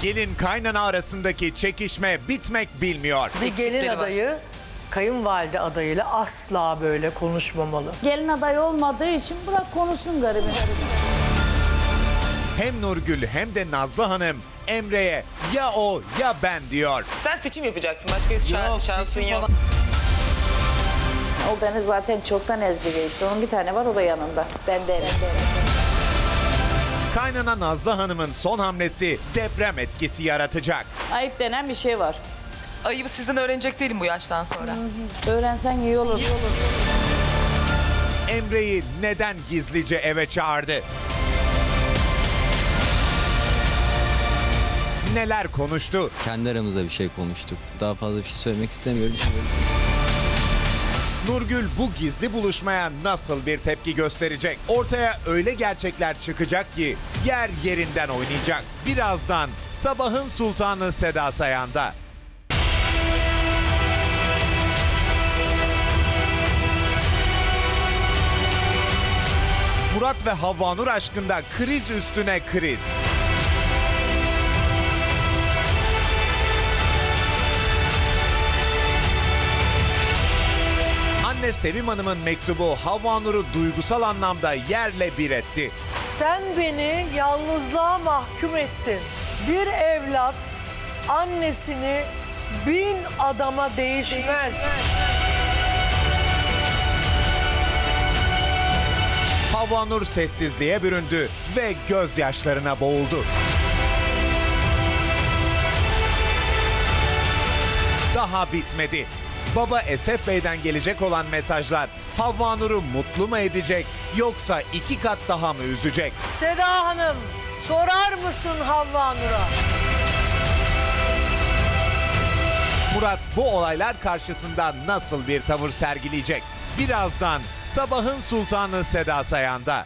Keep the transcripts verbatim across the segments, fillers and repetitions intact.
Gelin kaynana arasındaki çekişme bitmek bilmiyor. Bir gelin adayı kayınvalide adayıyla asla böyle konuşmamalı. Gelin adayı olmadığı için bırak konuşsun garibim. Hem Nurgül hem de Nazlı Hanım Emre'ye ya o ya ben diyor. Sen seçim yapacaksın. Başka hiç şan, şansın yok. O beni zaten çoktan ezdi geçti. Onun bir tane var, o da yanında. Ben de. Kaynana Nazlı Hanım'ın son hamlesi deprem etkisi yaratacak. Ayıp denen bir şey var. Ayıbı sizden öğrenecek değilim bu yaştan sonra. Hı hı. Öğrensen iyi olur. İyi olur. Emre'yi neden gizlice eve çağırdı? Neler konuştu? Kendi aramızda bir şey konuştuk. Daha fazla bir şey söylemek istemiyorum. Nurgül bu gizli buluşmaya nasıl bir tepki gösterecek? Ortaya öyle gerçekler çıkacak ki yer yerinden oynayacak. Birazdan Sabahın Sultanı Seda Sayan'da. Murat ve Havva Nur aşkında kriz üstüne kriz. Anne Sevim Hanım'ın mektubu Havva Nur'u duygusal anlamda yerle bir etti. Sen beni yalnızlığa mahkum ettin. Bir evlat annesini bin adama değişmez. Havva Nur sessizliğe büründü ve gözyaşlarına boğuldu. Daha bitmedi. Baba Esef Bey'den gelecek olan mesajlar Havva Nur'u mutlu mu edecek yoksa iki kat daha mı üzecek? Seda Hanım, sorar mısın Havva Nur'a? Murat bu olaylar karşısında nasıl bir tavır sergileyecek? Birazdan Sabahın Sultanı Seda Sayan'da.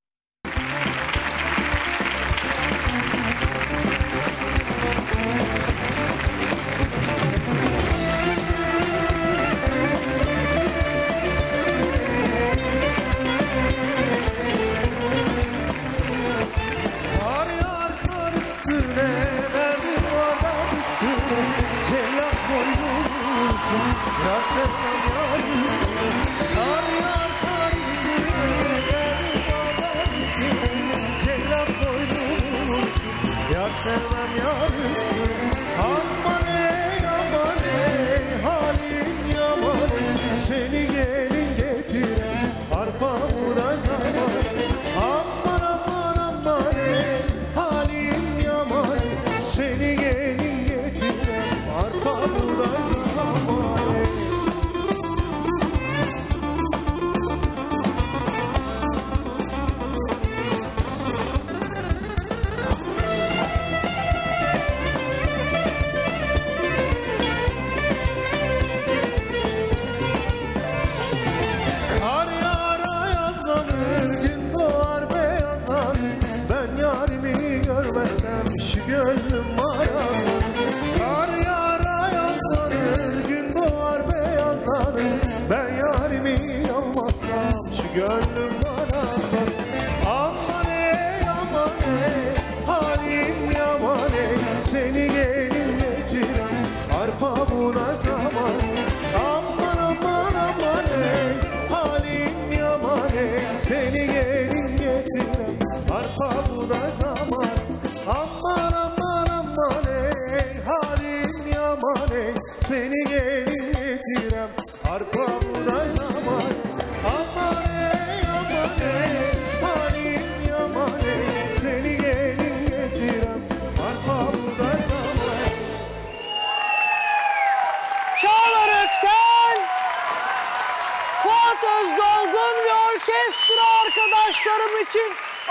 Arkadaşlarım için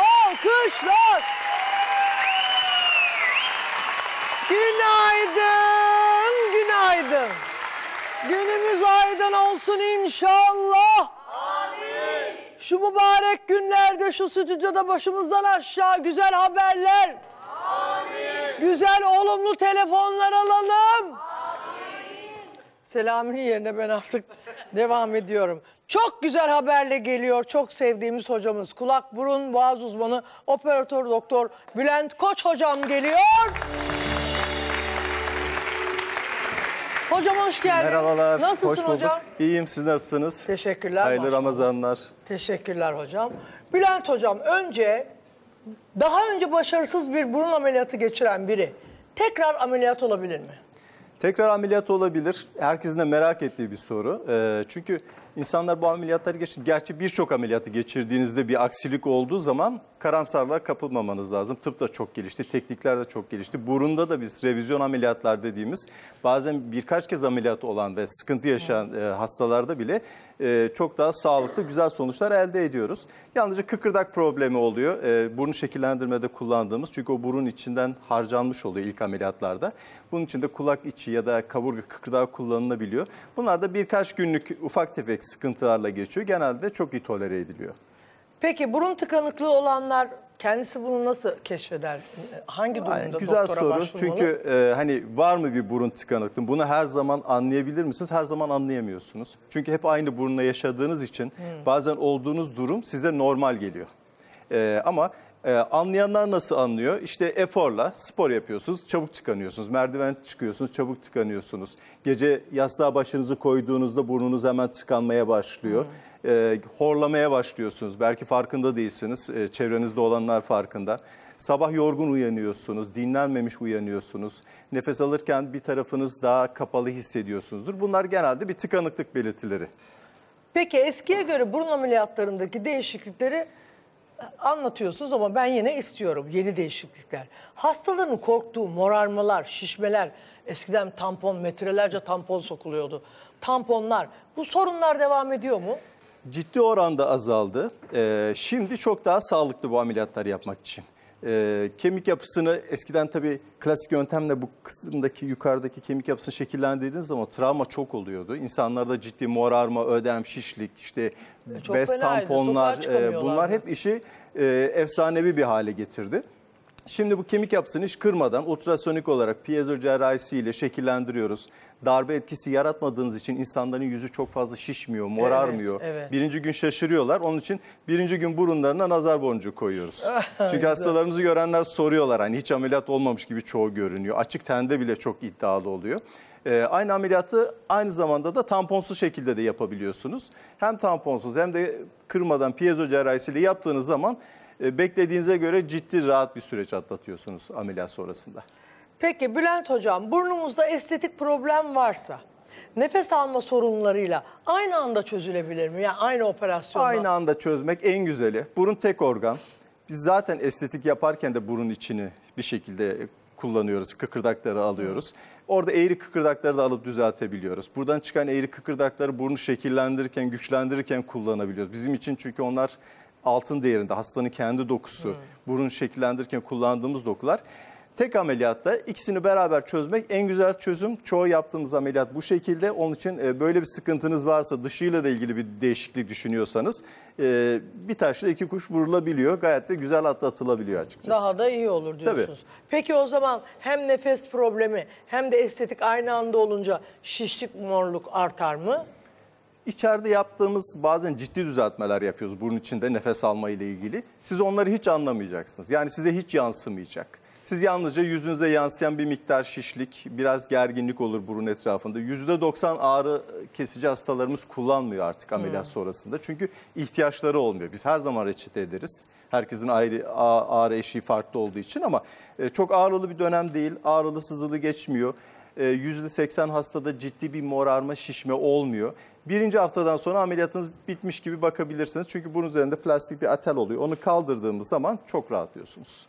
alkışlar. Günaydın, günaydın. Günümüz aydın olsun inşallah. Amin. Şu mübarek günlerde şu stüdyoda başımızdan aşağı güzel haberler. Amin. Güzel olumlu telefonlar alalım. Amin. Selami'nin yerine ben artık devam ediyorum. Çok güzel haberle geliyor. Çok sevdiğimiz hocamız, kulak burun boğaz uzmanı, operatör doktor Bülent Koç hocam geliyor. Hocam hoş geldin. Merhabalar. Nasılsın hoş bulduk. hocam? İyiyim, siz nasılsınız? Teşekkürler. Hayırlı maşallah. Ramazanlar. Teşekkürler hocam. Bülent hocam, önce daha önce başarısız bir burun ameliyatı geçiren biri tekrar ameliyat olabilir mi? Tekrar ameliyat olabilir. Herkesin de merak ettiği bir soru. Ee, çünkü insanlar bu ameliyatları geçir. Gerçi birçok ameliyatı geçirdiğinizde bir aksilik olduğu zaman karamsarlığa kapılmamanız lazım. Tıp da çok gelişti, teknikler de çok gelişti. Burunda da biz revizyon ameliyatlar dediğimiz bazen birkaç kez ameliyat olan ve sıkıntı yaşayan e, hastalarda bile e, çok daha sağlıklı, güzel sonuçlar elde ediyoruz. Yalnızca kıkırdak problemi oluyor. E, burun şekillendirmede kullandığımız, çünkü o burun içinden harcanmış oluyor ilk ameliyatlarda. Bunun için de kulak içi ya da kaburga kıkırdağı kullanılabiliyor. Bunlar da birkaç günlük ufak tefek sıkıntılarla geçiyor. Genelde çok iyi tolere ediliyor. Peki burun tıkanıklığı olanlar kendisi bunu nasıl keşfeder? Hangi durumda Yani güzel doktora soru. başvurmalı? Çünkü e, hani var mı bir burun tıkanıklığı? Bunu her zaman anlayabilir misiniz? Her zaman anlayamıyorsunuz. Çünkü hep aynı burunla yaşadığınız için Hmm. bazen olduğunuz durum size normal geliyor. E, ama e, anlayanlar nasıl anlıyor? İşte eforla spor yapıyorsunuz, çabuk tıkanıyorsunuz. Merdiven çıkıyorsunuz, çabuk tıkanıyorsunuz. Gece yastığa başınızı koyduğunuzda burnunuz hemen tıkanmaya başlıyor. Hmm. E, horlamaya başlıyorsunuz. Belki farkında değilsiniz. E, çevrenizde olanlar farkında. Sabah yorgun uyanıyorsunuz, dinlenmemiş uyanıyorsunuz. Nefes alırken bir tarafınız daha kapalı hissediyorsunuzdur. Bunlar genelde bir tıkanıklık belirtileri. Peki eskiye göre burun ameliyatlarındaki değişiklikleri anlatıyorsunuz ama ben yine istiyorum yeni değişiklikler. Hastaların korktuğu morarmalar, şişmeler, eskiden tampon, metrelerce tampon sokuluyordu. Tamponlar, bu sorunlar devam ediyor mu? Ciddi oranda azaldı. Ee, şimdi çok daha sağlıklı bu ameliyatları yapmak için. Ee, kemik yapısını eskiden tabii klasik yöntemle bu kısımdaki yukarıdaki kemik yapısını şekillendirdiğiniz zaman travma çok oluyordu. İnsanlarda ciddi morarma, ödem, şişlik, işte çok bez fenaydı, tamponlar, sokağa çıkamıyorlardı. e, bunlar hep işi e, efsanevi bir hale getirdi. Şimdi bu kemik yapısını hiç kırmadan ultrasonik olarak piezo cerrahisiyle şekillendiriyoruz. Darbe etkisi yaratmadığınız için insanların yüzü çok fazla şişmiyor, morarmıyor. Evet, evet. Birinci gün şaşırıyorlar. Onun için birinci gün burunlarına nazar boncuğu koyuyoruz. Çünkü hastalarımızı görenler soruyorlar. Hani hiç ameliyat olmamış gibi çoğu görünüyor. Açık tende bile çok iddialı oluyor. Ee, aynı ameliyatı aynı zamanda da tamponsuz şekilde de yapabiliyorsunuz. Hem tamponsuz hem de kırmadan piezo cerrahisiyle yaptığınız zaman e, beklediğinize göre ciddi rahat bir süreç atlatıyorsunuz ameliyat sonrasında. Peki Bülent hocam, burnumuzda estetik problem varsa nefes alma sorunlarıyla aynı anda çözülebilir mi? Yani aynı operasyonda. Aynı anda çözmek en güzeli. Burun tek organ. Biz zaten estetik yaparken de burun içini bir şekilde kullanıyoruz. Kıkırdakları alıyoruz. Orada eğri kıkırdakları da alıp düzeltebiliyoruz. Buradan çıkan eğri kıkırdakları burnu şekillendirirken, güçlendirirken kullanabiliyoruz. Bizim için çünkü onlar altın değerinde, hastanın kendi dokusu, hmm. burun şekillendirirken kullandığımız dokular. Tek ameliyatta ikisini beraber çözmek en güzel çözüm. Çoğu yaptığımız ameliyat bu şekilde. Onun için böyle bir sıkıntınız varsa, dışıyla da ilgili bir değişiklik düşünüyorsanız bir taşla iki kuş vurulabiliyor. Gayet de güzel atlatılabiliyor açıkçası. Daha da iyi olur diyorsunuz. Tabii. Peki o zaman hem nefes problemi hem de estetik aynı anda olunca şişlik, morluk artar mı? İçeride yaptığımız bazen ciddi düzeltmeler yapıyoruz burun içinde nefes alma ile ilgili. Siz onları hiç anlamayacaksınız. Yani size hiç yansımayacak. Siz yalnızca yüzünüze yansıyan bir miktar şişlik, biraz gerginlik olur burun etrafında. yüzde doksan ağrı kesici hastalarımız kullanmıyor artık ameliyat hmm. sonrasında. Çünkü ihtiyaçları olmuyor. Biz her zaman reçete ederiz. Herkesin ayrı ağrı eşiği farklı olduğu için ama çok ağrılı bir dönem değil. Ağrılı sızılı geçmiyor. yüzde seksen hastada ciddi bir morarma, şişme olmuyor. Birinci haftadan sonra ameliyatınız bitmiş gibi bakabilirsiniz. Çünkü bunun üzerinde plastik bir atel oluyor. Onu kaldırdığımız zaman çok rahatlıyorsunuz.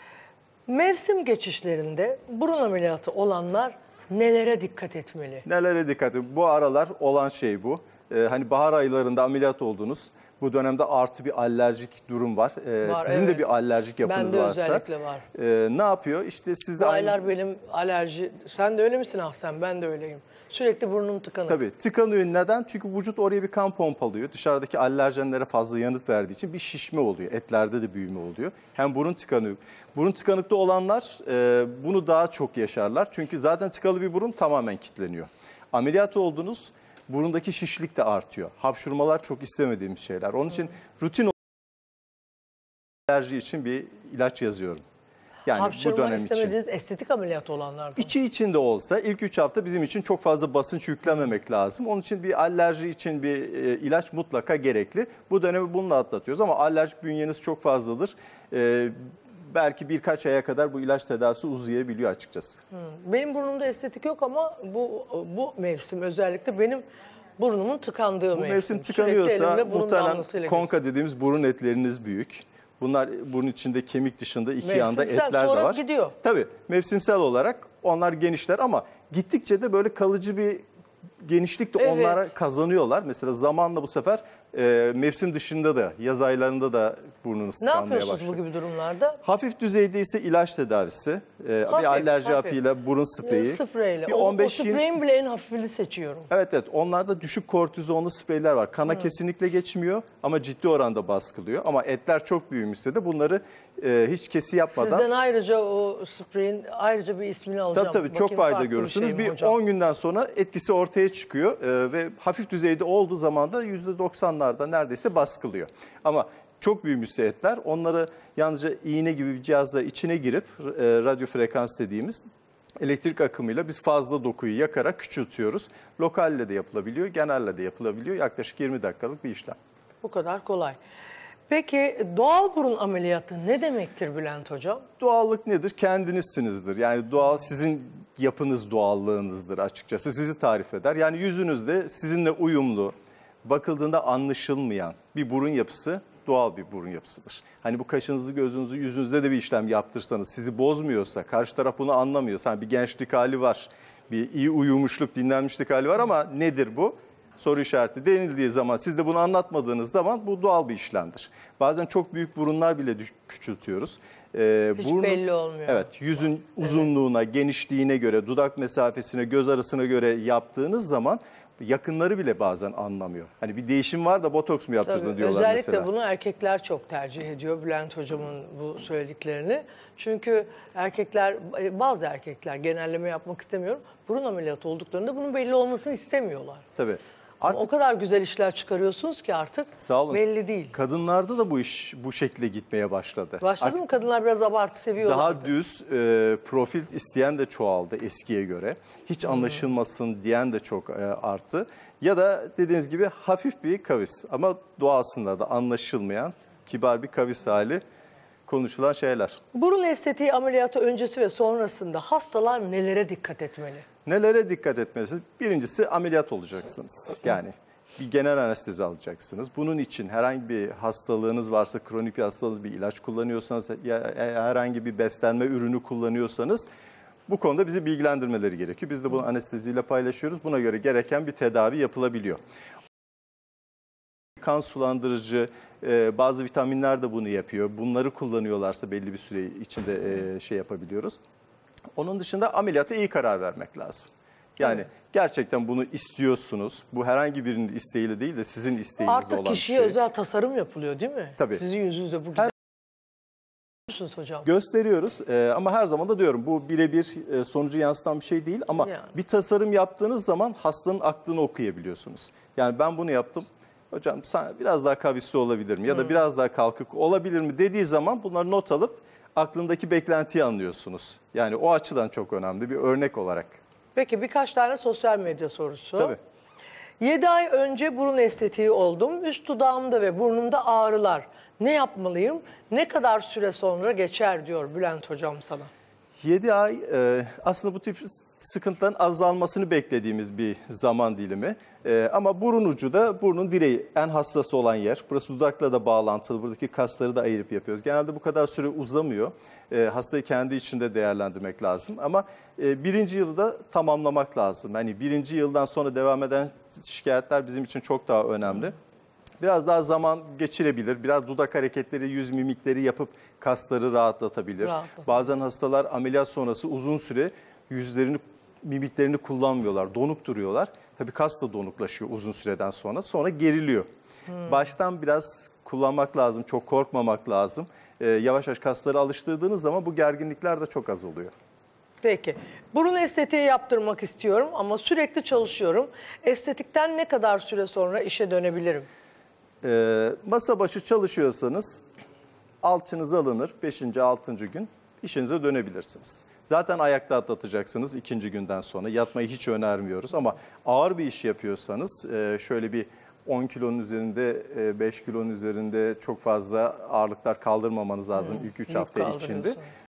Mevsim geçişlerinde burun ameliyatı olanlar nelere dikkat etmeli? Nelere dikkat edin? Bu aralar olan şey bu. Ee, hani bahar aylarında ameliyat oldunuz. Bu dönemde artı bir alerjik durum var. Ee, var sizin evet. de bir alerjik yapınız Bende varsa. özellikle var. E, ne yapıyor? İşte sizde Bu aynı... aylar benim alerji. Sen de öyle misin Ahsen? Ben de öyleyim. Sürekli burnum tıkanık. Tabii tıkanıyor. Neden? Çünkü vücut oraya bir kan pompalıyor. Dışarıdaki alerjenlere fazla yanıt verdiği için bir şişme oluyor. Etlerde de büyüme oluyor. Hem burun tıkanıyor. Burun tıkanıkta olanlar e, bunu daha çok yaşarlar. Çünkü zaten tıkalı bir burun tamamen kilitleniyor. Ameliyat oldunuz, burundaki şişlik de artıyor. Hapşurmalar çok istemediğimiz şeyler. Onun için rutin alerji için bir ilaç yazıyorum. Yani bu Hapşırma dönem için. istemediğiniz estetik ameliyat olanlardan. İçi içinde olsa ilk üç hafta bizim için çok fazla basınç yüklememek lazım. Onun için bir alerji için bir e, ilaç mutlaka gerekli. Bu dönemi bununla atlatıyoruz ama alerjik bünyeniz çok fazladır. E, belki birkaç aya kadar bu ilaç tedavisi uzayabiliyor açıkçası. Benim burnumda estetik yok ama bu bu mevsim özellikle benim burnumun tıkandığı Bu mevsim. mevsim Sürekli tıkanıyorsa elimde burun muhtemelen damlasıyla konka dediğimiz burun etleriniz büyük. Bunlar burun içinde kemik dışında iki yanda Mevsimsel, etler de sonra var. gidiyor. Tabii mevsimsel olarak onlar genişler ama gittikçe de böyle kalıcı bir genişlik de Evet. onlara kazanıyorlar. Mesela zamanla bu sefer e, mevsim dışında da yaz aylarında da burnunuz Ne tıkanmaya yapıyorsunuz başlıyor. bu gibi durumlarda? Hafif düzeyde ise ilaç tedavisi, e, Hafif, bir alerji hafif. hapıyla burun spreyi. Spreyle. Bir O, on o beş yirmi spreyin bile en hafifini seçiyorum. Evet evet onlarda düşük kortizonlu spreyler var. Kana kesinlikle geçmiyor ama ciddi oranda baskılıyor. Ama etler çok büyümüşse de bunları e, hiç kesi yapmadan... Sizden ayrıca o spreyin ayrıca bir ismini alacağım. Tabii tabii çok Bakayım fayda farklı bir görürsünüz. şey mi Bir hocam? on günden sonra etkisi ortaya çıkıyor e, ve hafif düzeyde olduğu zaman da yüzde doksanlarda neredeyse baskılıyor. Ama çok büyümüşse etler onları yalnızca iğne gibi bir cihazla içine girip e, radyo frekans dediğimiz elektrik akımıyla biz fazla dokuyu yakarak küçültüyoruz. Lokalle de yapılabiliyor, genelle de yapılabiliyor. Yaklaşık yirmi dakikalık bir işlem. Bu kadar kolay. Peki doğal burun ameliyatı ne demektir Bülent Hocam? Doğallık nedir? Kendinizsinizdir. Yani doğal sizin yapınız doğallığınızdır açıkçası. Sizi tarif eder. Yani yüzünüzde sizinle uyumlu, bakıldığında anlaşılmayan bir burun yapısı doğal bir burun yapısıdır. Hani bu kaşınızı, gözünüzü, yüzünüzde de bir işlem yaptırsanız sizi bozmuyorsa, karşı taraf bunu anlamıyorsa, hani bir gençlik hali var, bir iyi uyumuşluk, dinlenmişlik hali var ama nedir bu? Soru işareti denildiği zaman, siz de bunu anlatmadığınız zaman bu doğal bir işlemdir. Bazen çok büyük burunlar bile küçültüyoruz. Ee, Hiç burnu, belli olmuyor. Evet, yüzün uzunluğuna, genişliğine göre, dudak mesafesine, göz arasına göre yaptığınız zaman yakınları bile bazen anlamıyor. Hani bir değişim var da botoks mu yaptırdın Tabii, diyorlar özellikle mesela. bunu erkekler çok tercih ediyor Bülent Hocam'ın bu söylediklerini. Çünkü erkekler, bazı erkekler genelleme yapmak istemiyorum. Burun ameliyatı olduklarında bunun belli olmasını istemiyorlar. Tabii. Ama Artık o kadar güzel işler çıkarıyorsunuz ki artık sağ olun. belli değil. Kadınlarda da bu iş bu şekilde gitmeye başladı. Başladı Artık mı? Kadınlar biraz abartı seviyorlar. daha düz e, profil isteyen de çoğaldı eskiye göre. Hiç anlaşılmasın diyen de çok e, arttı. Ya da dediğiniz gibi hafif bir kavis ama doğasında da anlaşılmayan kibar bir kavis hali konuşulan şeyler. Burun estetiği ameliyatı öncesi ve sonrasında hastalar nelere dikkat etmeli? Nelere dikkat etmelisiniz? Birincisi ameliyat olacaksınız. Yani bir genel anestezi alacaksınız. Bunun için herhangi bir hastalığınız varsa, kronik bir hastalığınız, bir ilaç kullanıyorsanız, ya herhangi bir beslenme ürünü kullanıyorsanız bu konuda bizi bilgilendirmeleri gerekiyor. Biz de bunu anesteziyle paylaşıyoruz. Buna göre gereken bir tedavi yapılabiliyor. Kan sulandırıcı, bazı vitaminler de bunu yapıyor. Bunları kullanıyorlarsa belli bir süre içinde şey yapabiliyoruz. Onun dışında ameliyata iyi karar vermek lazım. Yani evet. Gerçekten bunu istiyorsunuz. Bu herhangi birinin isteğiyle değil de sizin isteğinizle Artık olan bir şey. Artık kişiye özel tasarım yapılıyor değil mi? Tabii. Sizin yüzünüzde bu Her... hocam. Gösteriyoruz ee, ama her zaman da diyorum bu birebir e, sonucu yansıtan bir şey değil. Ama yani. Bir tasarım yaptığınız zaman hastanın aklını okuyabiliyorsunuz. Yani ben bunu yaptım. Hocam biraz daha kavisli olabilir mi? Ya da hmm. biraz daha kalkık olabilir mi dediği zaman bunları not alıp aklındaki beklentiyi anlıyorsunuz. Yani o açıdan çok önemli bir örnek olarak. Peki birkaç tane sosyal medya sorusu. Tabii. yedi ay önce burun estetiği oldum. Üst dudağımda ve burnumda ağrılar. Ne yapmalıyım? Ne kadar süre sonra geçer diyor Bülent Hocam sana. yedi ay e, aslında bu tip sıkıntıların azalmasını beklediğimiz bir zaman dilimi. E, ama burun ucu da burnun direği en hassas olan yer. Burası dudakla da bağlantılı. Buradaki kasları da ayırıp yapıyoruz. Genelde bu kadar süre uzamıyor. E, hastayı kendi içinde değerlendirmek lazım. Ama e, birinci yılda tamamlamak lazım. Yani birinci yıldan sonra devam eden şikayetler bizim için çok daha önemli. Biraz daha zaman geçirebilir. Biraz dudak hareketleri, yüz mimikleri yapıp kasları rahatlatabilir. Rahatlatabilir. Bazen hastalar ameliyat sonrası uzun süre yüzlerini, mimiklerini kullanmıyorlar. Donuk duruyorlar. Tabii kas da donuklaşıyor uzun süreden sonra. Sonra geriliyor. Hmm. Baştan biraz kullanmak lazım. Çok korkmamak lazım. Ee, yavaş yavaş kasları alıştırdığınız zaman bu gerginlikler de çok az oluyor. Peki. Burun estetiği yaptırmak istiyorum ama sürekli çalışıyorum. Estetikten ne kadar süre sonra işe dönebilirim? Ee, masa başı çalışıyorsanız alçınız alınır beşinci altıncı gün işinize dönebilirsiniz. Zaten ayakta atlatacaksınız ikinci günden sonra. Yatmayı hiç önermiyoruz ama ağır bir iş yapıyorsanız e, şöyle bir on kilonun üzerinde, e, beş kilonun üzerinde çok fazla ağırlıklar kaldırmamanız lazım ilk üç hafta içinde.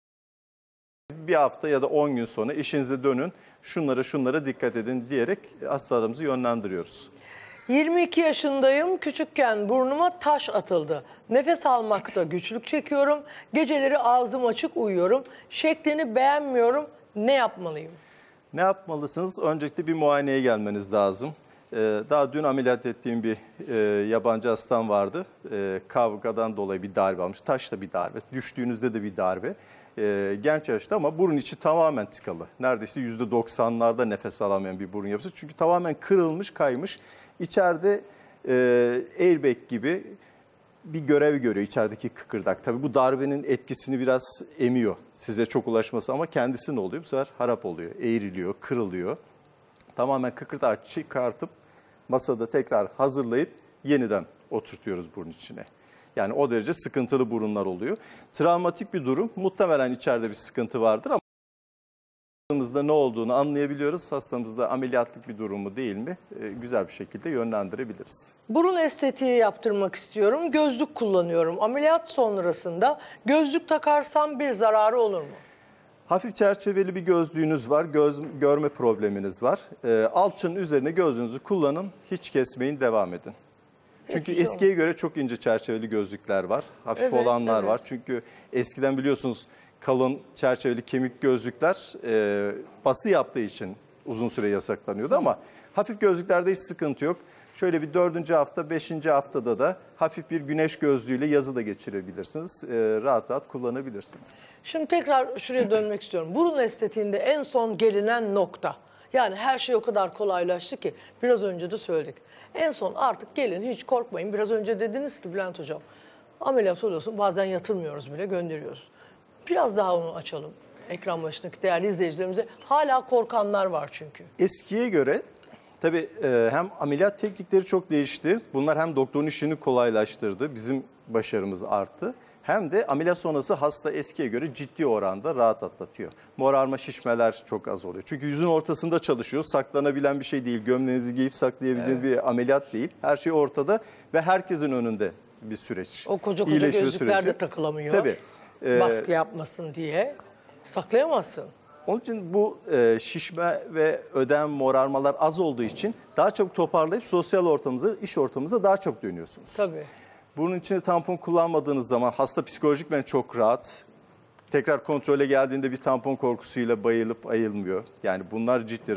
Bir hafta ya da on gün sonra işinize dönün, şunlara şunlara dikkat edin diyerek hastalarımızı yönlendiriyoruz. yirmi iki yaşındayım. Küçükken burnuma taş atıldı. Nefes almakta güçlük çekiyorum. Geceleri ağzım açık uyuyorum. Şeklini beğenmiyorum. Ne yapmalıyım? Ne yapmalısınız? Öncelikle bir muayeneye gelmeniz lazım. Ee, daha dün ameliyat ettiğim bir e, yabancı hastam vardı. E, kavgadan dolayı bir darbe almış. Taşla bir darbe. Düştüğünüzde de bir darbe. E, genç yaşta ama burun içi tamamen tıkalı. Neredeyse yüzde doksanlarda nefes alamayan bir burun yapısı. Çünkü tamamen kırılmış, kaymış. İçeride e, airbag gibi bir görev görüyor içerideki kıkırdak. Tabii bu darbenin etkisini biraz emiyor size çok ulaşması ama kendisi ne oluyor? Bu sefer harap oluyor, eğriliyor, kırılıyor. Tamamen kıkırdağı çıkartıp masada tekrar hazırlayıp yeniden oturtuyoruz burun içine. Yani o derece sıkıntılı burunlar oluyor. Travmatik bir durum, muhtemelen içeride bir sıkıntı vardır ama hastamızda ne olduğunu anlayabiliyoruz. Hastamızda ameliyatlık bir durum mu değil mi e, güzel bir şekilde yönlendirebiliriz. Burun estetiği yaptırmak istiyorum. Gözlük kullanıyorum. Ameliyat sonrasında gözlük takarsam bir zararı olur mu? Hafif çerçeveli bir gözlüğünüz var, göz, görme probleminiz var. E, alçının üzerine gözlüğünüzü kullanın, hiç kesmeyin, devam edin. Çünkü Hiçbir şey eskiye göre çok ince çerçeveli gözlükler var, hafif Evet, olanlar evet. var. Çünkü eskiden biliyorsunuz kalın çerçeveli kemik gözlükler e, bası yaptığı için uzun süre yasaklanıyordu ama hafif gözlüklerde hiç sıkıntı yok. Şöyle bir dördüncü hafta, beşinci haftada da hafif bir güneş gözlüğüyle yazı da geçirebilirsiniz. E, rahat rahat kullanabilirsiniz. Şimdi tekrar şuraya dönmek istiyorum. Burun estetiğinde en son gelinen nokta. Yani her şey o kadar kolaylaştı ki biraz önce de söyledik. En son artık gelin, hiç korkmayın. Biraz önce dediniz ki Bülent Hocam, ameliyat oluyorsun, bazen yatırmıyoruz bile, gönderiyoruz. Biraz daha onu açalım ekran başındaki değerli izleyicilerimize. Hala korkanlar var çünkü. Eskiye göre tabii e, hem ameliyat teknikleri çok değişti. Bunlar hem doktorun işini kolaylaştırdı, bizim başarımız arttı. Hem de ameliyat sonrası hasta eskiye göre ciddi oranda rahat atlatıyor. Morarma, şişmeler çok az oluyor. Çünkü yüzün ortasında çalışıyor, saklanabilen bir şey değil. Gömleğinizi giyip saklayabileceğiniz evet. bir ameliyat değil. Her şey ortada ve herkesin önünde bir süreç. O koca koca İyileşme gözlükler de süreci. Takılamıyor. Tabii. Ee, Baskı yapmasın diye. Saklayamazsın. Onun için bu e, şişme ve ödem, morarmalar az olduğu için daha çabuk toparlayıp sosyal ortamımıza, iş ortamımıza daha çok dönüyorsunuz. Tabii. Bunun için tampon kullanmadığınız zaman hasta psikolojikmen çok rahat. Tekrar kontrole geldiğinde bir tampon korkusuyla bayılıp ayılmıyor. Yani bunlar ciddi.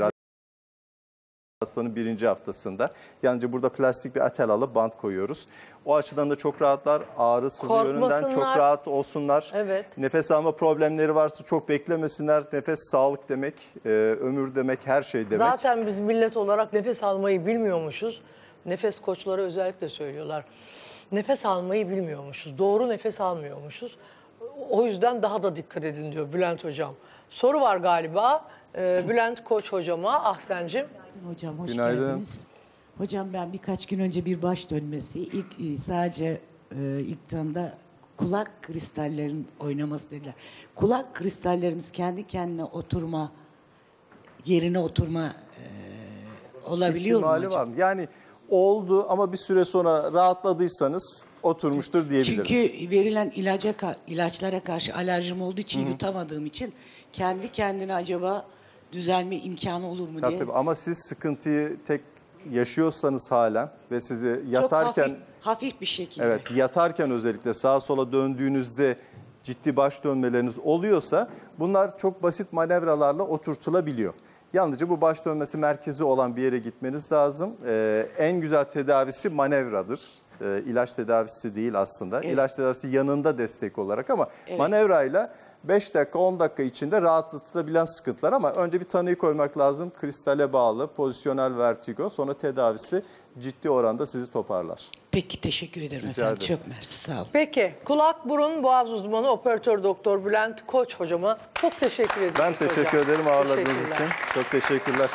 Hastanın birinci haftasında. Yalnızca burada plastik bir atel alıp bant koyuyoruz. O açıdan da çok rahatlar. Ağrı, sızı yönünden çok rahat olsunlar. Evet. Nefes alma problemleri varsa çok beklemesinler. Nefes sağlık demek, e, ömür demek, her şey demek. Zaten biz millet olarak nefes almayı bilmiyormuşuz. Nefes koçları özellikle söylüyorlar. Nefes almayı bilmiyormuşuz. Doğru nefes almıyormuşuz. O yüzden daha da dikkat edin diyor Bülent Hocam. Soru var galiba. Ee, Bülent Koç hocama, Ahsen'cim. Hocam hoş Günaydın. geldiniz. Hocam ben birkaç gün önce bir baş dönmesi, ilk sadece e, ilk tanıda kulak kristallerin oynaması dediler. Kulak kristallerimiz kendi kendine oturma, yerine oturma e, olabiliyor mu İhtimali hocam? var mı? Yani oldu ama bir süre sonra rahatladıysanız oturmuştur diyebiliriz. Çünkü verilen ilaca ilaçlara karşı alerjim olduğu için Hı-hı. yutamadığım için kendi kendine acaba düzelme imkanı olur mu Tabii, diye. tabii. Ama siz sıkıntıyı tek yaşıyorsanız halen ve sizi yatarken... Çok hafif, hafif bir şekilde. Evet, yatarken özellikle sağa sola döndüğünüzde ciddi baş dönmeleriniz oluyorsa bunlar çok basit manevralarla oturtulabiliyor. Yalnızca bu baş dönmesi merkezi olan bir yere gitmeniz lazım. Ee, en güzel tedavisi manevradır. Ee, ilaç tedavisi değil aslında. Evet. İlaç tedavisi yanında destek olarak ama Evet. manevrayla beş dakika on dakika içinde rahatlatılabilen sıkıntılar ama önce bir tanıyı koymak lazım. Kristale bağlı, pozisyonel vertigo, sonra tedavisi ciddi oranda sizi toparlar. Peki teşekkür ederim Rica efendim. ederim. Çok mersi sağ olun. Peki, kulak, burun, boğaz uzmanı operatör doktor Bülent Koç hocama çok teşekkür ederim. Ben teşekkür hocam. ederim ağırladığınız Teşekkürler. için. Çok teşekkürler.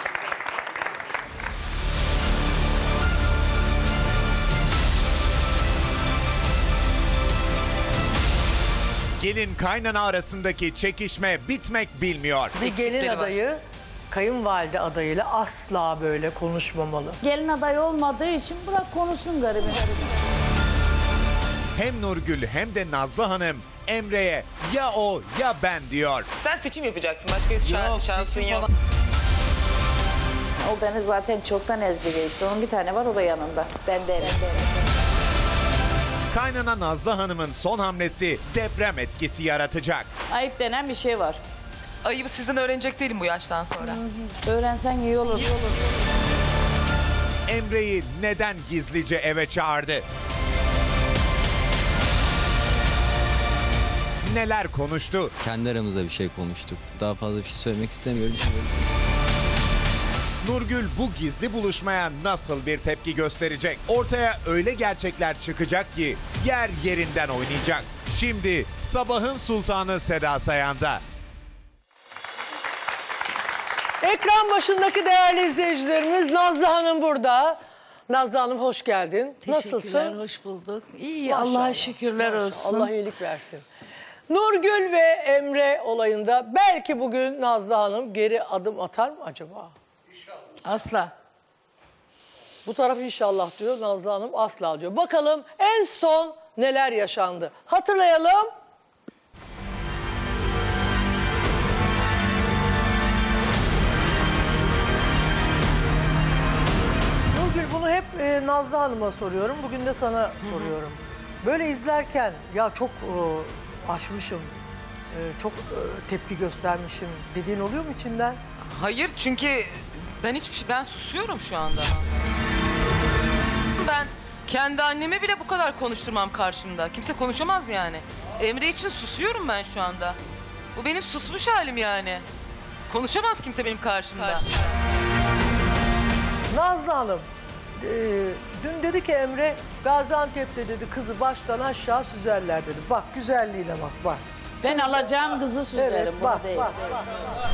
Gelin kaynana arasındaki çekişme bitmek bilmiyor. Bir gelin Eksikleri var. adayı kayınvalide adayıyla asla böyle konuşmamalı. Gelin adayı olmadığı için bırak konuşsun garibi. Hem Nurgül hem de Nazlı Hanım Emre'ye ya o ya ben diyor. Sen seçim yapacaksın. Başka bir şan- şansın yok. O beni zaten çoktan ezdi geçti. Onun bir tane var, o da yanında. Ben de. Kaynana Nazlı Hanım'ın son hamlesi deprem etkisi yaratacak. Ayıp denen bir şey var. Ayıbı sizden öğrenecek değilim bu yaştan sonra. Öğrensen iyi olur. İyi olur. Emre'yi neden gizlice eve çağırdı? Neler konuştu? Kendi aramızda bir şey konuştuk. Daha fazla bir şey söylemek istemiyorum. Nurgül bu gizli buluşmaya nasıl bir tepki gösterecek? Ortaya öyle gerçekler çıkacak ki yer yerinden oynayacak. Şimdi sabahın sultanı Seda Sayan'da. Ekran başındaki değerli izleyicilerimiz, Nazlı Hanım burada. Nazlı Hanım hoş geldin. Nasılsın? Teşekkürler, hoş bulduk. İyi, Maşallah. Allah'a şükürler olsun. Allah iyilik versin. Nurgül ve Emre olayında belki bugün Nazlı Hanım geri adım atar mı acaba? Asla. Bu taraf inşallah diyor, Nazlı Hanım asla diyor. Bakalım en son neler yaşandı? Hatırlayalım. Nurgül, bunu hep e, Nazlı Hanım'a soruyorum. Bugün de sana soruyorum. Böyle izlerken ya çok e, aşmışım, e, çok e, tepki göstermişim dediğin oluyor mu içinden? Hayır, çünkü ben hiçbir şey, ben susuyorum şu anda. Ben kendi anneme bile bu kadar konuşturmam karşımda. Kimse konuşamaz yani. Emre için susuyorum ben şu anda. Bu benim susmuş halim yani. Konuşamaz kimse benim karşımda. Nazlı Hanım, e, dün dedi ki Emre, Gaziantep'te dedi kızı baştan aşağı süzerler dedi. Bak güzelliğine bak, bak. Ben alacağım kızı süzerim. Evet, bunu bak, değil. bak, bak.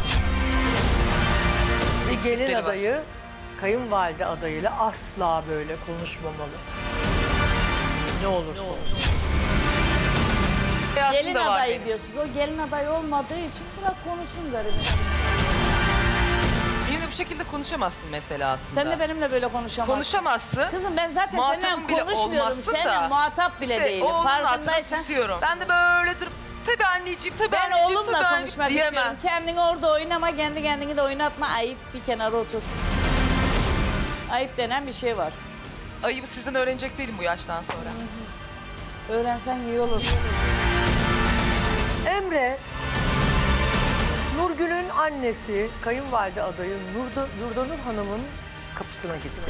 Bir gelin Eksikleri var. adayı, kayınvalide adayıyla asla böyle konuşmamalı. Ne olursa olsun. Hayatımda Gelin var adayı benim. diyorsunuz. O gelin adayı olmadığı için bırak konuşsun garibi. Yine bu şekilde konuşamazsın mesela aslında. Sen de benimle böyle konuşamazsın. Konuşamazsın. Kızım ben zaten Muhatabın seninle bile konuşmuyorum. olmazsın Seninle da. muhatap bile İşte değilim. oğlunun hatırına Farkındaysan. susuyorum. Ben de böyle durup tabii anneciğim, tabii Ben anneciğim, oğlumla tabii anneciğim konuşmak diyemem. istiyorum. Kendini orada oynama, kendi kendini de oynatma. Ayıp, bir kenara otur. Ayıp denen bir şey var. Ayıbı sizden öğrenecek değilim bu yaştan sonra. Öğrensen iyi olur. Emre, Nurgül'ün annesi, kayınvalide adayı Nurda, Yurdanur Hanım'ın kapısına gitti.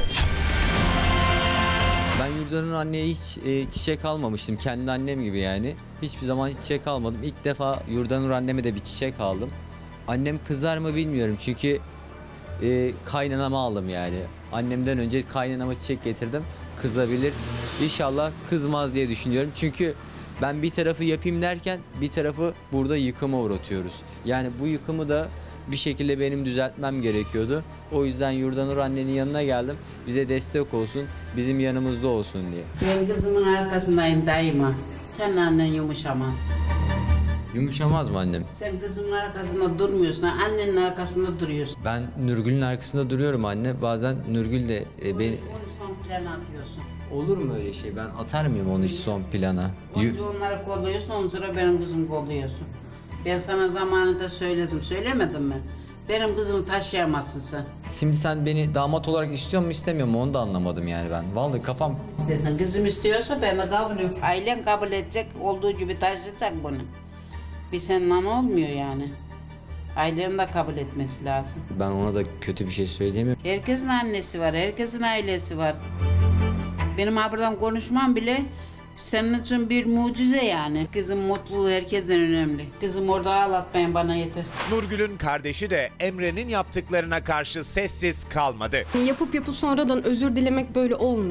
Ben Yurdanur'un anneye hiç e, çiçek almamıştım. Kendi annem gibi yani. Hiçbir zaman hiç çiçek almadım. İlk defa Yurdanur anneme de bir çiçek aldım. Annem kızar mı bilmiyorum çünkü e, kaynanama aldım yani. Annemden önce kaynanama çiçek getirdim. Kızabilir. İnşallah kızmaz diye düşünüyorum. Çünkü ben bir tarafı yapayım derken bir tarafı burada yıkıma uğratıyoruz. Yani bu yıkımı da bir şekilde benim düzeltmem gerekiyordu. O yüzden Yurdanur annenin yanına geldim. Bize destek olsun, bizim yanımızda olsun diye. Ben kızımın arkasındayım daima. Senin annen yumuşamaz. Yumuşamaz mı annem? Sen kızımın arkasında durmuyorsun, annenin arkasında duruyorsun. Ben Nurgül'ün arkasında duruyorum anne. Bazen Nurgül de e, beni... Onu son plana atıyorsun. Olur mu öyle şey? Ben atar mıyım onu hiç son plana? Yu- Önce onları kolluyorsun, ondan sonra benim kızımı kolluyorsun. Ben sana zamanında söyledim, söylemedim mi? Benim kızımı taşıyamazsın sen. Şimdi sen beni damat olarak istiyor mu istemiyor mu onu da anlamadım yani ben. Vallahi kafam... İstersen kızım istiyorsa ben de kabul ediyorum. Ailen kabul edecek, olduğu gibi taşıyacak bunu. Bir seninle olmuyor yani. Ailenin de kabul etmesi lazım. Ben ona da kötü bir şey söyleyemiyorum. Herkesin annesi var, herkesin ailesi var. Benim ha buradan konuşmam bile senin için bir mucize yani. Kızım mutluluğu herkesten önemli. Kızım orada ağlatmayın bana yeter. Nurgül'ün kardeşi de Emre'nin yaptıklarına karşı sessiz kalmadı. Yapıp yapıp sonradan özür dilemek böyle olmuyor.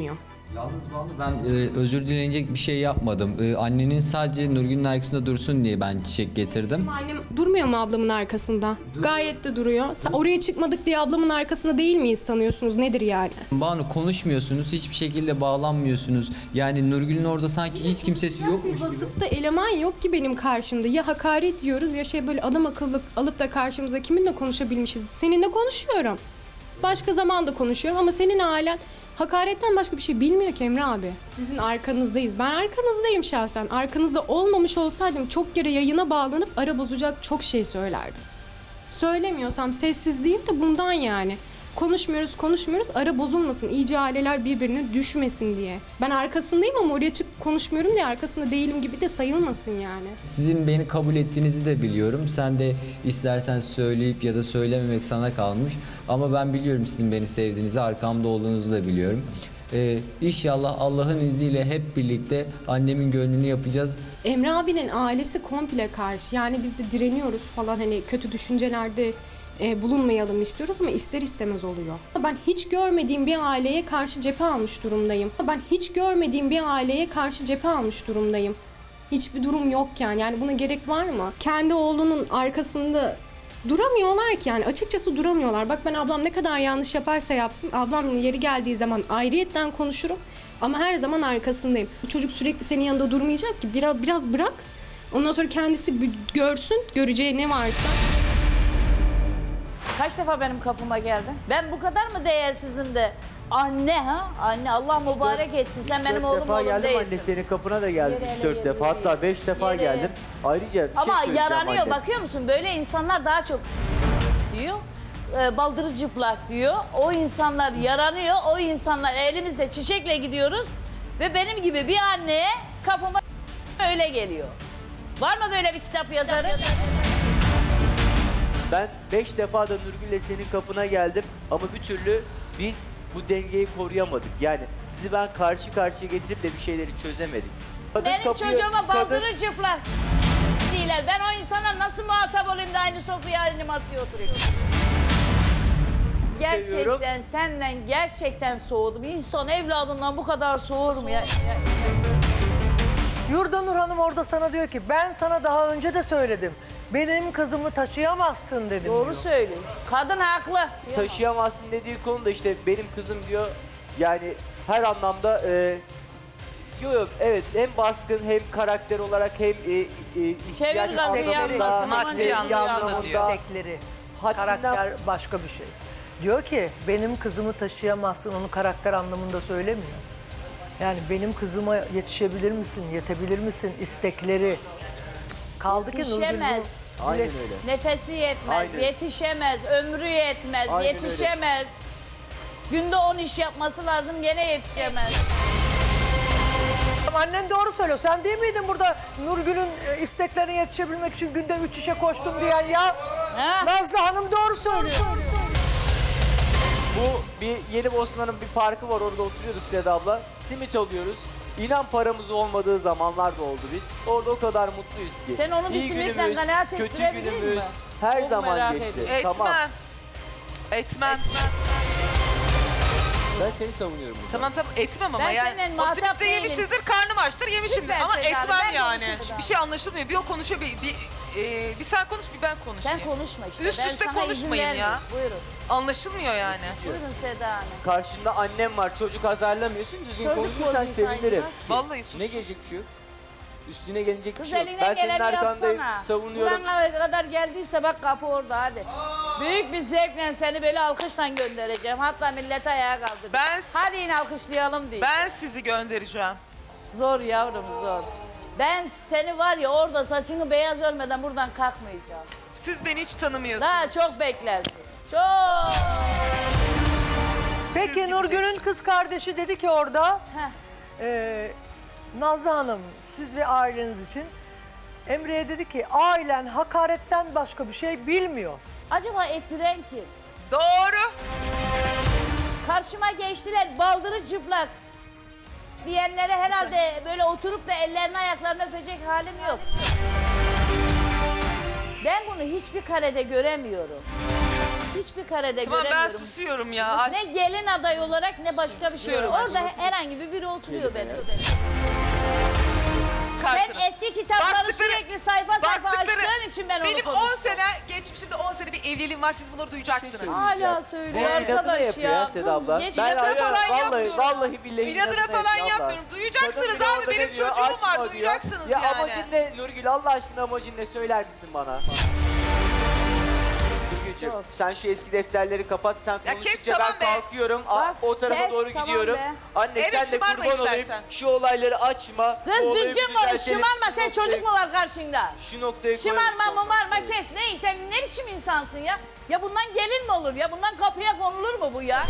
Yalnız Banu ben e, özür dilenecek bir şey yapmadım. E, annenin sadece Nurgül'ün arkasında dursun diye ben çiçek getirdim. Annem durmuyor mu ablamın arkasında? Gayet de duruyor. Sen oraya çıkmadık diye ablamın arkasında değil miyiz sanıyorsunuz? Nedir yani? Banu konuşmuyorsunuz, hiçbir şekilde bağlanmıyorsunuz. Yani Nurgül'ün orada sanki hiç kimsesi yokmuş gibi. Vasıfta eleman yok ki benim karşımda. Ya hakaret yiyoruz ya şey böyle adam akıllı alıp da karşımıza kiminle konuşabilmişiz? Seninle konuşuyorum. Başka zaman da konuşuyorum ama senin ailen hakaretten başka bir şey bilmiyor ki Emre abi. Sizin arkanızdayız. Ben arkanızdayım şahsen. Arkanızda olmamış olsaydım çok kere yayına bağlanıp ara bozacak çok şey söylerdim. Söylemiyorsam sessizliğim de bundan yani. Konuşmuyoruz konuşmuyoruz ara bozulmasın. İyice aileler birbirine düşmesin diye. Ben arkasındayım ama oraya çıkıp konuşmuyorum diye arkasında değilim gibi de sayılmasın yani. Sizin beni kabul ettiğinizi de biliyorum. Sen de istersen söyleyip ya da söylememek sana kalmış. Ama ben biliyorum sizin beni sevdiğinizi, arkamda olduğunuzu da biliyorum. Ee, İnşallah Allah'ın izniyle hep birlikte annemin gönlünü yapacağız. Emre abinin ailesi komple karşı. Yani biz de direniyoruz falan hani kötü düşüncelerde e, bulunmayalım istiyoruz ama ister istemez oluyor. Ben hiç görmediğim bir aileye karşı cephe almış durumdayım. Ben hiç görmediğim bir aileye karşı cephe almış durumdayım. Hiçbir durum yokken yani buna gerek var mı? Kendi oğlunun arkasında duramıyorlar ki yani açıkçası duramıyorlar. Bak ben ablam ne kadar yanlış yaparsa yapsın ablamın yeri geldiği zaman ayrıyetten konuşurum ama her zaman arkasındayım. Bu çocuk sürekli senin yanında durmayacak ki biraz biraz bırak. Ondan sonra kendisi bir görsün, göreceği ne varsa. Kaç defa benim kapıma geldin? Ben bu kadar mı değersizdim de anne ha? Anne Allah mübarek etsin. Sen benim oğlum defa oğlum geldim değilsin. anne senin kapına da geldim Yere, üç dört yere, defa yere. hatta beş defa Yere. geldim. Ayrıca bir Ama şey söyleyeceğim yaranıyor anne. bakıyor musun? Böyle insanlar daha çok diyor. E, baldırı cıplak diyor. O insanlar yaranıyor. O insanlar elimizde çiçekle gidiyoruz. Ve benim gibi bir anneye kapıma öyle geliyor. Var mı böyle bir kitap yazarı? Ben beş defa da Nurgül'le senin kapına geldim ama bir türlü biz bu dengeyi koruyamadık. Yani sizi ben karşı karşıya getirip de bir şeyleri çözemedik. Kadın Benim kapıyı- çocuğuma baldırı kadın- cıplak değiller. Ben o insana nasıl muhatap olayım da aynı sofraya aynı masaya oturayım? Gerçekten Seviyorum. senden gerçekten soğudum. İnsan evladından bu kadar soğur mu ya? Yurdanur Hanım orada sana diyor ki ben sana daha önce de söyledim. Benim kızımı taşıyamazsın dedim Doğru diyor. söylüyor. Kadın haklı. Taşıyamazsın dediği konu da işte benim kızım diyor yani her anlamda e, yok yok evet hem baskın hem karakter olarak hem e, e, ihtiyaç gazı anlamında, yanmasın, sanatçı sevgi yandı anlamında, diyor. İstekleri, haddinden- karakter başka bir şey. Diyor ki benim kızımı taşıyamazsın onu karakter anlamında söylemiyor. Yani benim kızıma yetişebilir misin, yetebilir misin istekleri. Kaldı ki Nurgül Yetişemez. bu- Aynen bile- öyle. Nefesi yetmez, Aynen. yetişemez, ömrü yetmez, Aynen yetişemez. Günde on iş yapması lazım gene yetişemez. Annen doğru söylüyor. Sen değil miydin burada Nurgül'ün e, isteklerine yetişebilmek için günde üç işe koştum diyen ya? Ha? Nazlı Hanım doğru söylüyor. Bu bir Yeni Bosna'nın bir parkı var orada oturuyorduk Seda abla. Simit alıyoruz. İnan paramız olmadığı zamanlar da oldu biz. Orada o kadar mutluyuz ki. Sen onu bir İyi simitle günümüz, kanaat kötü ettirebilir günümüz mi? her Çok zaman merak geçti. ediyorum. Etmem. Tamam. Etmem. Ben seni savunuyorum burada. Tamam tamam etmem ama Ben yani seninle o muhatap simitte değilim. yemişizdir, karnım açtır yemişimdir Lütfen ama Seda Hanım, etmem ben yani. konuşayım. Bir şey anlaşılmıyor. Bir o konuşuyor bir, bir, e, bir sen konuş bir ben konuşayım. Sen konuşma işte. Üst ben üste sana izin konuşmayın ya. vermiyorum. Buyurun. Anlaşılmıyor yani. Buyurun Seda Hanım. Karşında annem var çocuk azarlamıyorsun düzgün Çocuk konuşursan pozisyonu sevinirim. saymaz. Vallahi sus. Ne gelecek bir şey yok. Üstüne gelecek bir Kız şey yok. elinden Ben senin geleni arkandayım yapsana. savunuyorum. Buraya kadar geldiyse bak kapı orada hadi. Büyük bir zevkle seni böyle alkışla göndereceğim. Hatta millete ayağa kaldıracağım. Ben- Hadi yine alkışlayalım diye. Ben sizi göndereceğim. Zor yavrum zor. Ben seni var ya orada saçını beyaz örmeden buradan kalkmayacağım. Siz beni hiç tanımıyorsunuz. Daha çok beklersin. Çok. Peki Nurgül'ün kız kardeşi dedi ki orada Heh. e, Nazlı Hanım siz ve aileniz için Emre'ye dedi ki ailen hakaretten başka bir şey bilmiyor. Acaba ettiren kim? Doğru. Karşıma geçtiler baldırı çıplak. Diyenlere herhalde böyle oturup da ellerini ayaklarını öpecek halim yok. Ben bunu hiçbir karede göremiyorum. Hiçbir karede Tamam ben göremiyorum. susuyorum ya. Ne gelin aday olarak ne başka bir şey. Susuyorum ben. Orada herhangi bir biri oturuyor benim. Karşına. Sen eski kitapları Baktıkları- sürekli sayfa sayfa baktıkları- açtığın için ben onu Benim on konuştum. sene, geçmişimde on sene bir evliliğim var. Siz bunları duyacaksınız. Hala söylüyor İnadına arkadaş yapıyor ya. ya Seda abla. geç- Ben İnadına arıyorum, falan vallahi, yapmıyorum. vallahi billahi İnadına inadına falan yapıyor abla. yapmıyorum. Duyacaksınız Kadın bile abi, orada benim ne diyor? çocuğum Açma var, diyor. duyacaksınız ya yani. amacın ne Nurgül, Allah aşkına amacın ne, söyler misin bana? Nurgül'cüğüm, sen şu eski defterleri kapat, sen Ya konuştukça kes, tamam ben be. kalkıyorum, a- Bak, o tarafa kes, doğru tamam gidiyorum. be. Anne Evet, sen de şımarma kurban olayım, istersen. şu olayları açma. Kız bu olayı düzgün bir konuş, düzeltelim, şımarma. şu Sen noktayı- çocuk mu var karşında? Şu noktayı Şımarma koyalım. mımarma kes. Ne? Sen ne biçim insansın ya? Ya bundan gelin mi olur ya? Bundan kapıya konulur mu bu ya?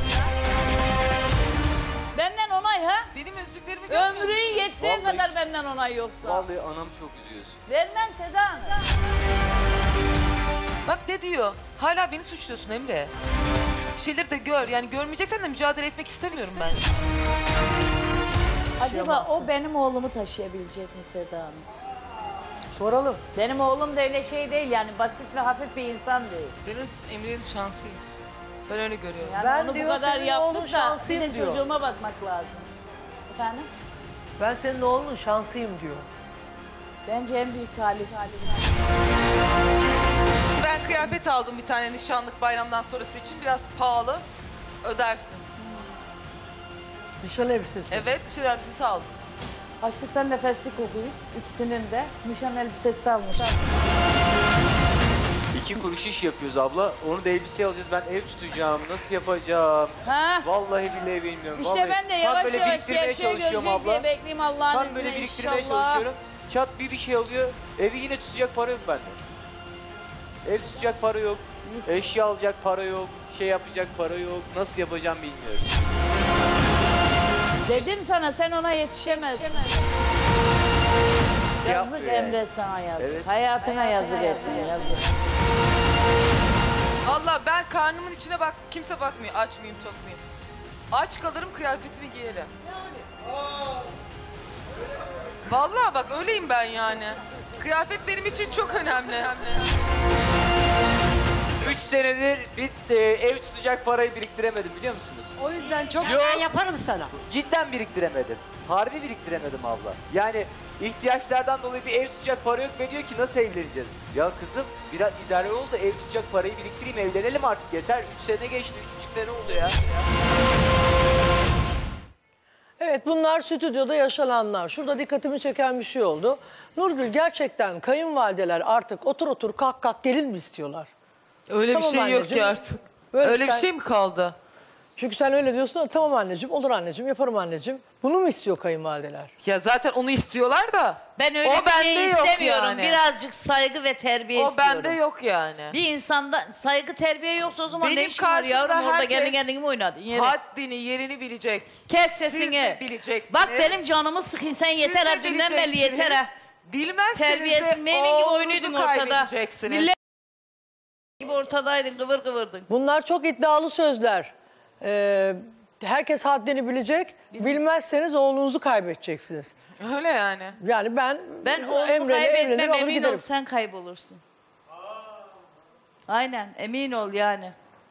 Benden onay ha? Benim özlüklerimi görmüyor musun? Ömrün yettiği Vallahi- kadar benden onay yoksa. Vallahi anamı çok üzüyorsun. Vermem Seda Hanım. Bak ne diyor? Hala beni suçluyorsun Emre. Bir şeyleri de gör. Yani görmeyeceksen de mücadele etmek istemiyorum ben. Acaba o benim oğlumu taşıyabilecek mi Seda Hanım? Soralım. Benim oğlum da öyle şey değil yani basit ve hafif bir insan değil. Benim Emre'nin şansıyım. Ben öyle görüyorum. Yani Ben onu diyor, bu kadar senin yaptık oğlun da şanslıyım bir de diyor. çocuğuma bakmak lazım. Efendim? Ben senin oğlunun şansıyım diyor. Bence en büyük talihsiz. Ben kıyafet aldım bir tane nişanlık bayramdan sonrası için. Biraz pahalı. Ödersin. Nişan elbisesi. Evet, dişi elbisesi aldım. Açlıktan nefeslik okuyup ikisinin de nişan elbisesi almış. İki kuruş iş yapıyoruz abla. Onu da elbiseye alacağız. Ben ev tutacağım. Nasıl yapacağım? Ha? Vallahi billahi bilmiyorum. İşte Vallahi. ben de Tam yavaş böyle yavaş biriktirmeye gerçeği çalışıyorum görecek abla. diye bekleyeyim Allah'ın Tam izniyle böyle biriktirmeye inşallah. çalışıyorum. Çat bir bir şey oluyor. Evi yine tutacak para yok bende. Ev tutacak para yok. Eşya alacak para yok. Şey yapacak para yok. Nasıl yapacağım bilmiyorum. Dedim sana sen ona yetişemezsin. Yazık Yapmıyor yani. Emre sana yazık. Evet. Hayatına yazık ettin yazık. Allah ben karnımın içine bak, kimse bakmıyor. Aç mıyım, tok muyum? Aç kalırım, kıyafetimi giyerim. Vallahi bak öyleyim ben yani. Kıyafet benim için çok önemli. Üç senedir bir e, ev tutacak parayı biriktiremedim biliyor musunuz? O yüzden çok Yok. ben yaparım sana. Cidden biriktiremedim. Harbi biriktiremedim abla. Yani ihtiyaçlardan dolayı bir ev tutacak para yok ve diyor ki nasıl evleneceğiz? Ya kızım biraz idare ol da ev tutacak parayı biriktireyim, evlenelim artık yeter. Üç sene geçti, üç buçuk sene oldu ya. Evet, bunlar stüdyoda yaşananlar. Şurada dikkatimi çeken bir şey oldu. Nurgül, gerçekten kayınvalideler artık otur otur kalk kalk gelin mi istiyorlar? Öyle Tamam bir şey yok anneciğim. ki artık. Böyle Öyle sen- bir şey mi kaldı? Çünkü sen öyle diyorsun da tamam anneciğim, olur anneciğim, yaparım anneciğim. Bunu mu istiyor kayınvalideler? Ya zaten onu istiyorlar da. Ben öyle O bir bende şey yok istemiyorum. yani. Birazcık saygı ve terbiye O istiyorum. bende yok yani. Bir insanda saygı terbiye yoksa o zaman Benim ne işin var yavrum karşımda orada herkes kendi kendine mi oynadın? Yere. Haddini, yerini bileceksin. Kes Siz sesini. de bileceksiniz. Bak benim canımı sıkın sen yeter Siz de ha dünden belli bileceksiniz. yeter ha. Bilmezseniz Terbiyesiz de meyve gibi oğlunuzu oynuydun ortada. kaybedeceksiniz. Millet gibi ortadaydın kıvır kıvırdın. Bunlar çok iddialı sözler. Ee, herkes haddini bilecek. Bilmezseniz oğlunuzu kaybedeceksiniz. Öyle yani. Yani ben, Ben oğlumu Emre'yle evlenir kaybetmem alır emin giderim. ol sen kaybolursun. Aynen emin ol yani.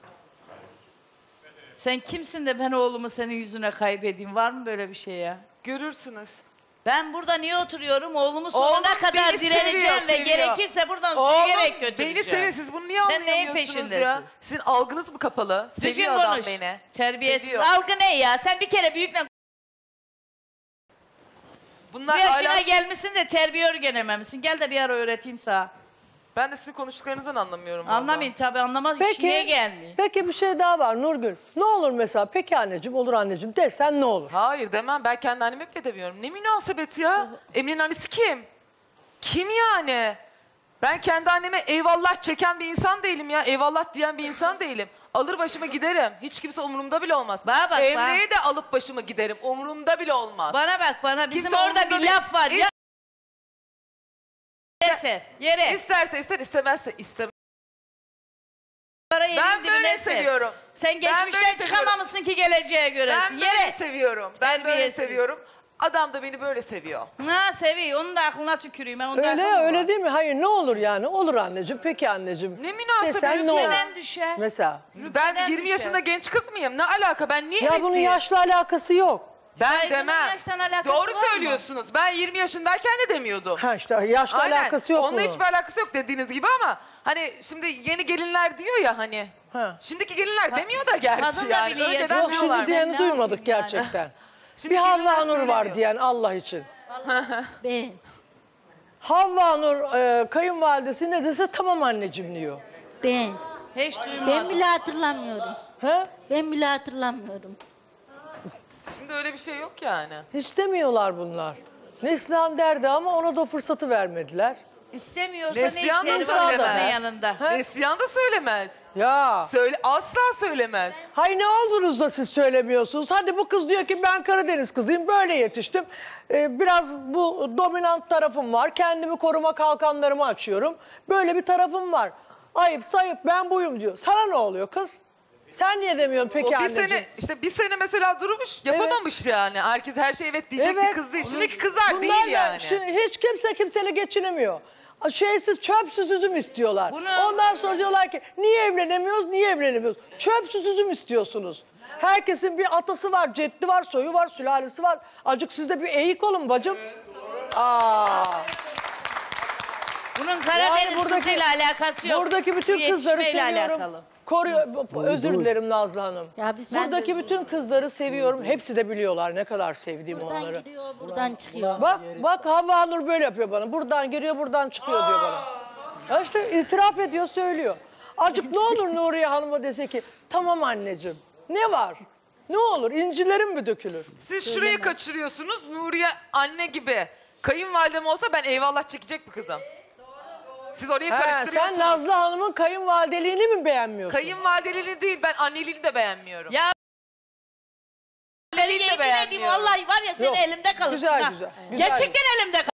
Sen kimsin de ben oğlumu senin yüzüne kaybedeyim? Var mı böyle bir şey ya? Görürsünüz. Ben burada niye oturuyorum? Oğlumu sonuna Oğlum kadar beni direneceğim seviyor, ve seviyor. gerekirse buradan Oğlum sürüyerek götüreceğim. beni seviyor. Siz bunu niye Sen neyin anlayamıyorsunuz peşindesin? ya? Sizin algınız mı kapalı? Düzgün Seviyor adam konuş. beni. Terbiyesiz. Seviyor. Algı ne ya? Sen bir kere büyükle bu Bunlar yaşına hala... gelmişsin de terbiye öğrenememişsin. Gel de bir ara öğreteyim sana. Ben de sizin konuştuklarınızdan anlamıyorum. vallahi. Anlamayın tabii anlamaz. İşine gelmiyor. Peki bir şey daha var Nurgül. Ne olur mesela peki anneciğim olur anneciğim dersen ne olur? Hayır demem. Ben kendi anneme bile demiyorum. Ne münasebet ya? Emre'nin annesi kim? Kim yani? Ben kendi anneme eyvallah çeken bir insan değilim ya. Eyvallah diyen bir insan değilim. Alır başımı giderim. Hiç kimse umurumda bile olmaz. Bana bak, Emre'ye de alıp başımı giderim. Umurumda bile olmaz. Bana bak bana. Bizim Kimse orada umurumda bir değil. laf var. Ya... Yere. Yere. İsterse ister, istemezse istemez. Para yerin Ben böyle dibine ser. seviyorum. Sen Ben böyle geçmişten seviyorum. çıkamamışsın ki geleceğe göresin. Ben böyle Yere. seviyorum. Ben böyle Terbiyesiz. seviyorum. Adam da beni böyle seviyor. Ha seviyor. Onun da aklına tüküreyim. Ben onun da Öyle aklına öyle var. değil mi? Hayır ne olur yani? Olur anneciğim. Peki anneciğim. Ne münasebet. Desen ne olur? Rütbeden düşer. Mesela. Ben Rütbeden yirmi düşer. yaşında genç kız mıyım? Ne alaka? Ben niye Ya bunun emekliyim? yaşla alakası yok. Ben Saygının demem. yaştan alakası Doğru var mı? söylüyorsunuz. Ben yirmi yaşındayken de demiyordum. Ha işte yaşla Aynen. alakası yok Onunla bunun. hiçbir alakası yok dediğiniz gibi ama hani şimdi yeni gelinler diyor ya hani. Ha. Şimdiki gelinler demiyor da gerçi kadın da yani. biliyor, Önceden Yok diyorlar. şimdi diyeni ne duymadık yapayım yani? gerçekten. Şimdi Bir Havva gelinler Nur var söylemiyor. diyen Allah için. Ben. Havva Nur e, kayınvalidesi ne dese tamam anneciğim diyor. Ben. Hiç Ben duymadım. bile hatırlamıyorum. He? Ben bile hatırlamıyorum. Şimdi öyle bir şey yok yani. Hiç demiyorlar bunlar. Neslihan derdi ama ona da fırsatı vermediler. İstemiyorsa ne Neslihan da işleri var söylemez. adamın yanında? Neslihan da söylemez. Ya. Söyle, asla söylemez. Hay ne oldunuz da siz söylemiyorsunuz? Hadi bu kız diyor ki ben Karadeniz kızıyım böyle yetiştim. Ee, biraz bu dominant tarafım var. Kendimi koruma kalkanlarımı açıyorum. Böyle bir tarafım var. Ayıp sayıp ben buyum diyor. Sana ne oluyor kız? Sen niye demiyorsun peki O bir anneciğim? sene işte bir sene mesela durmuş yapamamış yani. Herkes her şey evet diyecek bir kız değil. Şimdiki kızlar Bunlar değil da yani. şi- hiç kimse kimseyle geçinemiyor. Şeysiz çöpsüz üzüm istiyorlar. Bunu- Ondan sonra diyorlar ki niye evlenemiyoruz niye evlenemiyoruz? Çöpsüz üzüm istiyorsunuz. Herkesin bir atası var, ceddi var, soyu var, sülalesi var. Acık siz de bir eğik olun bacım. Aa. Bunun Karadeniz buradaki- kızıyla alakası yok. Buradaki bütün Bu kızları yetişmeyle seviyorum. alakalı. Koruyor, özür dilerim Nazlı Hanım. Ya biz- Buradaki bütün kızları seviyorum. Hepsi de biliyorlar ne kadar sevdiğimi Buradan onları. gidiyor, buradan çıkıyor. Bak bak Havva Nur böyle yapıyor bana. Buradan giriyor buradan çıkıyor diyor bana. Ya işte itiraf ediyor söylüyor. Acık ne olur Nuriye Hanım'a dese ki tamam anneciğim ne var? Ne olur incilerim mi dökülür? Siz şurayı kaçırıyorsunuz. Nuriye anne gibi. Kayınvalidem olsa ben eyvallah çekecek bir kızım. Siz orayı He, karıştırıyorsunuz. sen Nazlı Hanım'ın kayınvalideliğini mi beğenmiyorsun? Kayınvalideliğini değil ben anneliğini de beğenmiyorum. Ya Anneliğini de yemin edeyim beğenmiyorum. vallahi var ya senin Yok, elimde kalırsın güzel, ha. güzel, güzel. Gerçekten elimde kalırsın.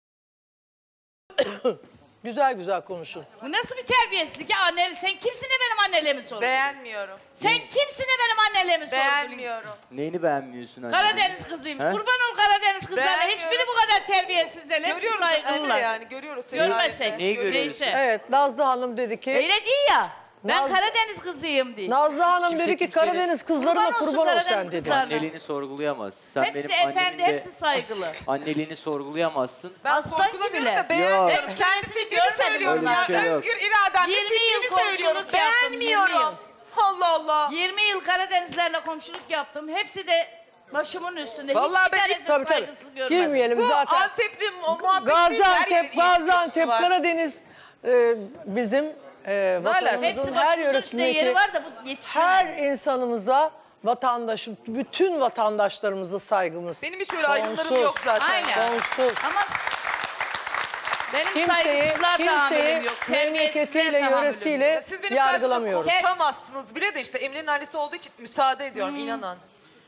Güzel güzel konuşun. Bu nasıl bir terbiyesizlik ya anne? Sen kimsin de benim anneliğimi soruyorsun? Beğenmiyorum. Sen kimsin de benim anneliğimi soruyorsun? Beğenmiyorum. Neyini beğenmiyorsun anne? Karadeniz kızıyım. He? Kurban ol Karadeniz kızlarına. Beğenmiyorum. Hiçbiri bu kadar terbiyesizler. Hepsi Görüyoruz anne saygılılar. yani görüyoruz. seni. Görmesek. Neyi görüyoruz? Neyse. Evet Nazlı Hanım dedi ki. Öyle değil ya. Ben Naz- Karadeniz kızıyım diye. Nazlı Hanım Kimse dedi ki kimsenin- Karadeniz kızlarına Kurban olsun kurban ol Karadeniz sen dedi. kızlarına. Anneliğini sorgulayamaz. Sen Hepsi benim efendi, annemin de hepsi saygılı. anneliğini sorgulayamazsın. Ben Aslan sorgulamıyorum gibiler. da beğenmiyorum. Yok. Kendi fikrimi Görmedim söylüyorum öyle bir ya. şey yok. Özgür irademle yirmi yıl fikrimi söylüyorum. komşuluk yaptım, yirmi yıl. Beğenmiyorum. Allah Allah. yirmi yıl Karadenizlerle komşuluk yaptım. Hepsi de başımın üstünde. Vallahi Hiçbir ben tanesi Tabii tabii. saygısız görmedim. Girmeyelim Bu zaten. Antepli o muhabbet değil, her yerin Gaziantep, ilişkisi Gaziantep, var. Karadeniz e, bizim e, alaka? Hepsi vatanımızın her başımızın üstünde yeri yöresindeki var da bu yetişmeler. her insanımıza vatandaşım, bütün vatandaşlarımıza saygımız. Benim hiç öyle ayrımlarım sonsuz, yok zaten. Aynen. Sonsuz. Ama benim Kimseyi, saygısızlığa tahammülüm kimseyi yok. memleketiyle, terbiyesizliğe tahammülüm yöresiyle yok. Siz benim yargılamıyoruz. karşımda konuşamazsınız bile de işte Emre'nin annesi olduğu için müsaade ediyorum Hmm. inanın.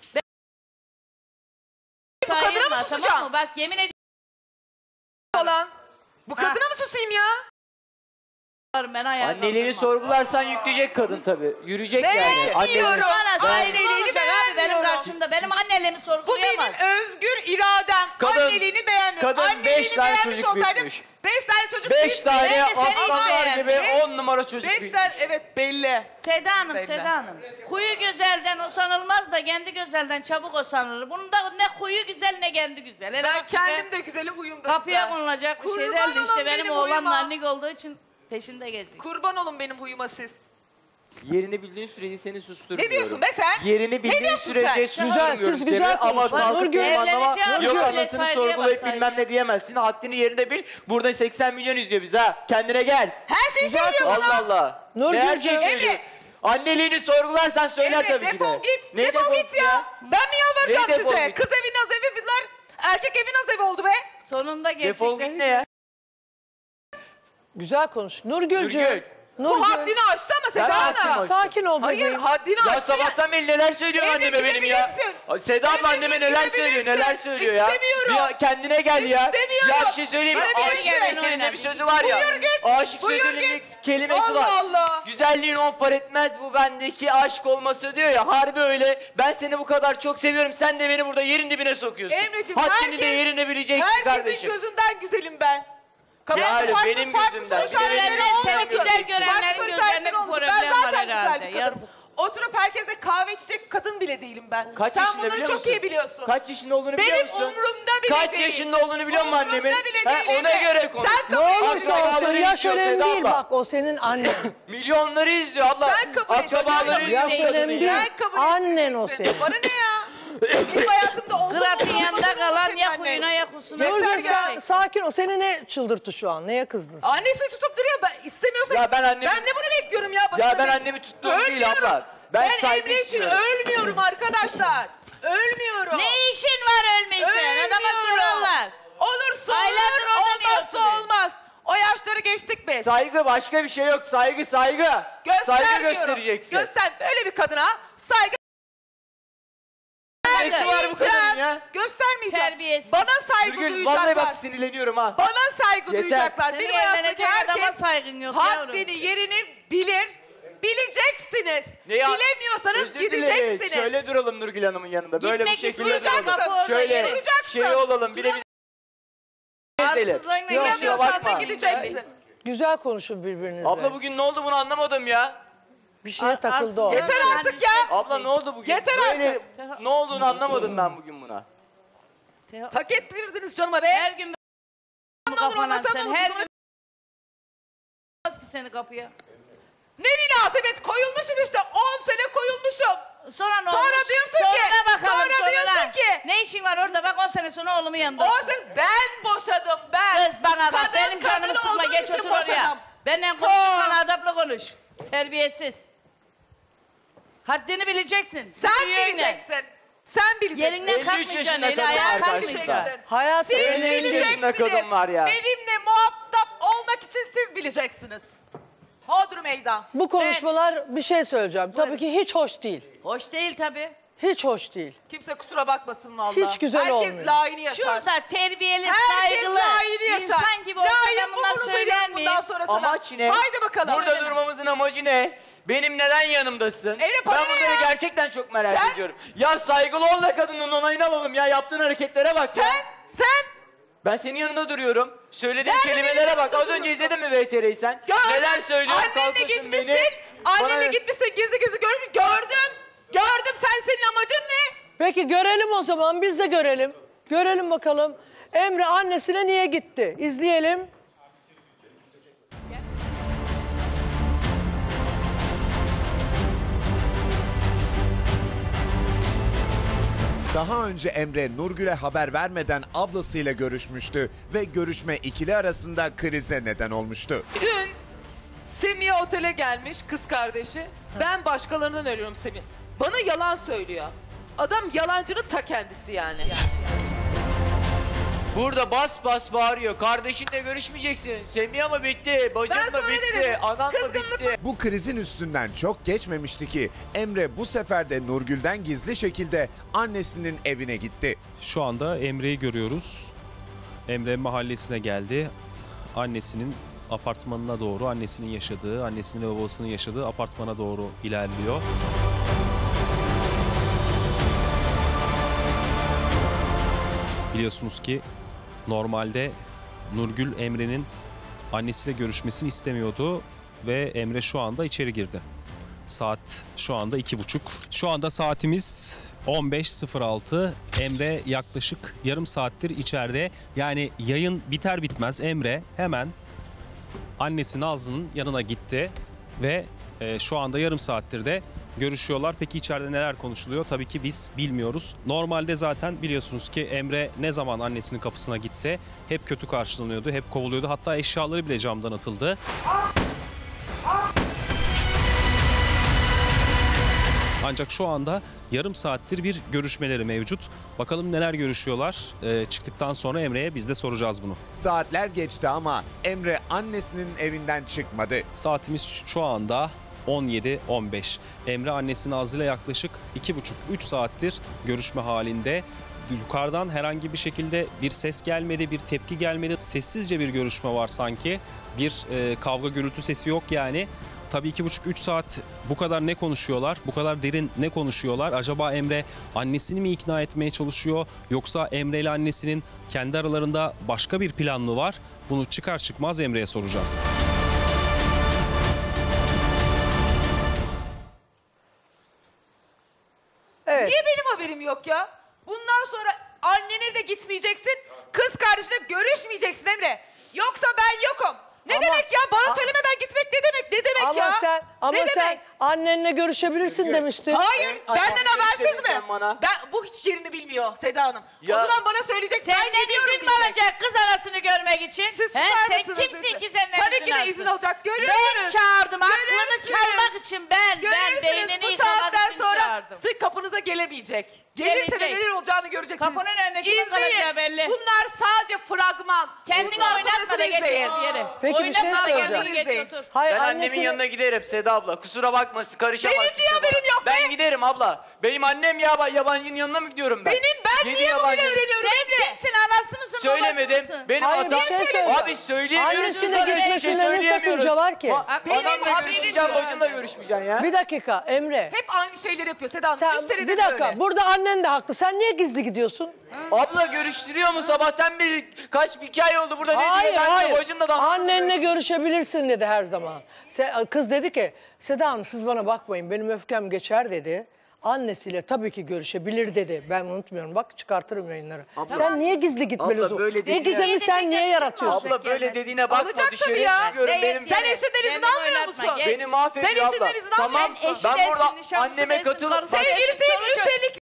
Bu kadına mı Tamam susacağım? mı? Bak yemin ediyorum Falan. Bu kadına mı susayım ya? ben ayağa Anneliğini kalkamam. sorgularsan yükleyecek kadın tabii. Yürüyecek yani. Beğenmiyorum. Anneliğini- Bana Ben- saygılı olacak abi benim beğenmiyorum. karşımda. Benim anneliğimi Bu sorgulayamaz. benim özgür iradem. Kadın- Anneliğini beğenmiyorum. kadın Anneliğini beş tane beğenmiş çocuk olsaydım, büyütmüş. Beş tane çocuk Beş büyütmüş. tane Ben de seni aslanlar hiç gibi beğenmedim. on numara çocuk Beş büyütmüş. tane evet belli. Seda Hanım, Belli. Seda Hanım. Huyu güzelden usanılmaz da kendi güzelden çabuk usanılır. Bunun da ne huyu güzel ne kendi güzel. Hele Ben bak kendim de güzelim huyum da kapıya güzel. konulacak bir şey Kurban değildi. olun İşte benim benim oğlan huyuma. annik olduğu için peşinde geziyor. Kurban olun benim huyuma siz. Yerini bildiğin sürece seni susturmuyorum. Ne diyorsun be sen? Yerini Ne bildiğin diyorsun sürece sen? susturmuyorum Güzel, siz seni. güzel Ama konuşun. kalkıp Nurgül, benim annama evleneceğim, yok Nurgül, anasını saygıya sorgulayıp bas, bilmem ne diyemezsin. Haddini yerinde bil. Burada seksen milyon izliyor bizi ha. Kendine gel. Her şeyi Güzel söylüyor Allah bana. Allah. Nurgül, Ne her şeyi Emre. söylüyor. Anneliğini sorgularsan söyler Emre, tabii ki de. defol git. Ne defol git ya. Ben mi yalvaracağım Ne defol size? git? Kız evi naz evi bizler. Erkek evi naz evi oldu be. Sonunda gerçekten... Defol git ne ya? Güzel konuş. Nurgülcüğüm. Nurgül. Bu Nurgül. haddini aştı ama Ben Seda haddimi Hanım. aştım. Sakin ol Hayır bebeğim. haddini Ya aştı. sabahtan beri neler söylüyor Evde anneme benim ya. gidebilirsin. Seda abla Evde anneme neler söylüyor, gidebilirsin. neler söylüyor ya. İstemiyorum. Ya kendine gel ya. İstemiyorum. Ya bir şey söyleyeyim mi? Bana bir Ayşe gel, Veysel'in de bir oynayayım. sözü var ya. Buyur gel Aşık Buyur sözünün git. kelimesi Allah var. Allah. Güzelliğin on par etmez bu bendeki aşk olması diyor ya. Harbi öyle. Ben seni bu kadar çok seviyorum. Sen de beni burada yerin dibine sokuyorsun. Emreciğim, Haddini de herkes- yerine bileceksin Herkesin kardeşim. gözünden güzelim ben. Yani Farklı- benim farklı gözümden. soru işaretleri Bir de benim olmasın. seni güzel görenlerin Farklı soru gözlerinde işaretleri bir olmasın. problem Ben var zaten güzel herhalde. bir kadınım. Yazık. Oturup herkese kahve içecek kadın bile değilim ben. Kaç Sen yaşında bunları biliyor çok musun? iyi biliyorsun. Kaç yaşında olduğunu biliyor Benim musun? umurumda bile Kaç değil. yaşında olduğunu biliyor musun annemin? Umurumda bile Ha, değil. ona göre konuş. Sen Ne kabul olursa olsun Akrabaları yaş izliyor önemli Seda değil abla. bak o senin annen. Milyonları izliyor abla. Sen kabul et, Akrabaları çocuğun izliyor. Yaş kabul et. önemli değil. Sen kabul Annen o edeceksin. senin. Bana ne ya? Benim hayatımda oldu. Kıratın olmadı, yanında olmadı, kalan senin ya annen. kuyuna ya kusuna. Yeter Nurgül gerçekten. sen sakin ol. Seni ne çıldırttı şu an? Neye kızdın sen? Annesi tutup duruyor. Ben istemiyorsa Ya ben annemi- ben ne bunu bekliyorum ya? Başına Ya ben bek- annemi tuttuğum değil Ölmüyorum. abla. Ben Ben saygı Emre için istiyorum. ölmüyorum arkadaşlar. Ölmüyorum. Ne işin var ölmeysen? Adama sorarlar. Olursa Aylardır olur, orada olmazsa diyorsunuz. olmaz. O yaşları geçtik biz. Saygı başka bir şey yok. Saygı saygı. Göster Saygı diyorum. göstereceksin. Göster. Böyle bir kadına saygı Nesi var bu kadının ya? göstermeyeceğim. Terbiyesiz. Bana saygı Nurgül vallahi duyacaklar. bak sinirleniyorum ha. Bana saygı Yeter. duyacaklar. Senin Benim hayatımdaki evlenecek adama herkes saygın yok yavrum. haddini, yerini bilir. Bileceksiniz. Ne ya? Bilemiyorsanız Özür dileriz. gideceksiniz. Şöyle duralım Nurgül Hanım'ın yanında. Böyle bir Gitmek şekilde istiyorsan duralım. kapı orada, Şöyle yürü. Duracaksın. şey olalım. Bir de biz gezelim. Arsızlığına Yok, giremiyorsan Bilemiyorsan bakma. sen gideceksin. Güzel konuşun birbirinizle. Abla bugün ne oldu bunu anlamadım ya. bir şeye takıldı o. arsız- Yeter artık ya. Abla ne oldu bugün? Yeter Böyle artık. ne olduğunu anlamadım ben bugün buna. Tak ettirdiniz canıma be. Her gün Ne olur kafana olmasa ne sen olur. her gün ki seni kapıya. Ne münasebet koyulmuşum işte. on sene koyulmuşum. Sonra ne Sonra olmuş? diyorsun ki- Sonuna bakalım sonra sonuna. diyorsun ki- Ne işin var orada bak on sene sonra oğlumun yanında. on sene ben boşadım ben. Kız bana bak Kadın- benim canımı kadın sıkma olduğum geç için otur oraya. boşadım. Benden konuşursan adaplı konuş. Terbiyesiz. Haddini bileceksin. Sen Büyüğünle. bileceksin. Sen bileceksin. Yerinden elli üç kalkmayacaksın. yaşında Eli kadın ayağa var kalkmayacaksın. karşımda. Hayatım Siz elli üç yaşında kadın bileceksiniz. var ya. Benimle muhatap olmak için siz bileceksiniz. Hodri meydan. bu konuşmalar bir şey söyleyeceğim. Tabii ki hiç hoş değil. Hoş değil tabii. Hiç hoş değil. Kimse kusura bakmasın vallahi. Hiç güzel Herkes olmuyor. layığını yaşar. Şurada terbiyeli, Herkes saygılı, layığını yaşar. insan gibi olsa ben Layığım bunlar bunu söyler biliyorum miyim? bundan sonrasına. Amaç ne? Haydi bakalım. Burada durmamızın amacı ne? Benim neden yanımdasın? Emre, bana Ben ne bunları ya? gerçekten çok merak Sen- ediyorum. Ya saygılı ol da kadının onayını alalım ya. Yaptığın hareketlere bak ya. Sen, sen Ben senin yanında duruyorum. Söylediğin Nerede kelimelere benim bak. yanımda Az önce duruyorsun? izledin mi V T R'yi sen? gördüm. Neler söylüyorsun? Annenle Kalkıyorsun gitmişsin. beni. Annenle Bana- gitmişsin gizli gizli görmüş. Gördüm. Gördüm. Sen senin amacın ne? Peki görelim o zaman biz de görelim. Görelim bakalım. Emre annesine niye gitti? İzleyelim. Daha önce Emre Nurgül'e haber vermeden ablasıyla görüşmüştü ve görüşme ikili arasında krize neden olmuştu. Dün Semih'e otele gelmiş kız kardeşi. Ben başkalarından ölüyorum Semih. Bana yalan söylüyor. Adam yalancının ta kendisi yani. Burada bas bas bağırıyor. Kardeşinle görüşmeyeceksin. Semih mı bitti? Bacın Ben mı sana ne bitti? dedim? Anan mı Kızgınlık bitti? Bu krizin üstünden çok geçmemişti ki Emre bu sefer de Nurgül'den gizli şekilde annesinin evine gitti. Şu anda Emre'yi görüyoruz. Emre mahallesine geldi. Annesinin apartmanına doğru, annesinin yaşadığı, annesinin ve babasının yaşadığı apartmana doğru ilerliyor. Biliyorsunuz ki normalde Nurgül Emre'nin annesiyle görüşmesini istemiyordu ve Emre şu anda içeri girdi. Saat şu anda iki buçuk. Şu anda saatimiz on beş sıfır altı. Emre yaklaşık yarım saattir içeride. Yani yayın biter bitmez Emre hemen annesi Nazlı'nın yanına gitti ve e, şu anda yarım saattir de görüşüyorlar. Peki içeride neler konuşuluyor? Tabii ki biz bilmiyoruz. Normalde zaten biliyorsunuz ki Emre ne zaman annesinin kapısına gitse hep kötü karşılanıyordu, hep kovuluyordu. Hatta eşyaları bile camdan atıldı. Ancak şu anda yarım saattir bir görüşmeleri mevcut. Bakalım neler görüşüyorlar. Ee, çıktıktan sonra Emre'ye biz de soracağız bunu. Saatler geçti ama Emre annesinin evinden çıkmadı. Saatimiz şu anda on yedi on beş. Emre annesi Nazlı ile yaklaşık iki buçuk üç saattir görüşme halinde. Yukarıdan herhangi bir şekilde bir ses gelmedi, bir tepki gelmedi. Sessizce bir görüşme var sanki. Bir e, kavga gürültü sesi yok yani. Tabii iki buçuk üç saat bu kadar ne konuşuyorlar? Bu kadar derin ne konuşuyorlar? Acaba Emre annesini mi ikna etmeye çalışıyor? Yoksa Emre ile annesinin kendi aralarında başka bir plan mı var? Bunu çıkar çıkmaz Emre'ye soracağız. Evet. Niye benim haberim yok ya? Bundan sonra annene de gitmeyeceksin, kız kardeşine görüşmeyeceksin Emre. Yoksa ben yokum. Ne Ama- demek ya? Bana A- söylemeden gitmek ne demek? Ne demek Ama ya? sen ama ne sen demek? annenle görüşebilirsin demiştin. Hayır, benden habersiz mi? sen bana. Ben bu hiç yerini bilmiyor Seda Hanım. Ya- O zaman bana söyleyecek. ben Senden gidiyorum izin mi diyecek. alacak kız anasını görmek için? Siz He, susar sen mısınız kimsin lütfen? ki senden Tabii izin ki de alsın? izin alacak. Görürsünüz. Ben çağırdım. Aklını Görürsünüz. çalmak için ben. Ben Görürsünüz. beynini Bu yıkamak saatten için sonra çağırdım. sık kapınıza gelemeyecek. Gelirse de Gelecek. neler olacağını göreceksiniz. Kapının önünde kimin İzleyin. kalacağı belli. Bunlar sadece fragman. Kendini Bundan oynatma da sonrasını geç izleyin. otur yere. Peki bir şey Oynatma da soracağım. kendini geç otur. Hayır, Ben annemin annesini- yanına giderim Seda abla. Kusura bakmasın, karışamaz. Benim kimse niye haberim bana. yok Ben be? giderim abla. Benim annem ya, ben yabancının yanına mı gidiyorum ben? Benim ben Yedi niye bugün yabancı- öğreniyorum Sen Emre? kimsin? Anası mısın? babası Söylemedim. mısın? Benim Hayır, hatam. bir şey söyleyeceğim. Abi söyleyemiyorsun. Annesine sana, bir şey geçmesinde ne söyleyemiyoruz. sakınca var ki? Ha, Benim Anamla haberim görüşmeyeceksin, yok. bacınla görüşmeyeceksin ya. Bir dakika Emre. Hep aynı şeyleri yapıyor Seda Hanım. Sen, Üç senedir bir dakika böyle. burada annen de haklı. Sen niye gizli gidiyorsun? Abla görüştürüyor mu sabahtan beri? Kaç bir hikaye oldu burada, ne Hayır diyor? Ben hayır. de bacınla da... Annenle görüşebilirsin dedi her zaman. Se- kız dedi ki Seda Hanım siz bana bakmayın benim öfkem geçer dedi. Annesiyle tabii ki görüşebilir dedi. Ben unutmuyorum bak çıkartırım yayınları. Sen niye gizli gitmeli? Abla, böyle Bu dediğine- gizemi sen niye yaratıyorsun? Abla böyle dediğine bakma, Alacak tabii dışarıya ya. çıkıyorum. Ne- Benim... Sen eşinden izin Kendini almıyor oynatma, musun? gel. Beni mahvediyor Sen abla. eşinden izin almıyor Tamam, musun? Eşi ben dersin, burada nişanlısı anneme dersin, katılıp... karısı Bak- dersin. Sevgilisiyim Sonuç- üstelik.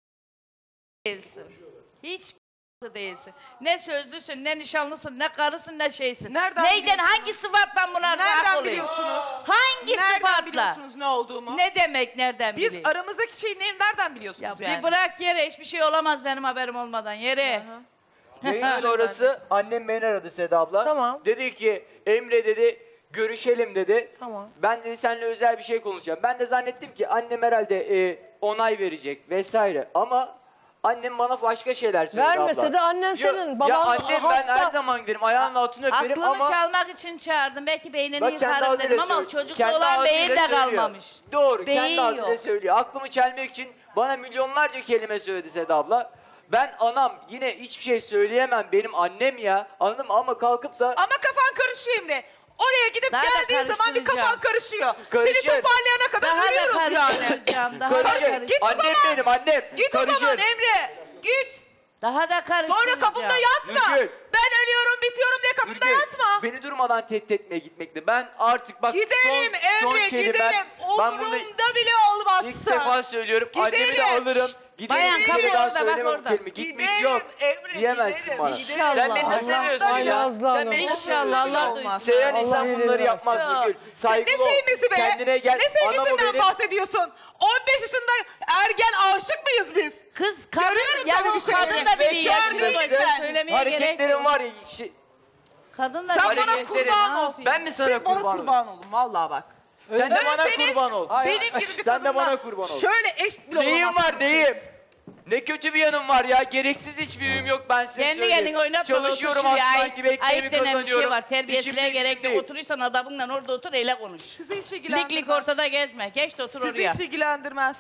Değilsin. Hiç değilsin. Ne sözlüsün, ne nişanlısın, ne karısın, ne şeysin. Nereden Neyden, biliyorsunuz? hangi sıfatla buna rahat Nereden olayım? biliyorsunuz? Hangi Nereden sıfatla? biliyorsunuz ne olduğumu? Ne demek nereden Biz bileyim? aramızdaki şeyi ne- nereden biliyorsunuz Ya yani? bir bırak yere, hiçbir şey olamaz benim haberim olmadan yere. Yayın sonrası annem beni aradı Seda abla. Tamam. Dedi ki Emre dedi görüşelim dedi. Tamam. Ben dedi seninle özel bir şey konuşacağım. Ben de zannettim ki annem herhalde e, onay verecek vesaire. Ama annem bana başka şeyler söyledi Vermese abla. de annen Ya- senin, baban Ya annem hasta. ben her zaman giderim ayağının altını öperim Aklını ama... çalmak için çağırdım. Belki beynini Bak kendi yıkarım dedim ağzıyla ama söylüyor. çocukta Kendi olan beyin ağzıyla de söylüyor. kalmamış. Doğru Beyin kendi ağzıyla yok. söylüyor. Aklımı çelmek için bana milyonlarca kelime söyledi Seda abla. Ben anam yine hiçbir şey söyleyemem, benim annem ya, anladın mı? Ama kalkıp da Ama kafan karışıyor Emre. Oraya gidip Daha da geldiğin zaman bir kafan karıştıracağım. karışıyor. Karışır. Seni toparlayana kadar Daha da ölüyoruz yani. karıştıracağım. Daha da karışır. karıştıracağım. Git o Annem zaman. benim annem. Git karışır. o zaman Emre. Git. Daha da karıştıracağım. Sonra kapımda yatma. Nurgül. Ben ölüyorum bitiyorum diye kapımda Nurgül, yatma. Beni durmadan tehdit etmeye gitmekte. Ben artık bak Giderim son, son Emre kelimem. giderim. Ben burada Umurumda bile olmazsın. ilk defa söylüyorum. Annemi de Giderim. alırım. Giderim. bayan, bir kapı kere daha orada, bak söylemem orada. kelime. Gitmek Giderim, yok. Emre, Diyemezsin giderim. bana. İnşallah. Sen beni Allah- nasıl seviyorsun Ay ya? Nazlı Sen Hanım. beni nasıl İnşallah, seviyorsun Allah ya? duysun. Seven Allah insan iyiliğini bunları versin. yapmaz Nurgül. Ne Saygılı ol. sevmesi be? Kendine gel. Ne Anam o sevgisinden benim. bahsediyorsun? on beş yaşında ergen aşık mıyız biz? Kız kadın, Görüyorum ya tabii bu bir şey. kadın da Beş biliyor. yaşında Şimdi işte. söylemeye gerek Hareketlerin yok. var ya. şey- Kadın da Sen biliyor. bana hareketlerin. kurban ol. Ben mi sana Siz bana kurban kurban olun vallahi bak. Sen de bana Ölseniz kurban ol. Benim gibi bir Sen de kadınla bana kurban ol. Şöyle eş bile Neyim olamazsınız var neyim? Ne kötü bir yanım var ya. Gereksiz hiçbir huyum yok ben size Kendi söyleyeyim. kendine oynatma. Çalışıyorum otur şuraya. aslan Ayıp- gibi ekmeğimi Ayıp denen bir kazanıyorum. şey var. Terbiyesizliğe İşim gerek gücüm yok. değil. Oturursan adamınla orada otur öyle konuş. Sizi hiç Lik ilgilendirmez. lik ortada gezme. Geç de otur Sizi oraya. hiç ilgilendirmez.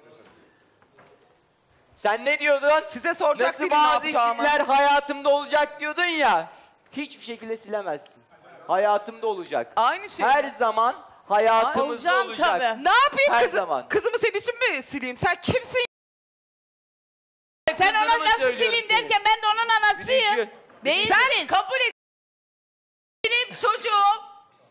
Sen ne diyordun? Size soracak Nasıl biri ne bazı yapacağımı. isimler hayatımda olacak diyordun ya. Hiçbir şekilde silemezsin. Hayatımda olacak. Aynı şey. Her zaman hayatımızda Olacağım olacak. tabii. Ne yapayım Her kızım? zaman. Kızımı senin için mi sileyim? Sen kimsin? Sen Kızını ona mı nasıl söylüyorum sileyim seni? derken ben de onun anasıyım. Düşün. Değilsiniz. Sen kabul et. Benim çocuğum.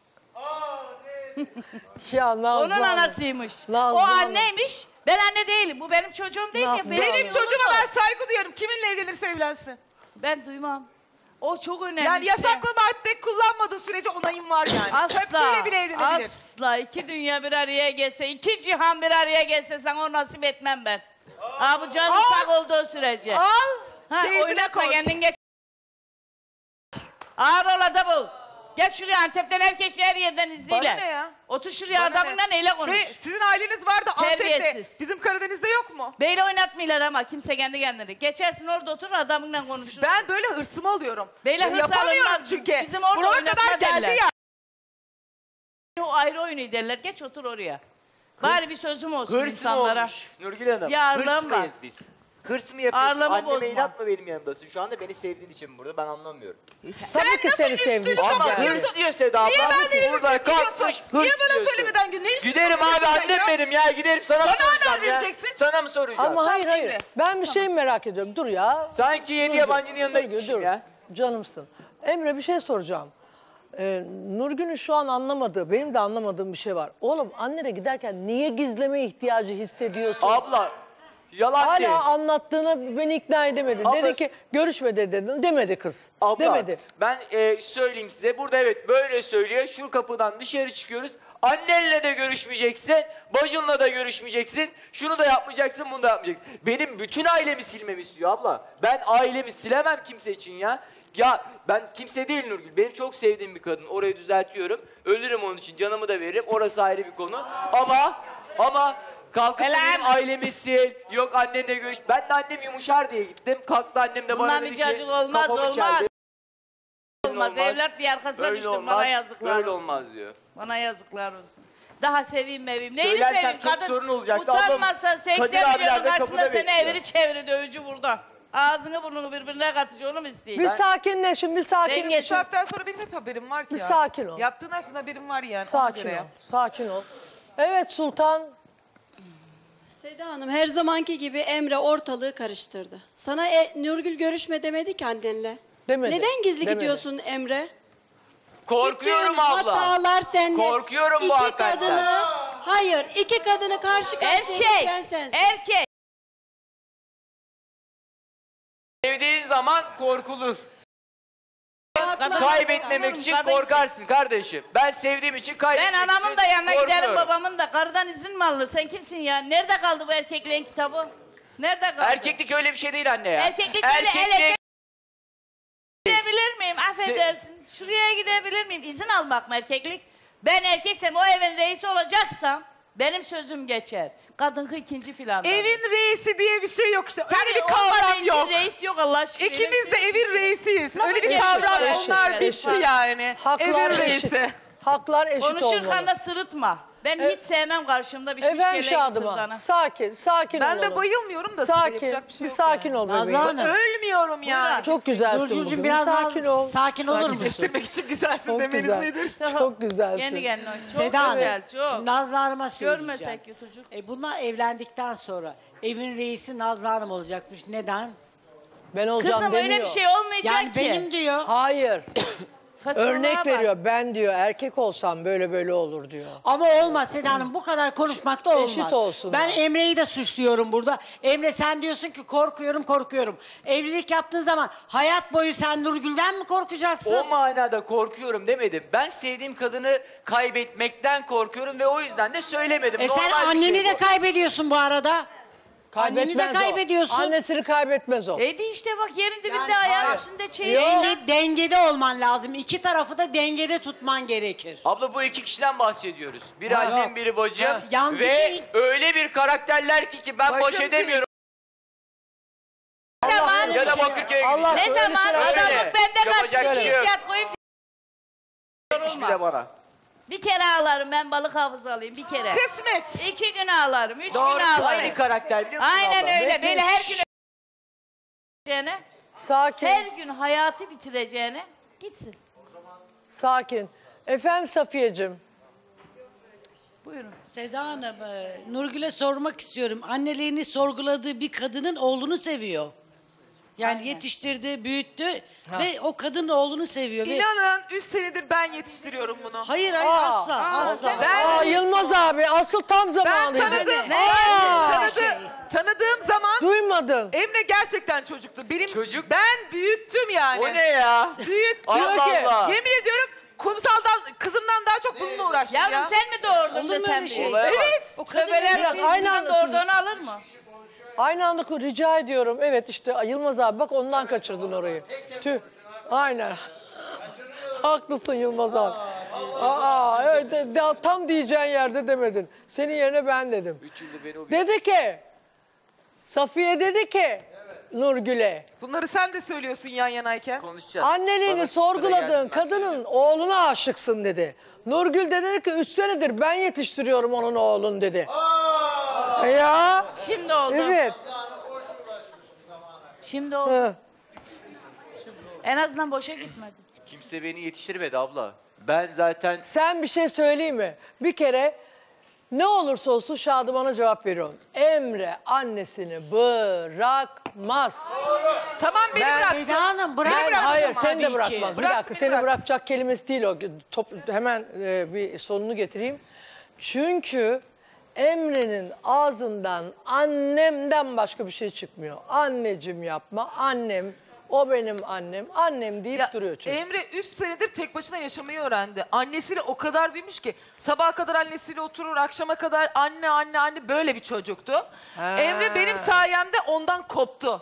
Ya Nazlı Onun Hanım. anasıymış. Nazlı o Hanım. anneymiş. Ben anne değilim. Bu benim çocuğum değil Nazlı ki. Hanım. Benim olur çocuğuma mu? ben saygı duyuyorum. Kiminle evlenirse evlensin. Ben duymam. O çok önemli Yani işte. yasaklı madde kullanmadığı sürece onayım var yani. Çöpçüyle Asla, bile evlenebilir. asla iki dünya bir araya gelse, iki cihan bir araya gelse sana o nasip etmem ben. Aa, bu canın Al. sağ olduğu sürece. Al. Ha, Çeyizine oynatma koy. kendin geç. Ağır ol adamı. Gel şuraya Antep'ten herkes her yerden izleyle. Bana ne ya? Otur şuraya Bana adamınla ne? neyle konuş. Ve sizin aileniz vardı Antep'te. Terbiyesiz. Bizim Karadeniz'de yok mu? Beyle oynatmıyorlar ama kimse kendi kendine. Geçersin orada otur adamınla konuşursun. Ben böyle hırsımı alıyorum. Beyle hırs Yapamıyorum alınmaz. çünkü. Bizim orada Buraya oynatma kadar geldi derler. ya. O ayrı oyunu derler. Geç otur oraya. Bari bir sözüm olsun Hırs mı insanlara. olmuş Nurgül Hanım? Ya Hırs ağırlığım var. mıyız biz? Hırs mı yapıyorsun? Ağırlığımı Anneme bozma. inat mı benim yanımdasın? Şu anda beni sevdiğin için burada ben anlamıyorum. Tabii ki seni sevdim. Ama Yani. hırs diyor Seda abla. Niye bendenizi Burada siz gidiyorsun? kalkmış Niye hırs bana diyorsun. söylemeden gün? Ne istiyorsun? Giderim abi Gerçekten annem ya? benim ya giderim sana mı Bana soracağım haber ya? vereceksin. Sana mı soracağım? Ama hayır hayır. Emre. Ben bir şey merak ediyorum. Dur ya. Sanki yedi yabancının yanında Nurgül, gitmişim dur. ya. Canımsın. Emre bir şey soracağım. Ee, Nurgül'ün şu an anlamadığı, benim de anlamadığım bir şey var. Oğlum annene giderken niye gizleme ihtiyacı hissediyorsun? Abla yalan değil. Hala anlattığını beni ikna edemedin. Abla- Dedi ki görüşme de dedin. Demedi kız. Abla Demedi. ben e, söyleyeyim size burada evet böyle söylüyor. Şu kapıdan dışarı çıkıyoruz. Annenle de görüşmeyeceksin. Bacınla da görüşmeyeceksin. Şunu da yapmayacaksın bunu da yapmayacaksın. Benim bütün ailemi silmemi istiyor abla. Ben ailemi silemem kimse için ya. Ya ben kimse değil Nurgül. Benim çok sevdiğim bir kadın. Orayı düzeltiyorum. Ölürüm onun için. Canımı da veririm. Orası ayrı bir konu. Ama ama kalkıp da benim ailemi sil. Yok annenle görüş. Ben de annem yumuşar diye gittim. Kalktı annem de bana Bundan dedi bir ki cacık olmaz kafamı olmaz. çeldi. Olmaz. Evlat diye arkasına Böyle düştüm. olmaz, Bana yazıklar böyle olsun. olmaz diyor. Bana yazıklar olsun. Daha seveyim meveyim. Neyini Söylersem seveyim? çok Kadın sorun olacaktı. utanmasa Ablam, seksen Kadir abiler milyonun de karşısında kapıda seni bekliyor. eviri çeviri dövücü burada. Ağzını burnunu birbirine katıcı onu mu isteyeyim? Bir sakinleşin, bir Ben sakinleşin. geçim. Şu saatten sonra benim hep haberim var ki Bir ya. sakin ol. Yaptığın her şeyden haberim var yani. ona Sakin göre ol. yap. Sakin ol. Evet Sultan. Seda Hanım her zamanki gibi Emre ortalığı karıştırdı. Sana e, Nurgül görüşme demedi ki annenle. Demedi. Neden gizli Demedi. gidiyorsun Emre? Korkuyorum Bütün abla. hatalar sende. Korkuyorum bu İki hakikaten. kadını, hayır iki kadını karşı karşıya Erkek. getiren sensin. Erkek. Sevdiğin zaman korkulur. Haklı. Kaybetmemek için Kadın- korkarsın kardeşim. Ben sevdiğim için kaybetmek Ben için anamın da yanına giderim korkuyorum. babamın da. Karıdan izin mi alır? Sen kimsin ya? Nerede kaldı bu erkekliğin kitabı? Nerede kaldı? Erkeklik öyle bir şey değil anne ya. Erkeklik öyle el Erkeklik ele- Gidebilir miyim? Affedersin. Şuraya gidebilir miyim? İzin almak mı erkeklik? Ben erkeksem o evin reisi olacaksam benim sözüm geçer. Kadın ikinci planda. Evin reisi diye bir şey yok işte. Öyle Tabii bir olmadığı kavram için yok. reis yok Allah aşkına. İkimiz de evin reisiyiz. Lafı Öyle bir geçiyor. kavram Eşit, onlar eşit. bitti yani. Haklar Evin eşit. reisi. Haklar eşit Konuşurken olmalı. de sırıtma. Ben hiç sevmem karşımda bir Efendim şişkeleyi Şadıman. sırtana. Sakin, sakin Ben de olalım. bayılmıyorum da size Sakin, yapacak bir şey bir yok sakin yani. ol Nazlı bebeğim. Hanım. Ölmüyorum yani. Çok güzelsin Nurgül'cüm bugün. biraz daha sakin ol. sakin olur musun? Kestirmek için güzelsin Çok demeniz güzel. nedir? Çok güzelsin. Kendi kendine oyun. Çok Seda Hanım, güzel, çok. şimdi Nazlı Hanım'a söyleyeceğim. Görmesek yutucuk. E bunlar evlendikten sonra evin reisi Nazlı Hanım olacakmış. Neden? Ben olacağım Kızım demiyor. öyle bir şey olmayacak Yani ki. benim diyor. Hayır. Saçmalama Örnek bak. veriyor. Ben diyor erkek olsam böyle böyle olur diyor. Ama olmaz Seda Hanım, bu kadar konuşmak da olmaz. Eşit olsun. Ben Emre'yi de suçluyorum burada. Emre sen diyorsun ki korkuyorum korkuyorum. Evlilik yaptığın zaman hayat boyu sen Nurgül'den mi korkacaksın? O manada korkuyorum demedim. Ben sevdiğim kadını kaybetmekten korkuyorum ve o yüzden de söylemedim. E sen Normal bir anneni şey de bu. kaybediyorsun bu arada. Anneni de Kaybetmez o. kaybediyorsun. Annesini kaybetmez o. Edi işte bak yerin dibinde Yani ayağın hayır. üstünde çeyiz. Denge, dengede olman lazım. İki tarafı da dengede tutman gerekir. Abla bu iki kişiden bahsediyoruz. Biri Ha, annem yok. biri bacım Ha, yandı ve değil. öyle bir karakterler ki ki ben Bacım baş değil. edemiyorum. Ne zaman? Ya da Bakırköy'e Allah gideceğim. Ne öyle zaman? şeyler- Öyle. Adamlık bende Yapacak kaçtı. bir şey yok. İşyat koyup Gitmiş bir de bana. bir kere ağlarım ben balık havuzu alayım bir kere. Kısmet. İki gün ağlarım, üç Doğru gün ağlarım. aynı karakter biliyor musun Aynen abla? öyle. Böyle her gün öldüreceğine, Sakin. her gün hayatı bitireceğine gitsin. Sakin. Efendim Safiyeciğim. Buyurun. Seda Hanım, e, Nurgül'e sormak istiyorum. Anneliğini sorguladığı bir kadının oğlunu seviyor. Yani yetiştirdi, büyüttü ve o kadın oğlunu seviyor. Ve... İnanın üç senedir ben yetiştiriyorum bunu. Hayır hayır Aa, asla aa, asla. ben- Aa Yılmaz abi asıl tam Ben zamanıydı. tanıdığım, Ne? tanıdı- Şey. tanıdığım zaman Duymadın. Emre gerçekten çocuktu. Benim Çocuk? ben büyüttüm yani. O ne ya? Büyüttüm. Allah ki, Allah. Yemin ediyorum kumsaldan kızımdan daha çok bununla uğraştım Yavrum ya. sen mi doğurdun Olur da mu sen öyle mi? şey? Olaya bak. Evet. O kadın Tövbeler hep- bak. hep- Aynı Aynı anda doğurduğunu alır mı? Aynı anda ku- rica ediyorum. Evet işte Yılmaz abi bak ondan kaçırdın orayı. Tüh. Aynen. Haklısın Yılmaz abi. Aa, evet, de- de- tam diyeceğin yerde demedin. Senin yerine ben dedim. Üç yıldır beni o Dedi ki, Safiye dedi ki Nurgül'e, Bunları sen de söylüyorsun yan yanayken. konuşacağız. anneliğini Bana sıra sorguladığın gelsin, ben kadının söyleyeceğim. oğluna aşıksın dedi. Nurgül de dedi ki üç senedir ben yetiştiriyorum onun oğlunu dedi. Ya. Şimdi oldu. Evet. Şimdi oldu. Hı. En azından boşa gitmedi. Kimse beni yetiştirmedi abla. Ben zaten Sen bir şey söyleyeyim mi? Bir kere ne olursa olsun Şadıman'a cevap veriyorum. Emre annesini bırakmaz. Tamam beni Ben- bıraksın. Seda Hanım, bırak- Ben, bıraksın hayır seni de tabii ki. bırakmaz. Bir Bıraksın, dakika beni seni bıraksın. bırakacak kelimesi değil o. Top, hemen e, bir sonunu getireyim. Çünkü Emre'nin ağzından annemden başka bir şey çıkmıyor. Anneciğim yapma, annem, o benim annem, annem deyip Ya, duruyor çocuk. Emre üç senedir tek başına yaşamayı öğrendi. Annesiyle o kadar büyümüş ki sabaha kadar annesiyle oturur, akşama kadar anne anne anne böyle bir çocuktu. Ha. Emre benim sayemde ondan koptu.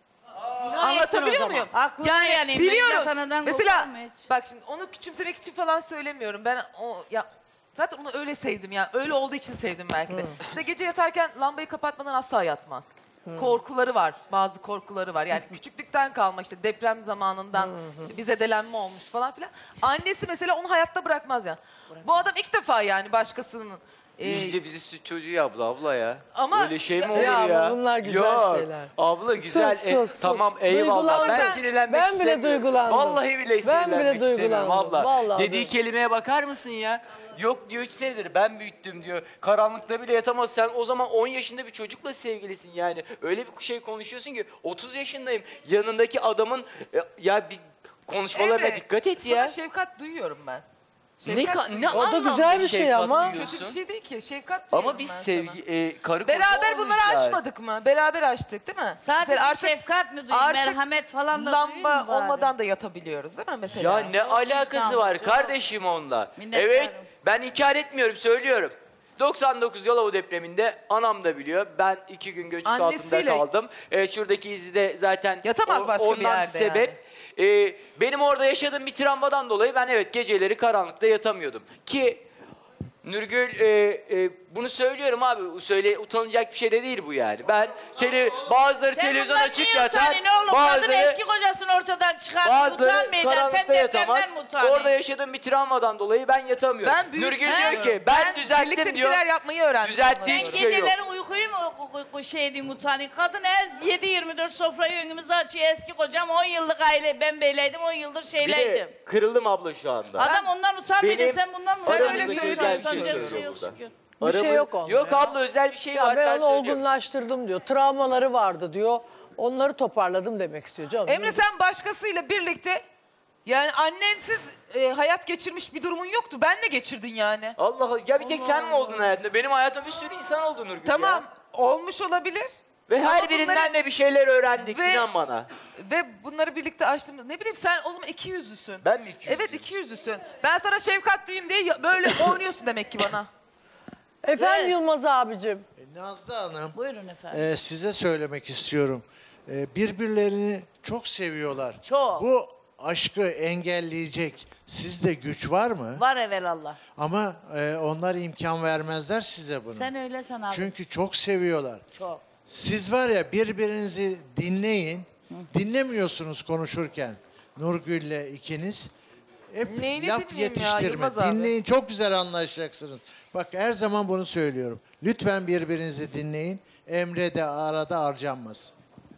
Anlatabiliyor muyum? Aklına Yani yani, biliyoruz. millet anadan Mesela kopar mı hiç? bak şimdi onu küçümsemek için falan söylemiyorum. Ben o ya zaten onu öyle sevdim ya. Öyle olduğu için sevdim belki de. Mesela gece yatarken lambayı kapatmadan asla yatmaz. Korkuları var. Bazı korkuları var. Yani küçüklükten kalma işte deprem zamanından bize delenme olmuş falan filan. Annesi mesela onu hayatta bırakmaz ya. Bu adam ilk defa yani başkasının e, İyice bizi süt çocuğu yaptı abla ya. Ama- Öyle şey mi Ya- olur Ya ya? ama bunlar güzel Yok. şeyler. Abla güzel. Sus, e, sus, sus. tamam eyvallah. Ben Duygulandın. sinirlenmek Ben bile istemiyorum. duygulandım. Vallahi bile Ben sinirlenmek bile istemiyorum duygulandım. abla. Vallahi Dediği duygulandım. kelimeye bakar mısın ya? Yok diyor üç senedir ben büyüttüm diyor. Karanlıkta bile yatamaz. Sen o zaman on yaşında bir çocukla sevgilisin yani. Öyle bir şey konuşuyorsun ki otuz yaşındayım. Yanındaki adamın e, ya bir konuşmalarına Emre, dikkat et sana ya. şefkat duyuyorum ben. Ne, Şefkat ka- ne O da anlamda güzel bir şey şefkat ama. duyuyorsun? Kötü bir şey değil ki. Şefkat duyuyorum Ama biz ben sana. sevgi e, karı koca Beraber bunları olacağız. aşmadık mı? Beraber açtık değil mi? Sadece Mesela artık şefkat mi duyayım, artık merhamet falan da duyayım lamba mı bari? olmadan da yatabiliyoruz değil mi mesela? Ya ne alakası var kardeşim onunla? Minnettarım. Evet ben inkar etmiyorum söylüyorum. doksan dokuz Yalova depreminde anam da biliyor. Ben iki gün göçük altında Annesiyle- kaldım. Evet, şuradaki izi de zaten Yatamaz başka bir ondan yerde sebep. Ee, benim orada yaşadığım bir travmadan dolayı ben evet geceleri karanlıkta yatamıyordum. Ki Nurgül e, e, bunu söylüyorum abi. Söyle utanılacak bir şey de değil bu yani. Ben tele, bazıları Sen televizyon bundan açık niye yatar. utanıyorsun oğlum? Kadın Bazıları eski kocasını ortadan çıkartıp Bazıları utanmayacaksın. Sen karanlıkta yatamaz. depremden mi utanıyorsun? Orada yaşadığım bir travmadan dolayı ben yatamıyorum. Ben büyük- Nurgül He? diyor ki ben, Ben düzelttim birlikte bir diyor. şeyler yapmayı öğrendim. Düzelttiği Sen hiçbir şey yok. geceleri uykuyu mu u- u- şey edin utanın? Kadın her yedi yirmi dört sofrayı önümüze açıyor. Eski kocam on yıllık aile. Ben böyleydim on yıldır Bir şeyleydim. de kırıldım abla şu anda. Adam ondan utanmıyor Benim sen bundan mı Sen öyle aramızdaki söylüyorsun, özel bir şey utanacak bir şey söylüyorum yok burada. şükür. Bir şey Aramız- yok onda Yok ya. abla özel bir şey Ya var. ben, Ben onu söylüyorum. olgunlaştırdım diyor. Travmaları vardı diyor. Onları toparladım demek istiyor canım. Emre sen başkasıyla birlikte yani annensiz e, hayat geçirmiş bir durumun yoktu. Benle geçirdin yani. Allah Allah. Ya bir tek sen mi oldun hayatında? Benim hayatımda bir sürü insan oldu Nurgül Tamam ya. olmuş olabilir. Ve Ama her birinden bunları- de bir şeyler öğrendik Ve- inan bana. Ve bunları birlikte açtığımda ne bileyim sen o zaman iki yüzlüsün. Ben mi iki Evet iki yüzlüsün. Ben sana şefkat duyayım diye ya- böyle oynuyorsun demek ki bana. Efendim Evet. Yılmaz abicim. Nazlı Hanım, Buyurun efendim. e, size söylemek istiyorum. E, birbirlerini çok seviyorlar. Çok. Bu aşkı engelleyecek sizde güç var mı? Var evelallah. Ama e, onlar imkan vermezler size bunu. Sen öyle san abi. Çünkü çok seviyorlar. Çok. Siz var ya birbirinizi dinleyin. Dinlemiyorsunuz konuşurken. Nurgül'le ikiniz. Hep Neyini laf dinleyeyim ya, yetiştirme. Yılmaz abi? Dinleyin, çok güzel anlaşacaksınız. Bak her zaman bunu söylüyorum. Lütfen birbirinizi dinleyin. Emre de arada harcanmasın.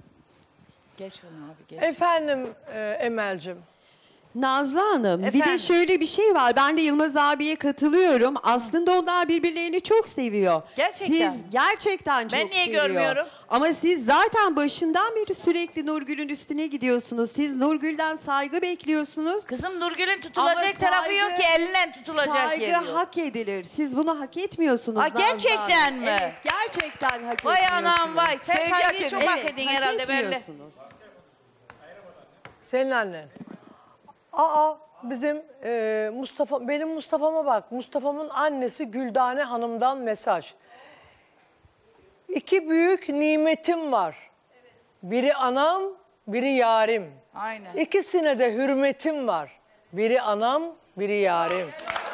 Geç onu abi geç. Efendim e, Emel'cim. Nazlı Hanım, bir Efendim? de şöyle bir şey var. Ben de Yılmaz abiye katılıyorum. Aslında onlar birbirlerini çok seviyor. Gerçekten. Siz gerçekten çok Ben niye seviyor. görmüyorum? Ama siz zaten başından beri sürekli Nurgül'ün üstüne gidiyorsunuz. Siz Nurgül'den saygı bekliyorsunuz. Kızım Nurgül'ün tutulacak Ama tarafı yok saygı- ki elinden tutulacak Saygı yeri yok. hak edilir. Siz bunu hak etmiyorsunuz. Aa, Nazlı gerçekten Hanım. mi? Evet, gerçekten hak Vay etmiyorsunuz. anam vay. Sen Sevgi hak saygıyı çok ediyor. hak Evet, edin hak herhalde belli. etmiyorsunuz. Senin annen. Aa bizim e, Mustafa, benim Mustafa'ma bak. Mustafa'mın annesi Güldane Hanım'dan mesaj. İki büyük nimetim var. Biri anam, biri yarim. Aynen. İkisine de hürmetim var. Biri anam, biri yarim.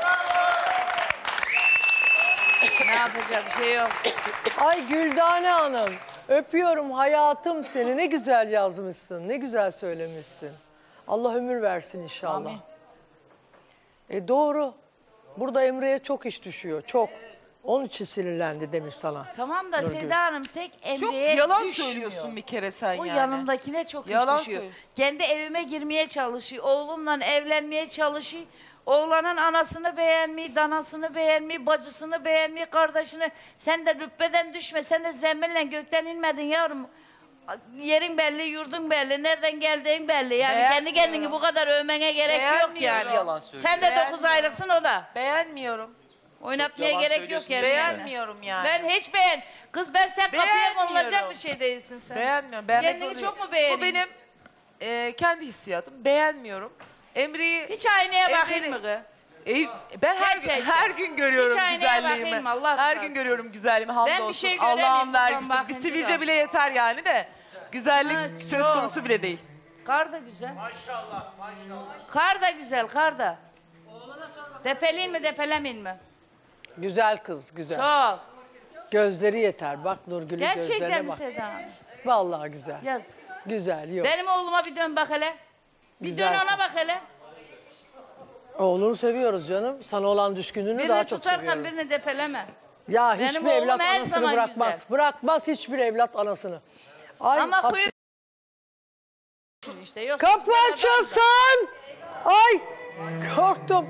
Ne yapacak bir şey yok. Ay Güldane Hanım, öpüyorum hayatım seni. Ne güzel yazmışsın, ne güzel söylemişsin. Allah ömür versin inşallah. Amin. E doğru. Burada Emre'ye çok iş düşüyor, çok. Onun için sinirlendi demiş sana. Tamam da Nurgül. Seda Hanım tek Çok Emre'ye yalan düşmüyor. söylüyorsun bir kere sen O yani. yanındakine çok Yalan iş düşüyor. söylüyor. Kendi evime girmeye çalışıyor. Oğlumla evlenmeye çalışıyor. Oğlanın anasını beğenmiyor, danasını beğenmiyor, bacısını beğenmiyor, kardeşini. Sen de rütbeden düşme. Sen de zembille gökten inmedin yavrum. Yerin belli, yurdun belli, nereden geldiğin belli. Yani kendi Beğenmiyorum. kendini bu kadar övmene gerek yok Beğenmiyorum. yani. Yalan söylüyor. Sen de dokuz Beğenmiyorum. aylıksın o da. Beğenmiyorum. Oynatmaya yalan gerek yok söylüyorsun. kendine. Beğenmiyorum yani. Ben hiç beğen. Kız ben sen kapıya Beğenmiyorum. konulacak bir şey değilsin sen. Beğenmiyorum. Beğenmek Kendini zorundayım. çok mu beğeniyorsun? Bu benim e, kendi hissiyatım. Beğenmiyorum. Emre'yi... Hiç aynaya Emre'yi- bakayım mı kız? E, ben her gün, Gerçekten. her gün görüyorum Hiç aynaya güzelliğimi. bakayım, Allah Her razı gün görüyorum güzelliğimi. Hamdolsun. Ben bir şey göremiyorum, Allah'ın buradan vergisi. Bir bakınca sivilce da. bile yeter yani de. Güzellik Ha, söz çok. konusu bile değil. Kar da güzel. Maşallah maşallah. Kar da güzel, kar da. Depeleyim mi, depelemeyin mi? Güzel kız, güzel. Çok. Gözleri yeter. Bak Nurgül'ün gözlerine Gerçekten mi bak. Seda Hanım? Vallahi güzel. Yaz. Güzel, yok. Benim oğluma bir dön bak hele. Bir Güzel dön ona kız. bak hele. Oğlunu seviyoruz canım. Sana olan düşkünlüğünü Birini daha çok tutarken seviyorum. birini depeleme. Ya Benim hiçbir oğlum evlat her anasını zaman bırakmaz. güzel. Bırakmaz hiçbir evlat anasını. Ay, Ama hapsi- kuyu... İşte yoksa Kapı güzel adam da- açılsın! Ay! Korktum.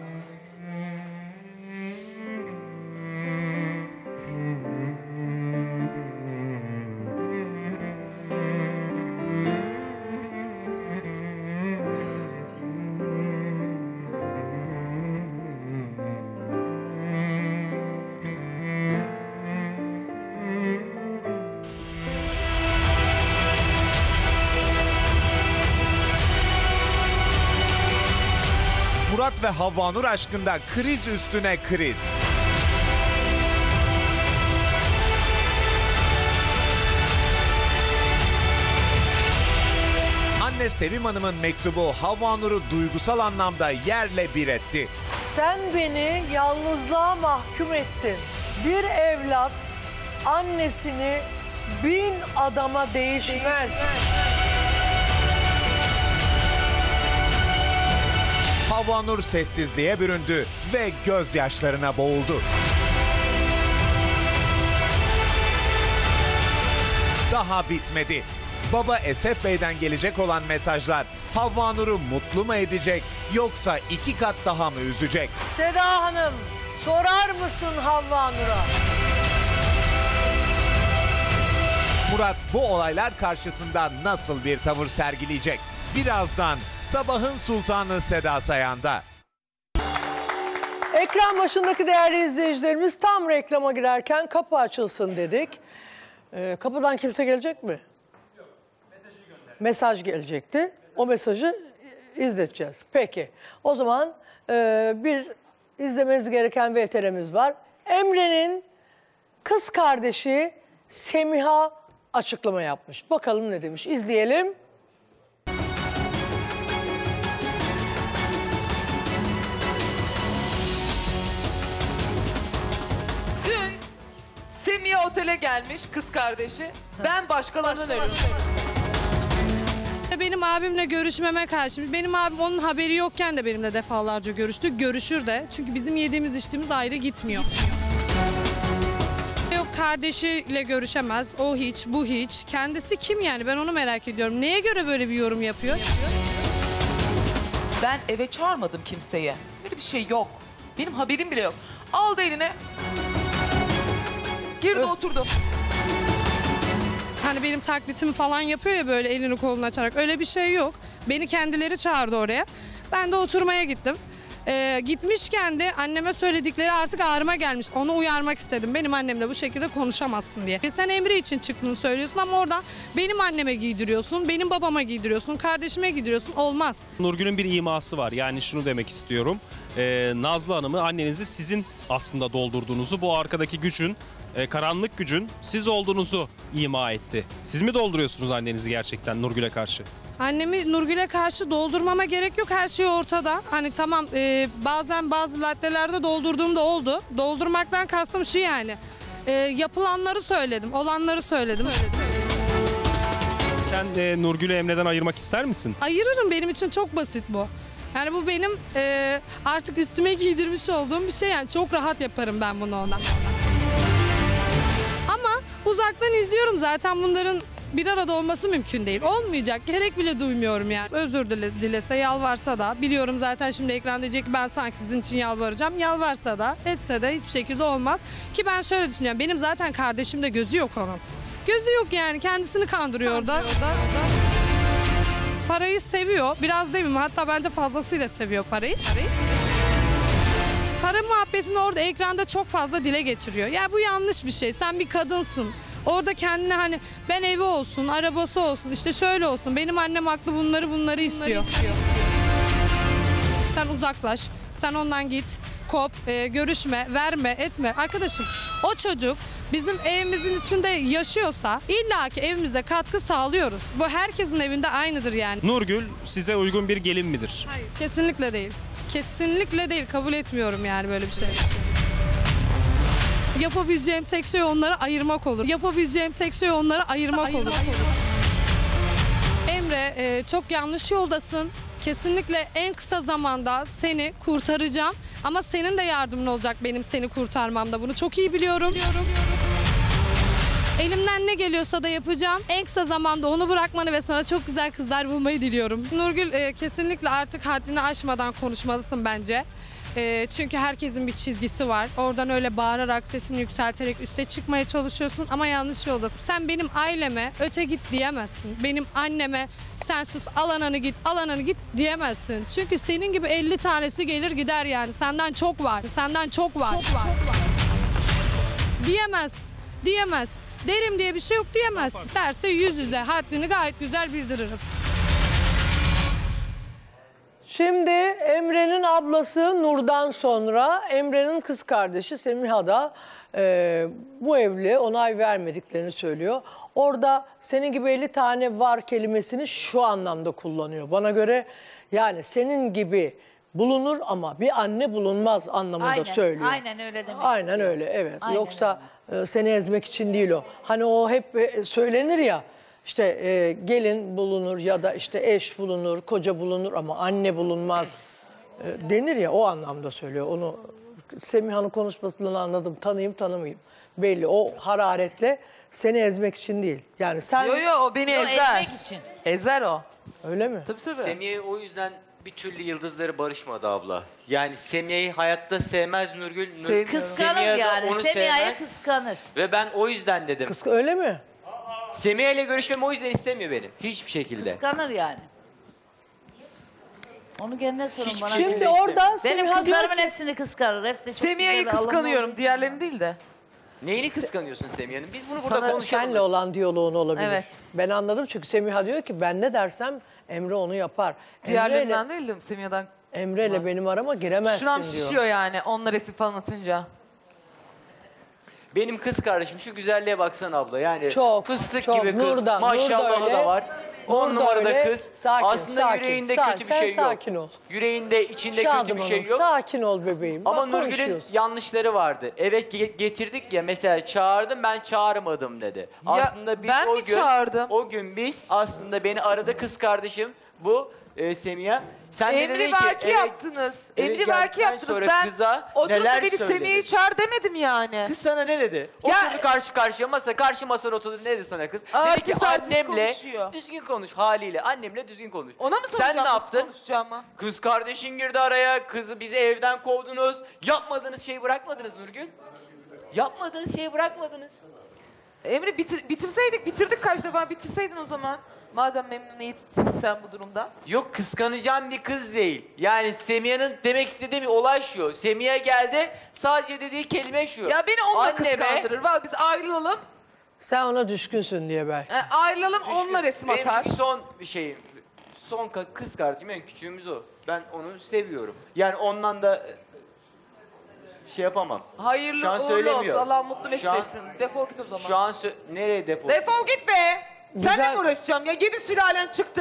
Murat ve Havva Nur aşkında kriz üstüne kriz. Anne Sevim Hanım'ın mektubu Havva Nur'u duygusal anlamda yerle bir etti. Sen beni yalnızlığa mahkum ettin. Bir evlat annesini bin adama değişmez. Havva Nur sessizliğe büründü ve gözyaşlarına boğuldu. Daha bitmedi. Baba Esef Bey'den gelecek olan mesajlar Havva Nur'u mutlu mu edecek yoksa iki kat daha mı üzecek? Seda Hanım, sorar mısın Havva Nur'a? Murat bu olaylar karşısında nasıl bir tavır sergileyecek? Birazdan Sabahın Sultanı Seda Sayan'da. Ekran başındaki değerli izleyicilerimiz tam reklama girerken kapı açılsın dedik. Ee, kapıdan kimse gelecek mi? Yok. Mesajı gönder. Mesaj gelecekti. O mesajı izleteceğiz. Peki. O zaman e, bir izlemeniz gereken V T R'miz var. Emre'nin kız kardeşi Semiha açıklama yapmış. Bakalım ne demiş. İzleyelim. Dün Semiha otele gelmiş kız kardeşi. Ben başkalarının ölüm. Benim abimle görüşmeme karşı, benim abim onun haberi yokken de benimle defalarca görüştü. Görüşür de. Çünkü bizim yediğimiz içtiğimiz ayrı gitmiyor. Yok kardeşiyle görüşemez. O hiç, bu hiç. Kendisi kim yani? Ben onu merak ediyorum. Neye göre böyle bir yorum yapıyor? Ben eve çağırmadım kimseyi. Böyle bir şey yok. Benim haberim bile yok. Aldı eline. Girdi oturdu. Hani benim taklitimi falan yapıyor ya böyle elini kolunu açarak. Öyle bir şey yok. Beni kendileri çağırdı oraya. Ben de oturmaya gittim. Ee, gitmişken de anneme söyledikleri artık ağrıma gelmiş. Onu uyarmak istedim. Benim annemle bu şekilde konuşamazsın diye. E sen Emre için çıktığını söylüyorsun ama oradan benim anneme giydiriyorsun, benim babama giydiriyorsun, kardeşime giydiriyorsun. Olmaz. Nurgül'ün bir iması var. Yani şunu demek istiyorum. Ee, Nazlı Hanım'ı, annenizi sizin aslında doldurduğunuzu, bu arkadaki gücün, e, karanlık gücün siz olduğunuzu ima etti. Siz mi dolduruyorsunuz annenizi gerçekten Nurgül'e karşı? Annemi Nurgül'e karşı doldurmama gerek yok. Her şey ortada. Hani tamam e, bazen bazı lattelerde doldurduğum da oldu. Doldurmaktan kastım şu yani. E, yapılanları söyledim, olanları söyledim. Sen e, Nurgül'ü Emre'den ayırmak ister misin? Ayırırım, benim için çok basit bu. Yani bu benim e, artık üstüme giydirmiş olduğum bir şey, yani çok rahat yaparım ben bunu ona. Ama uzaktan izliyorum zaten, bunların bir arada olması mümkün değil. Olmayacak, gerek bile duymuyorum yani. Özür dile, dilese, yalvarsa da, biliyorum zaten şimdi ekran diyecek ki ben sanki sizin için yalvaracağım. Yalvarsa da, etse de hiçbir şekilde olmaz. Ki ben şöyle düşünüyorum, benim zaten kardeşimde gözü yok onun. Gözü yok yani, kendisini kandırıyor orada. orada, orada. Parayı seviyor, biraz değil mi? Hatta bence fazlasıyla seviyor parayı. parayı. Para muhabbetini orada ekranda çok fazla dile getiriyor. Ya bu yanlış bir şey, sen bir kadınsın. Orada kendine hani ben evi olsun, arabası olsun, işte şöyle olsun. Benim annem haklı, bunları bunları istiyor. istiyor. Sen uzaklaş, sen ondan git, kop, e, görüşme, verme, etme. Arkadaşım o çocuk bizim evimizin içinde yaşıyorsa illaki evimize katkı sağlıyoruz. Bu herkesin evinde aynıdır yani. Nurgül size uygun bir gelin midir? Hayır, kesinlikle değil. Kesinlikle değil, kabul etmiyorum yani böyle bir şey. Yapabileceğim tek şey onları ayırmak olur. Yapabileceğim tek şey onları ayırmak, ayırmak olur. olur. Emre e, çok yanlış yoldasın. Kesinlikle en kısa zamanda seni kurtaracağım. Ama senin de yardımın olacak benim seni kurtarmamda. Bunu çok iyi biliyorum. biliyorum. Elimden ne geliyorsa da yapacağım. En kısa zamanda onu bırakmanı ve sana çok güzel kızlar bulmayı diliyorum. Nurgül e, kesinlikle artık haddini aşmadan konuşmalısın bence. E, çünkü herkesin bir çizgisi var. Oradan öyle bağırarak, sesini yükselterek üste çıkmaya çalışıyorsun ama yanlış yoldasın. Sen benim aileme öte git diyemezsin. Benim anneme sen sus, al ananı git, al ananı git diyemezsin. Çünkü senin gibi elli tanesi gelir gider yani. Senden çok var, senden çok var. Çok var. Çok var. Diyemez, diyemez. Derim diye bir şey yok diyemez. Derse yüz yüze haddini gayet güzel bildiririm. Şimdi Emre'nin ablası Nur'dan sonra Emre'nin kız kardeşi Semiha da e, bu evliliğe onay vermediklerini söylüyor. Orada senin gibi elli tane var kelimesini şu anlamda kullanıyor. Bana göre yani senin gibi bulunur ama bir anne bulunmaz anlamında Aynen, söylüyor. aynen öyle demek Aynen istiyor. öyle, evet. Aynen Yoksa e, seni ezmek için değil o. Hani o hep e, söylenir ya. İşte e, gelin bulunur ya da işte eş bulunur, koca bulunur ama anne bulunmaz e, denir ya, o anlamda söylüyor. Onu Semiha'nın konuşmasından anladım, tanıyayım tanımayayım. Belli, o hararetle seni ezmek için değil. Yani sen... Yo yo, o beni Yo, ezer. ezmek için. Ezer o. Öyle mi? Tabii tabii. Semih'e o yüzden bir türlü yıldızları barışmadı abla. Yani Semih'i hayatta sevmez Nurgül. Nur, Kıskanır Semiha da yani. onu Semiha'yı sevmez. kıskanır. Ve ben o yüzden dedim. Kısk öyle mi? Semiha ile görüşmemi o yüzden istemiyor benim. Hiçbir şekilde. Kıskanır yani. Onu kendine sorun Hiçbir bana. şey Şimdi orada Benim Semiha kızlarımın diyor ki- hepsini kıskanır. Hepsi de çok Semiha'yı güzel, kıskanıyorum. Allah'ım. Diğerlerini değil de. Neyini kıskanıyorsun Semiha'nın? Biz bunu burada Sana konuşalım. senle olan diyaloğun olabilir. Evet. Ben anladım çünkü Semiha diyor ki ben ne dersem Emre onu yapar. Diğerlerinden Emre'yle değildim Semiha'dan. Emre'yle benim arama giremezsin Şuram diyor. şişiyor yani onlar esip falan atınca. Benim kız kardeşim şu güzelliğe baksana abla. Yani Çok, fıstık çok. gibi kız. Nur da- Nur da Maşallahı öyle. da var. On Nur da numarada öyle. kız. Sakin, Aslında sakin, yüreğinde sakin. kötü bir Sen şey yok. sakin ol. Yüreğinde, içinde Şadım kötü bir şey Hanım, yok. sakin ol bebeğim. Ama Bak, Nurgül'ün konuşuyoruz. yanlışları vardı. Evet ge- getirdik ya, mesela çağırdım, ben çağırmadım dedi. aslında biz ben o mi gün çağırdım? o gün biz aslında beni aradı kız kardeşim bu e, Semiha. Sen de Emri dedin ki belki eve- yaptınız. eve Emri belki geldikten yaptınız. sonra Ben kıza oturup da neler beni söyledin? Semih'i çağır demedim yani. Kız sana ne dedi? Ya- Oturdu karşı karşıya masa, karşı masada oturdu, ne dedi sana kız? Aa, dedi iki ki saat annemle konuşuyor. düzgün konuş haliyle, annemle düzgün konuş. Ona mı Sen soracağım ne nasıl yaptın? konuşacağımı? Kız kardeşin girdi araya, kızı bizi evden kovdunuz. Yapmadığınız şeyi bırakmadınız Nurgül. Yapmadığınız şeyi bırakmadınız. Emre bitir, bitirseydik, bitirdik kaç defa, bitirseydin o zaman. Madem memnuniyetsiz sen bu durumda. Yok, kıskanacağım bir kız değil. Yani Semiha'nın demek istediği bir olay şu. Semiha geldi, sadece dediği kelime şu. Ya beni onunla Anneme- kıskandırır. Vallahi biz ayrılalım. Sen ona düşkünsün diye belki. e, ayrılalım onunla resim Benim atar. çünkü son bir şeyim. Son ka- kız kardeşim, en küçüğümüz o. Ben onu seviyorum. Yani ondan da e, şey yapamam. Hayırlı Şu an uğurlu söylemiyor. olsun. Allah mutlu mesut Şu an- etsin. Defol git o zaman. Şu an sö- nereye defol? Defol git be. Güzel. Seninle mi uğraşacağım ya? Yedi sülalen çıktı.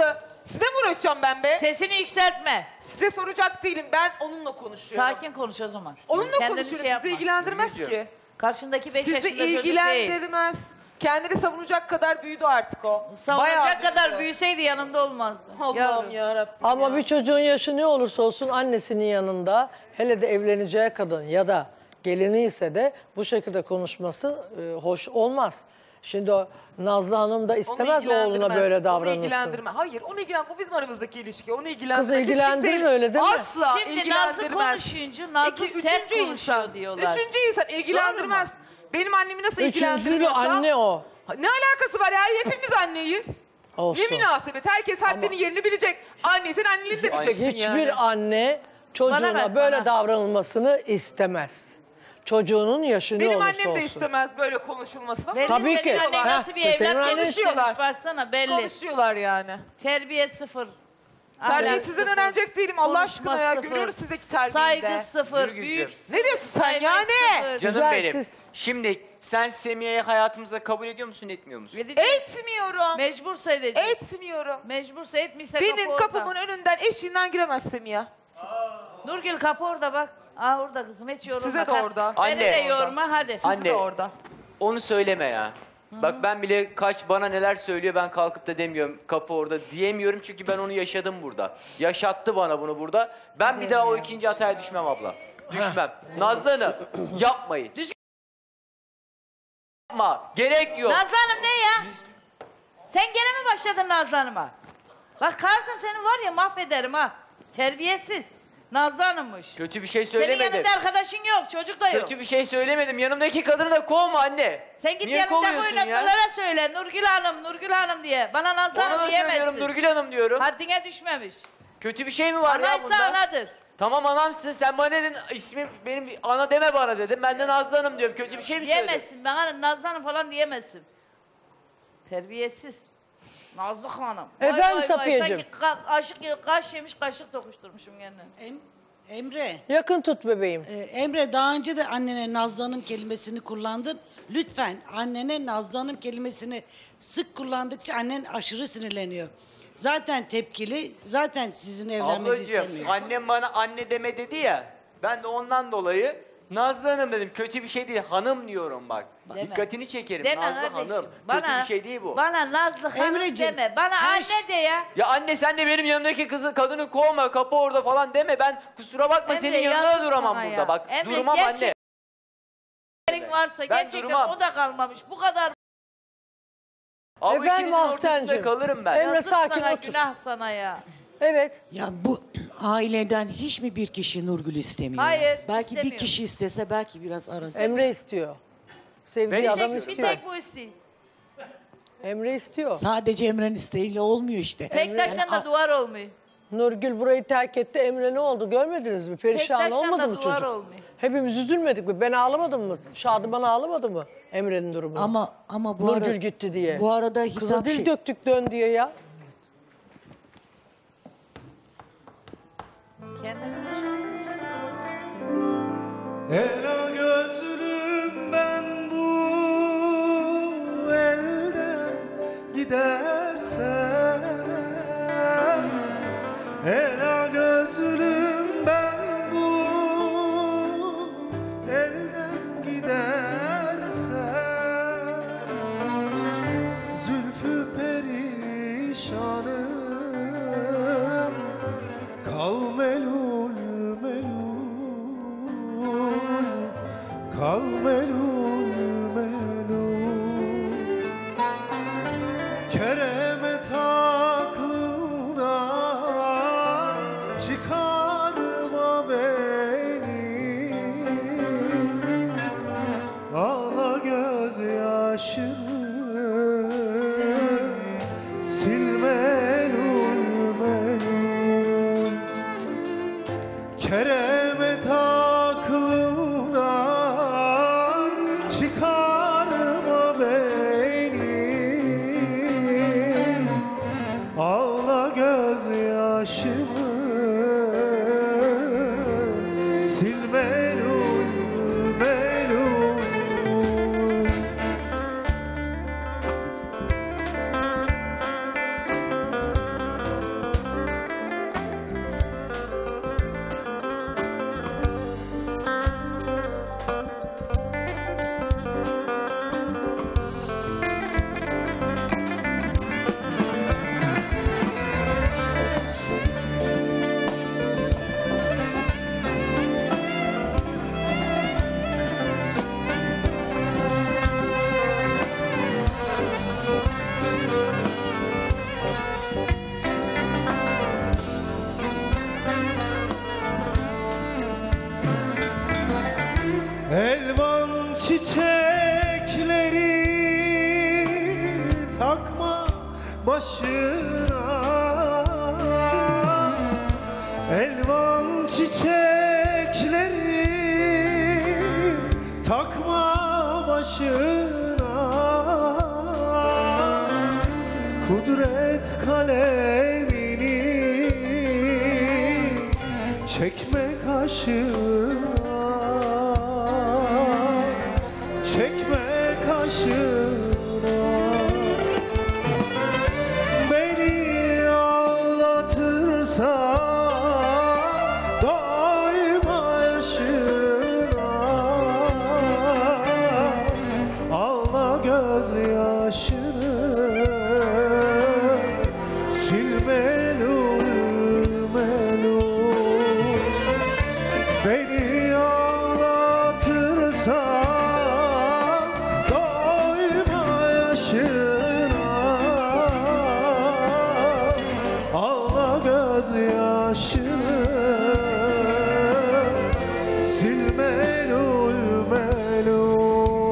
Size mi uğraşacağım ben be? Sesini yükseltme. Size soracak değilim. Ben onunla konuşuyorum. Sakin konuş o zaman. Onunla Kendini konuşuyorum. şey yapma. Sizi ilgilendirmez ki. Karşındaki beş Sizi yaşında çocuk değil. ilgilendirmez. Kendini savunacak kadar büyüdü artık o. Savunacak Bayağı kadar büyüdü. büyüseydi yanımda olmazdı. Allah'ım yarabbim. Ama bir çocuğun yaşı ne olursa olsun annesinin yanında, hele de evleneceği kadın ya da gelini ise de bu şekilde konuşması e, hoş olmaz. Şimdi o Nazlı Hanım da istemez oğluna ilgilendirmez. böyle Onu davranılsın. ilgilendirmez. Hayır, onu ilgilen. Bu bizim aramızdaki ilişki. Onu ilgilendirmez. Kızı Hiç ilgilendirir kimseyi öyle değil mi? Asla Şimdi ilgilendirmez. Nazlı konuşunca Nazlı İki, sert üçüncü konuşuyor insan. diyorlar. Üçüncü insan ilgilendirmez. Benim annemi nasıl Üçüncü ilgilendirmiyorsa... anne o. Ne alakası var ya? Hepimiz anneyiz. Olsun. Ne münasebet. Herkes haddini yerini bilecek. Anne sen anneliğini de bileceksin Hiçbir yani. anne Bana çocuğuna bak, böyle bana. davranılmasını istemez. Çocuğunun yaşı ne Benim olursa annem de olsun. istemez böyle konuşulmasını. Belli Tabii senin ki. annen Ha, nasıl bir senin evlat annen- konuşuyorlar. Baksana belli. Konuşuyorlar yani. Terbiye sıfır. Terbiye Ahlak sizden sıfır. öğrenecek değilim Allah Konuşma aşkına ya. sıfır. Görüyoruz sizdeki terbiyeyi Saygı de. sıfır. Nurgülcüğüm. Büyük Ne diyorsun sen saygı yani? Canım sıfır. Güzel, benim. siz- Şimdi sen Semiye'yi hayatımızda kabul ediyor musun, etmiyor musun? Etmiyorum. Mecbursa edecek. Etmiyorum. Mecbursa etmişse Benim kapı orada. kapımın önünden eşiğinden giremezsin ya. Nurgül kapı orada bak. Aa orada kızım hiç yorulma. Size de Kalk. orada. Beni Anne. de yorma hadi. Anne. Siz de orada. Onu söyleme ya. Bak ben bile kaç bana neler söylüyor, ben kalkıp da demiyorum kapı orada diyemiyorum çünkü ben onu yaşadım burada. Yaşattı bana bunu burada. Ben bir daha o ikinci hataya düşmem abla. Düşmem. Nazlı Hanım yapmayın. Yapma. Gerek yok. Nazlı Hanım ne ya? Sen gene mi başladın Nazlı Hanım'a? Bak Kars'ım seni var ya mahvederim ha. Terbiyesiz. Nazlı Hanım'mış. Kötü bir şey Senin söylemedim. yanında arkadaşın yok, çocuk da yok. Kötü bir şey söylemedim. Yanımdaki kadını da kovma anne. Sen git Niye yanındaki kovuyorsun ya? oynatmalara söyle Nurgül Hanım, Nurgül Hanım diye. Bana Nazlı Ona Hanım da söylüyorum, diyemezsin. Nurgül Hanım diyorum. Haddine düşmemiş. Kötü bir şey mi var ya Anaysa bunda? anadır. Tamam anamsın, sen bana dedin ismim benim ana deme bana dedim. Ben de Nazlı Hanım diyorum. Kötü bir şey mi söyledim? Diyemezsin. Bana Nazlı Hanım falan diyemezsin. Terbiyesiz. Nazlı Hanım. Vay Efendim vay vay, Safiyeciğim? Sanki ka- kaşık, kaş yemiş kaşık dokuşturmuşum kendine. Em- Emre, Yakın tut bebeğim. e, Emre daha önce de annene Nazlı Hanım kelimesini kullandın. Lütfen annene Nazlı Hanım kelimesini sık kullandıkça annen aşırı sinirleniyor. Zaten tepkili, zaten sizin evlenmenizi Ablacığım istemiyor. annem bana anne deme dedi ya. Ben de ondan dolayı Nazlı Hanım dedim. Kötü bir şey değil. Hanım diyorum bak. Deme. Dikkatini çekerim. Deme Nazlı kardeşim. Hanım. Bana, Kötü bir şey değil bu. Bana Nazlı Hanım Emreciğim, deme. Bana her anne şey- de ya. Ya anne sen de benim yanımdaki kızı kadını kovma, kapı orada falan deme. Ben kusura bakma Emre, senin yanında yazık da duramam sana burada. ya. Bak Emre, durmam gerçek- anne. Yerin varsa Ben gerçekten durmam. o da kalmamış. Bu kadar Abla Efendim ikinizin ortasında Ahsen'cim. kalırım ben. Emre yazık sakin sana, otur. günah sana ya. Evet. Ya bu aileden hiç mi bir kişi Nurgül istemiyor? Hayır, Belki bir istemiyor. kişi istese belki biraz arası. Iemre istiyor. Sevdiği Ben adam Bir istiyor. tek bu istiyor. Emre istiyor. Sadece Emre'nin isteğiyle olmuyor işte. Tek taştan da duvar olmuyor. Nurgül burayı terk etti. Emre ne oldu görmediniz mi? Perişan taştan olmadı da mı duvar çocuk? olmuyor. Hepimiz üzülmedik mi? Ben ağlamadım mı? Şadıman ağlamadı mı? Emre'nin durumu. Ama ama bu Nurgül ara, gitti diye. Bu arada Kıza hitap dil şey. döktük dön diye ya. Kendini Ela gözlüm ben bu elden gidersem, ela gözlüm ben bu elden gidersem, zülfü perişanım kal melul melul, kal melul melul. Keremet aklından çıkarma beni, ağla gözyaşını sil melul melul. Keremet aklından çıkarma beni, ağla gözyaşımı sil melul melul. takma başına, elvan çiçekleri takma başına, kudret kalemini çekme kaşına, çekme kaşına. Beni ağlatırsa daima yaşına, ağla gözyaşını, sil melul melul. Beni ağlatırsa daima yaşına, ağla gözyaşını, sil melul melul.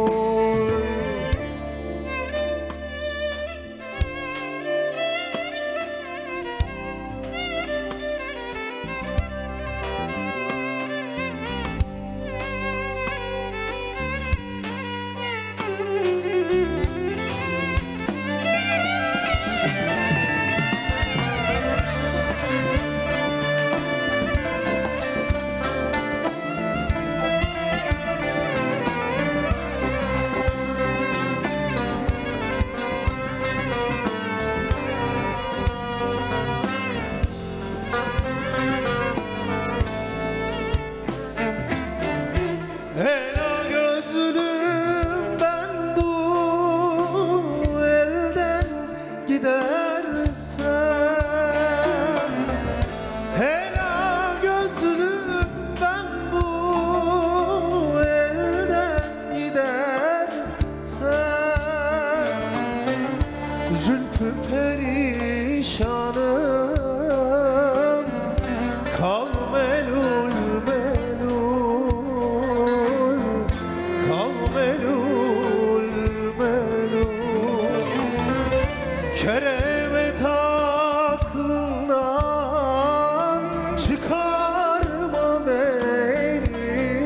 Ela gözlüm ben bu elden gidersem, ela gözlüm ben bu elden gidersem, zülfü perişanım kal melul melul, kal melul melul. Keremet aklından çıkarma beni,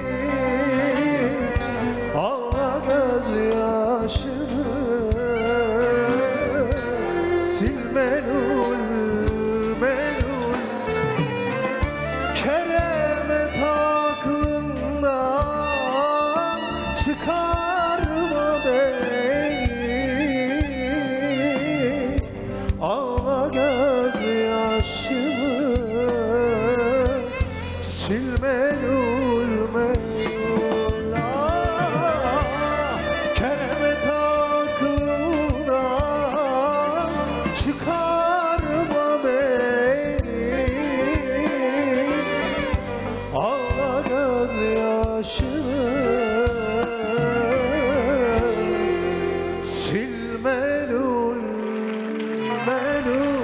ağla gözyaşını, sil melul melul. Keremet aklından çıkarma beni, ağla gözyaşını, sil melul melul. Ah, keremet aklından çıkarma beni, ağla gözyaşını, sil melul melul.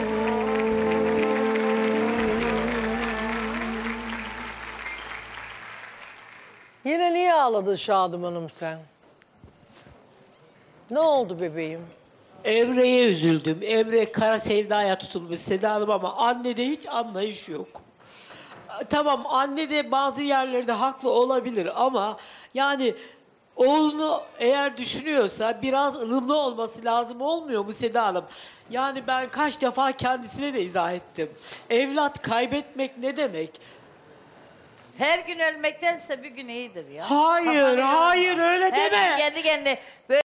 Yine niye ağladın Şadım Hanım sen? Ne oldu bebeğim? Emre'ye üzüldüm. Emre kara sevdaya tutulmuş Seda Hanım ama annede hiç anlayış yok. Tamam anne de bazı yerlerde haklı olabilir ama yani oğlunu eğer düşünüyorsa biraz ılımlı olması lazım olmuyor mu Seda Hanım? Yani ben kaç defa kendisine de izah ettim. Evlat kaybetmek ne demek? Her gün ölmektense bir gün iyidir ya. Hayır, Kafanı hayır, yorma. öyle Her deme. gün kendi kendine böyle...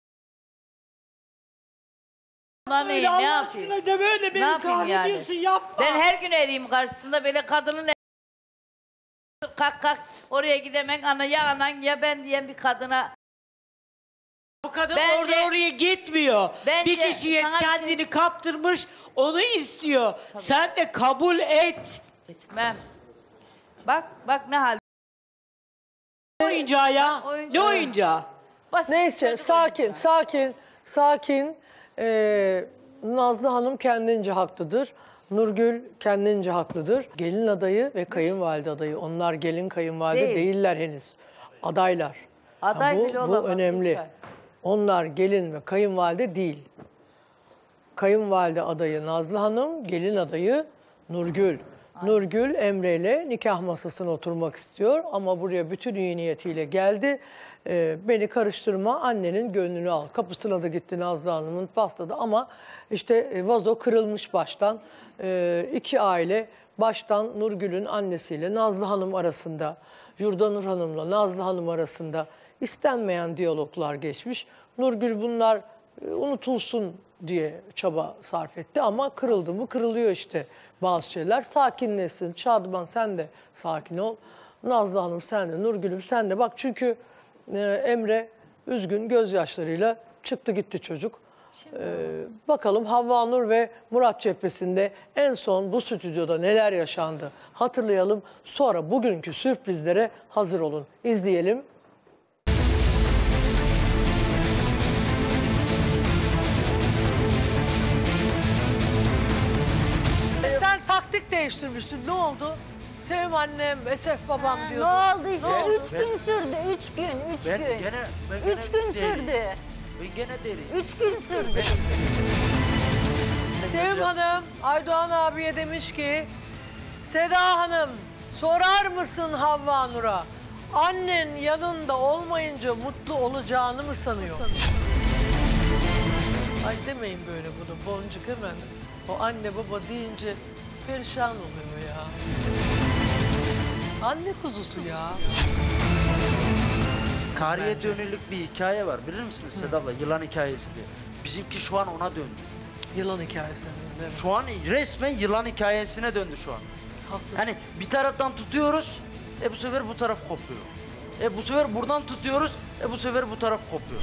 Lan iyi, Öyle ne Allah yapayım? aşkına deme öyle, beni Ne yapayım kahrediyorsun, yapma. Ben her gün eriyim karşısında böyle kadının... Kalk kalk oraya gidemek ana ya anan ya ben diyen bir kadına... Bu kadın Bence- orada oraya gitmiyor. Bence bir kişiye sana bir kendini şey- kaptırmış, onu istiyor. Sen de kabul et. Etmem. Bak bak ne hal. Ne oyuncağı ya? Ne oyuncağı? Neyse sakin, sakin, sakin. Ee, Nazlı Hanım kendince haklıdır. Nurgül kendince haklıdır. Gelin adayı ve kayınvalide adayı. Onlar gelin kayınvalide Değil. değiller henüz. Adaylar. Aday bu, bile bu olamaz, önemli. lütfen. Onlar gelin ve kayınvalide değil. Kayınvalide adayı Nazlı Hanım, gelin adayı Nurgül. Nurgül Emre ile nikah masasına oturmak istiyor ama buraya bütün iyi niyetiyle geldi. Ee, beni karıştırma, annenin gönlünü al. Kapısına da gitti Nazlı Hanım'ın, pasladı ama işte vazo kırılmış baştan. Ee, iki aile baştan Nurgül'ün annesiyle Nazlı Hanım arasında, Yurdanur Hanım'la Nazlı Hanım arasında istenmeyen diyaloglar geçmiş. Nurgül bunlar e, unutulsun diye çaba sarf etti ama kırıldı mı kırılıyor işte bazı şeyler. Sakinleşsin. Şadıman sen de sakin ol. Nazlı Hanım sen de, Nurgül'üm sen de. Bak çünkü e, Emre üzgün gözyaşlarıyla çıktı gitti çocuk. Ee, bakalım Havva Nur ve Murat cephesinde en son bu stüdyoda neler yaşandı hatırlayalım. Sonra bugünkü sürprizlere hazır olun. İzleyelim. Sen taktik değiştirmiştin. Ne oldu? Sevim annem, Esef babam Ha, diyordu. ne oldu işte? Ne oldu? Üç gün sürdü. Üç gün. Üç Ben gün. gene, ben gene Üç gün deliyim. sürdü. Ben gene deliyim. Üç gün sürdü. Sevim Hanım, Aydoğan abiye demiş ki, Seda Hanım sorar mısın Havva Nur'a? Annen yanında olmayınca mutlu olacağını mı sanıyor? Ay demeyin böyle bunu, Boncuk hemen. O anne baba deyince perişan oluyor ya. Anne kuzusu ya. Tarihe dönülük bir hikaye var bilir misiniz Seda abla? Yılan hikayesi diye. Bizimki şu an ona döndü. Yılan hikayesi. Şu an resmen yılan hikayesine döndü şu an. Haklısın. Hani bir taraftan tutuyoruz, e bu sefer bu taraf kopuyor. E bu sefer buradan tutuyoruz, e bu sefer bu taraf kopuyor.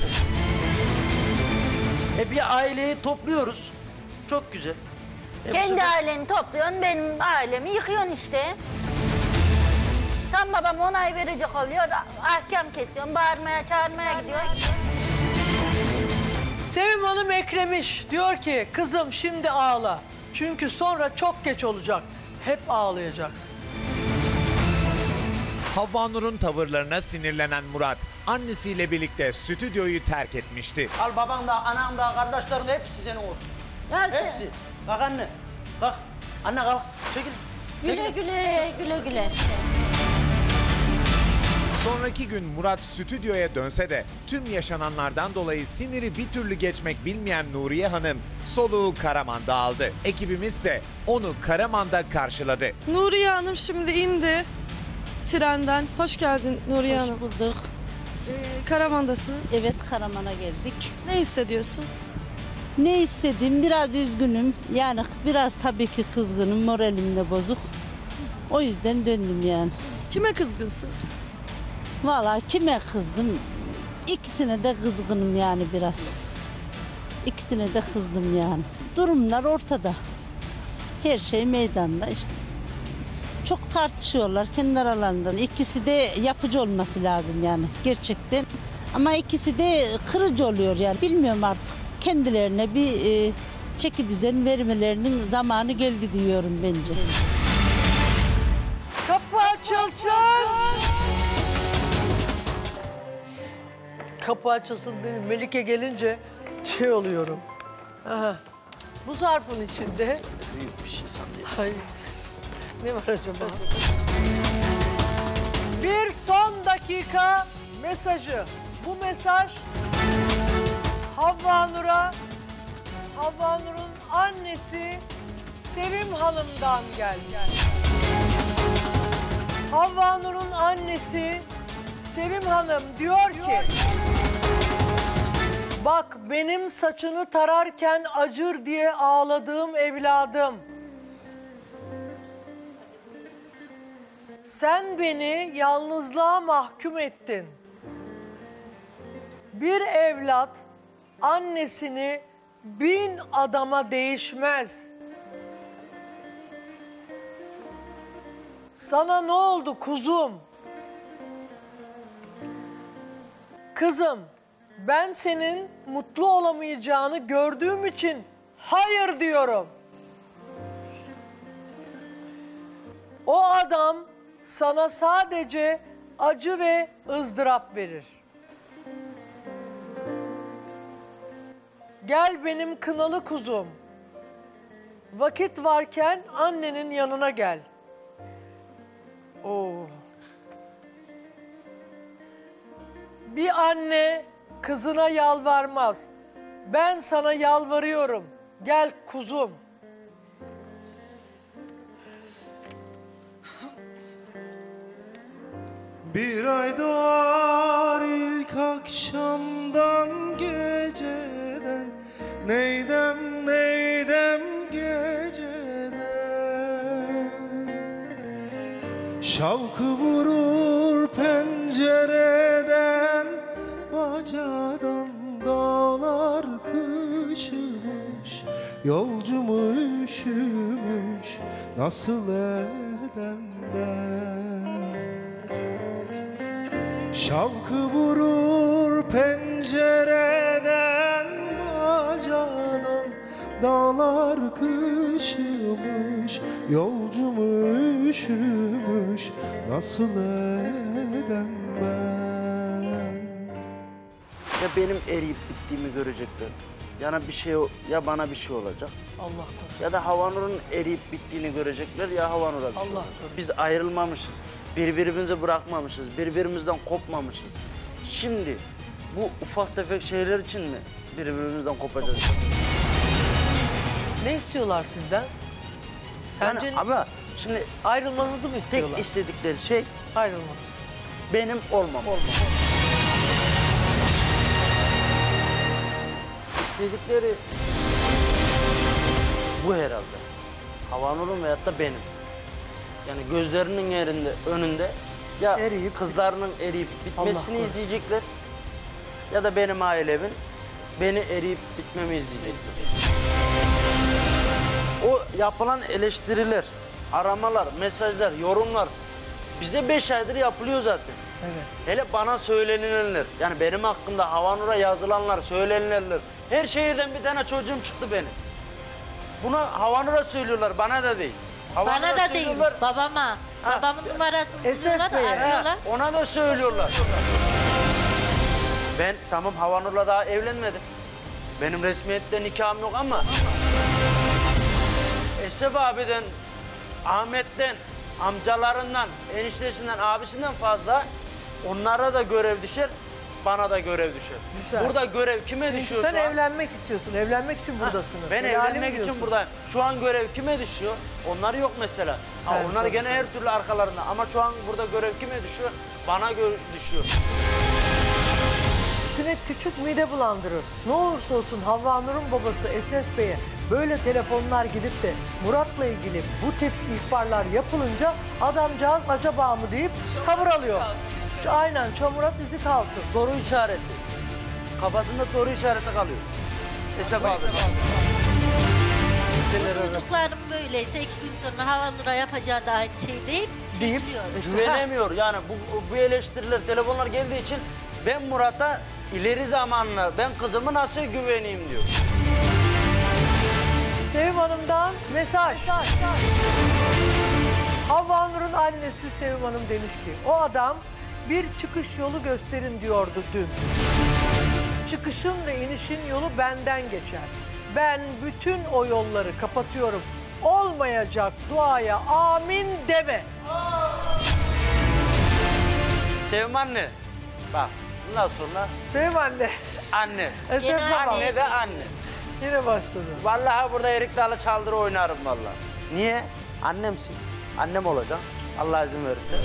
E bir aileyi topluyoruz. Çok güzel. E bu Kendi sefer- aileni topluyorsun, benim ailemi yıkıyorsun işte. Tam babam onay verecek oluyor, ahkam kesiyorsun, bağırmaya çağırmaya gidiyor. Sevim Hanım eklemiş. Diyor ki kızım şimdi ağla. Çünkü sonra çok geç olacak. Hep ağlayacaksın. Havva Nur'un tavırlarına sinirlenen Murat, annesiyle birlikte stüdyoyu terk etmişti. Al baban da, anan da, kardeşlerin hepsi senin olsun. Ya sen- Hepsi. Kalk anne. Kalk. Anne kalk. Çekil. Güle Çekil. güle, güle güle. Sonraki gün Murat stüdyoya dönse de tüm yaşananlardan dolayı siniri bir türlü geçmek bilmeyen Nuriye Hanım soluğu Karaman'da aldı. Ekibimizse onu Karaman'da karşıladı. Nuriye Hanım şimdi indi trenden. Hoş geldin Nuriye Hanım. Hoş bulduk. Ee, Karaman'dasınız. Evet, Karaman'a geldik. Ne hissediyorsun? Ne hissettim? Biraz üzgünüm. Yani biraz tabii ki kızgınım. Moralim de bozuk. O yüzden döndüm yani. Kime kızgınsın? Vallahi kime kızdım? İkisine de kızgınım yani biraz. İkisine de kızdım yani. Durumlar ortada. Her şey meydanda işte. Çok tartışıyorlar kendi aralarından. İkisi de yapıcı olması lazım yani gerçekten. Ama ikisi de kırıcı oluyor yani. Bilmiyorum artık. Kendilerine bir e, çeki düzen vermelerinin zamanı geldi diyorum bence. Kapı açılsın. Kapı açılsın değil. Melike gelince şey oluyorum. Aha. Bu zarfın içinde. Büyük bir şey sandım. Ay, ne var acaba? Bir son dakika mesajı. Bu mesaj Havva Nur'a, Havva Nur'un annesi Sevim Hanım'dan geldi. Havva Nur'un annesi Sevim Hanım diyor ki, bak benim saçını tararken acır diye ağladığım evladım. Sen beni yalnızlığa mahkum ettin. Bir evlat annesini bin adama değişmez. Sana ne oldu kuzum? Kızım, ben senin mutlu olamayacağını gördüğüm için hayır diyorum. O adam sana sadece acı ve ızdırap verir. Gel benim kınalı kuzum. Vakit varken annenin yanına gel. Oo. Bir anne kızına yalvarmaz. Ben sana yalvarıyorum. Gel kuzum. Bir ay doğar ilk akşamdan geceden, neydem neydem geceden. Şavkı vurur pencereden, bacadan dağlar kışımış. Yolcu mu üşümüş, nasıl edem ben? Şavkı vurur pencereden, bacadan dağlar kışımış. Yolcu mu üşümüş, nasıl edem ben? Ya benim eriyip bittiğimi görecekler. Yani bir şey, ya bana bir şey olacak. Allah korusun. Ya da Havanur'un eriyip bittiğini görecekler ya Havanur'a bir şey Allah olacak. korusun. Biz ayrılmamışız. Birbirimizi bırakmamışız. Birbirimizden kopmamışız. Şimdi bu ufak tefek şeyler için mi birbirimizden kopacağız? Ne istiyorlar sizden? Sence Yani ama şimdi ayrılmanızı mı istiyorlar? Tek istedikleri şey ayrılmanız. Benim olmam. Olmam. İstedikleri bu herhalde. Havanur'un veyahut da benim. Yani gözlerinin yerinde, önünde ya eriyip, kızlarının eriyip bitmesini izleyecekler ya da benim ailemin beni eriyip bitmemi izleyecekler. O yapılan eleştiriler, aramalar, mesajlar, yorumlar bizde beş aydır yapılıyor zaten. Evet. Hele bana söylenilenler, yani benim hakkımda Havanur'a yazılanlar, söylenilenler, her şehirden bir tane çocuğum çıktı benim. Bunu Havanur'a söylüyorlar, bana da değil. Havanur'a Bana da değil, babama. Ha. Babamın numarasını Esef buluyorlar, Bey, arıyorlar. he, ona da söylüyorlar. Ben tamam Havanur'la daha evlenmedim. Benim resmiyette nikahım yok ama Esef abiden, Ahmet'ten, amcalarından, eniştesinden, abisinden fazla onlara da görev düşer, bana da görev düşer. Düşer. Burada görev kime Çünkü düşüyor sen şu an? evlenmek istiyorsun. Evlenmek için buradasınız. Ben Helalim evlenmek diyorsun. için buradayım. Şu an görev kime düşüyor? Onlar yok mesela. Ha, Sen onlar tabii. gene her türlü arkalarında. Ama şu an burada görev kime düşüyor? Bana gö- düşüyor. Sinek küçük mide bulandırır. Ne olursa olsun Havva Nur'un babası Esef Bey'e böyle telefonlar gidip de Murat'la ilgili bu tip ihbarlar yapılınca adamcağız acaba mı deyip tavır alıyor. Aynen, Murat izi kalsın. Soru işareti. Kafasında soru işareti kalıyor. Esef abi. Çocuklarım böyleyse iki gün sonra Havanur'a yapacağı da aynı şey değil. Deyip Güvenemiyor yani bu, bu eleştiriler, telefonlar geldiği için ben Murat'a ileri zamanla ben kızımı nasıl güveneyim diyor. Sevim Hanım'dan mesaj. Havva Nur'un annesi Sevim Hanım demiş ki o adam bir çıkış yolu gösterin diyordu dün. Çıkışın ve inişin yolu benden geçer. Ben bütün o yolları kapatıyorum. Olmayacak duaya amin deme. Sevim anne. Bak bundan sonra. Sevim anne. Anne. Esef baba. Anne de anne. Yine başladı. Vallahi burada erik dalı çaldıra oynarım vallahi. Niye? Annemsin. Annem olacak. Allah izin verirse.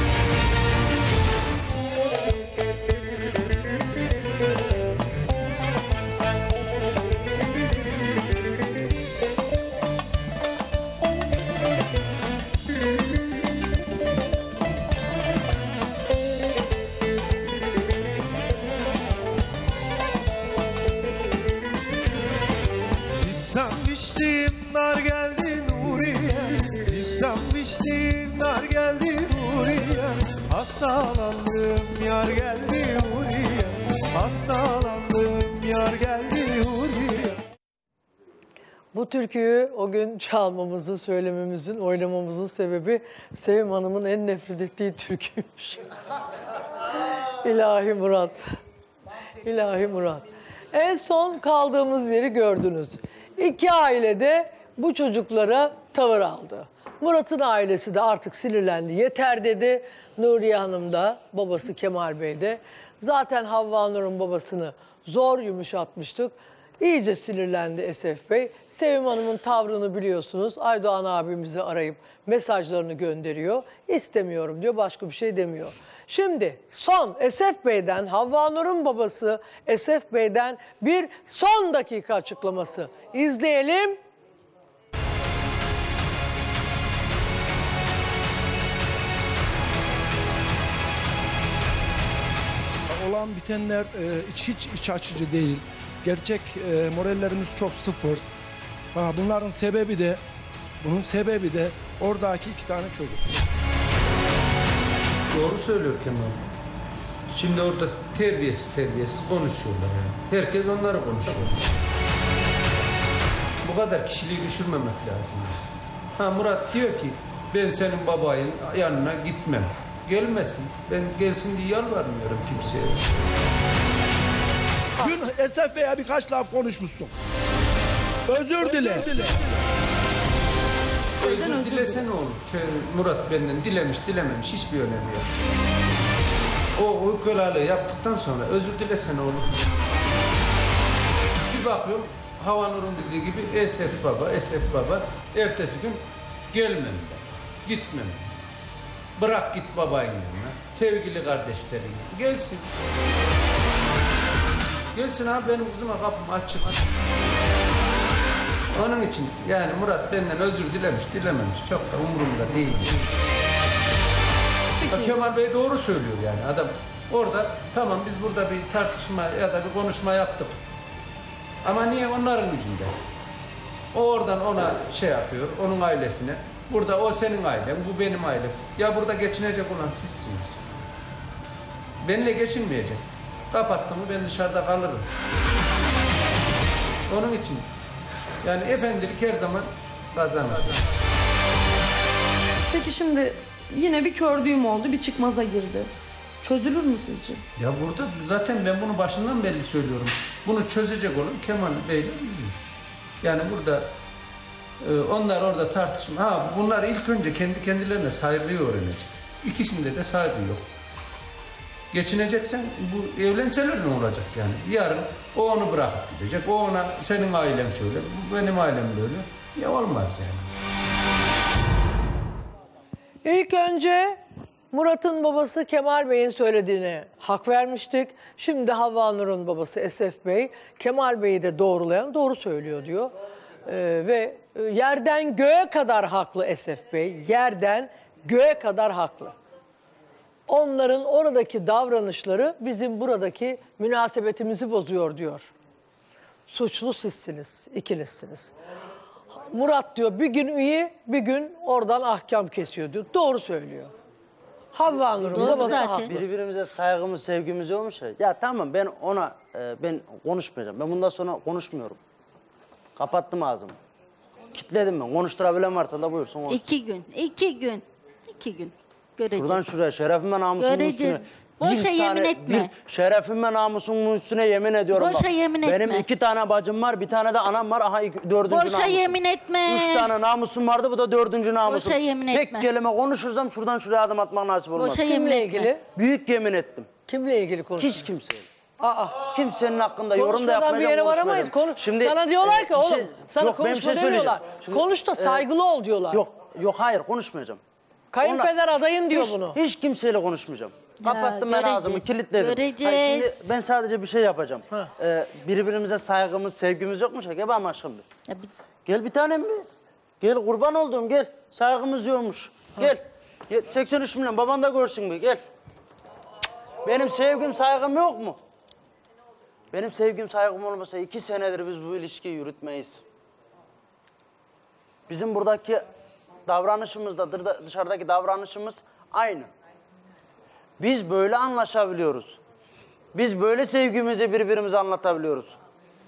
Fistan biçtiğim nar geldi Nuriye, Fistan biçtiğim nar geldi Nuriye, hastalandım yar geldi Nuriye, hastalandım yar geldi Nuriye. Bu türküyü o gün çalmamızın, söylememizin, oynamamızın sebebi Sevim Hanım'ın en nefret ettiği türküymüş. İlahi Murat. İlahi Murat. En son kaldığımız yeri gördünüz. İki aile de bu çocuklara tavır aldı. Murat'ın ailesi de artık sinirlendi. Yeter dedi. Nuriye Hanım da, babası Kemal Bey de. Zaten Havva Nur'un babasını zor yumuşatmıştık. İyice sinirlendi Esef Bey. Sevim Hanım'ın tavrını biliyorsunuz. Aydoğan abimizi arayıp mesajlarını gönderiyor. İstemiyorum diyor, başka bir şey demiyor. Şimdi son Esef Bey'den, Havva Nur'un babası Esef Bey'den bir son dakika açıklaması. İzleyelim. Olan bitenler e, hiç, hiç iç açıcı değil. Gerçek e, morallerimiz çok sıfır. Ha, bunların sebebi de, bunun sebebi de oradaki iki tane çocuk. Doğru söylüyor Kemal. Şimdi orada terbiyesiz terbiyesiz konuşuyorlar yani. Herkes onları konuşuyor. Bu kadar kişiliği düşürmemek lazım. Ha Murat diyor ki ben senin babayın yanına gitmem. Gelmesin. Ben gelsin diye yalvarmıyorum kimseye. Dün Esef Bey'e birkaç laf konuşmuşsun. Özür dile. Özür dile. Özür, özür dilese ne olur? Murat benden dilemiş dilememiş hiçbir önemi yok. O uykulalığı yaptıktan sonra özür dilese ne olur? Bir bakıyorum Havva Nur'un dediği gibi Esef baba, Esef baba ertesi gün gelmem, gitmem. Bırak git babayın yanına, sevgili kardeşlerin gelsin. Gelsin abi benim kızıma kapım açık. Onun için yani Murat benden özür dilemiş, dilememiş çok da umurumda değil. Peki. Kemal Bey doğru söylüyor yani adam. Orada tamam biz burada bir tartışma ya da bir konuşma yaptık. Ama niye onların yüzünden? O oradan ona şey yapıyor, onun ailesine. Burada o senin ailen, bu benim ailem. Ya burada geçinecek olan sizsiniz. Benimle geçinmeyecek. Kapattım mı ben dışarıda kalırım. Onun için yani efendilik her zaman kazanır. Peki şimdi yine bir kördüğüm oldu, bir çıkmaza girdi. Çözülür mü sizce? Ya burada zaten ben bunu başından beri söylüyorum. Bunu çözecek olan Kemal Bey'le biziz. Yani burada e, onlar orada tartışma. Ha bunlar ilk önce kendi kendilerine saygıyı öğrenecek. İkisinde de saygı yok. Geçineceksen bu evlenseler ne olacak yani? Yarın o onu bırakıp gidecek. O ona senin ailen şöyle, bu benim ailem böyle. Ya olmaz yani. İlk önce Murat'ın babası Kemal Bey'in söylediğine hak vermiştik. Şimdi Havva Nur'un babası Esef Bey, Kemal Bey'i de doğrulayan doğru söylüyor diyor. Ee, ve yerden göğe kadar haklı Esef Bey, yerden göğe kadar haklı. Onların oradaki davranışları bizim buradaki münasebetimizi bozuyor diyor. Suçlu sizsiniz, ikinizsiniz. Murat diyor bir gün üye, bir gün oradan ahkam kesiyor diyor. Doğru söylüyor. Havva Nur'un babası haklı. Birbirimize saygımız, sevgimiz olmuş ya. Ya tamam ben ona, e, ben konuşmayacağım. Ben bundan sonra konuşmuyorum. Kapattım ağzımı. Kitledim ben. Konuşturabilen varsa da buyursun. Konuşsun. İki gün, iki gün, iki gün. Göreceğiz. Şuradan şuraya şerefime namusumun üstüne. Boşa yemin tane, etme. Bir şerefime namusumun üstüne yemin ediyorum. Boşa bak. yemin Benim etme. iki tane bacım var, bir tane de anam var. Aha iki, dördüncü Boşa namusum. yemin etme. Üç tane namusum vardı, bu da dördüncü namusum. Boşa yemin Tek etme. kelime konuşursam şuradan şuraya adım atmak nasip olmaz. Boşa yemin Kimle etme. ilgili? Büyük yemin ettim. Kimle ilgili konuşuyor? Hiç kimseyle. Aa. Kimsenin hakkında yorum da Konuşmadan yapmayacağım. bir yere konuşmayacağım. varamayız. Konu, Şimdi, sana diyorlar e, ki oğlum şey- sana yok, ben bir konuşma şey demiyorlar. söyleyeceğim. Şimdi, Konuş da e, saygılı ol diyorlar. Yok, yok hayır konuşmayacağım. Kayınpeder adayın diyor hiç, bunu. Hiç kimseyle konuşmayacağım. Ya, Kapattım ben göreceğiz, ağzımı, kilitledim. göreceğiz. Hayır, şimdi ben sadece bir şey yapacağım. Ee, birbirimize saygımız, sevgimiz yok mu şaka? Ben aşkım bir. Ya bir- Gel bir tanem mi? Gel kurban olduğum gel. Saygımız yokmuş. Gel. Gel. seksen üç milyon baban da görsün bir gel. Benim sevgim, saygım yok mu? Benim sevgim, saygım olmasa iki senedir biz bu ilişkiyi yürütmeyiz. Bizim buradaki davranışımızda, dışarıdaki davranışımız aynı. Biz böyle anlaşabiliyoruz. Biz böyle sevgimizi birbirimize anlatabiliyoruz.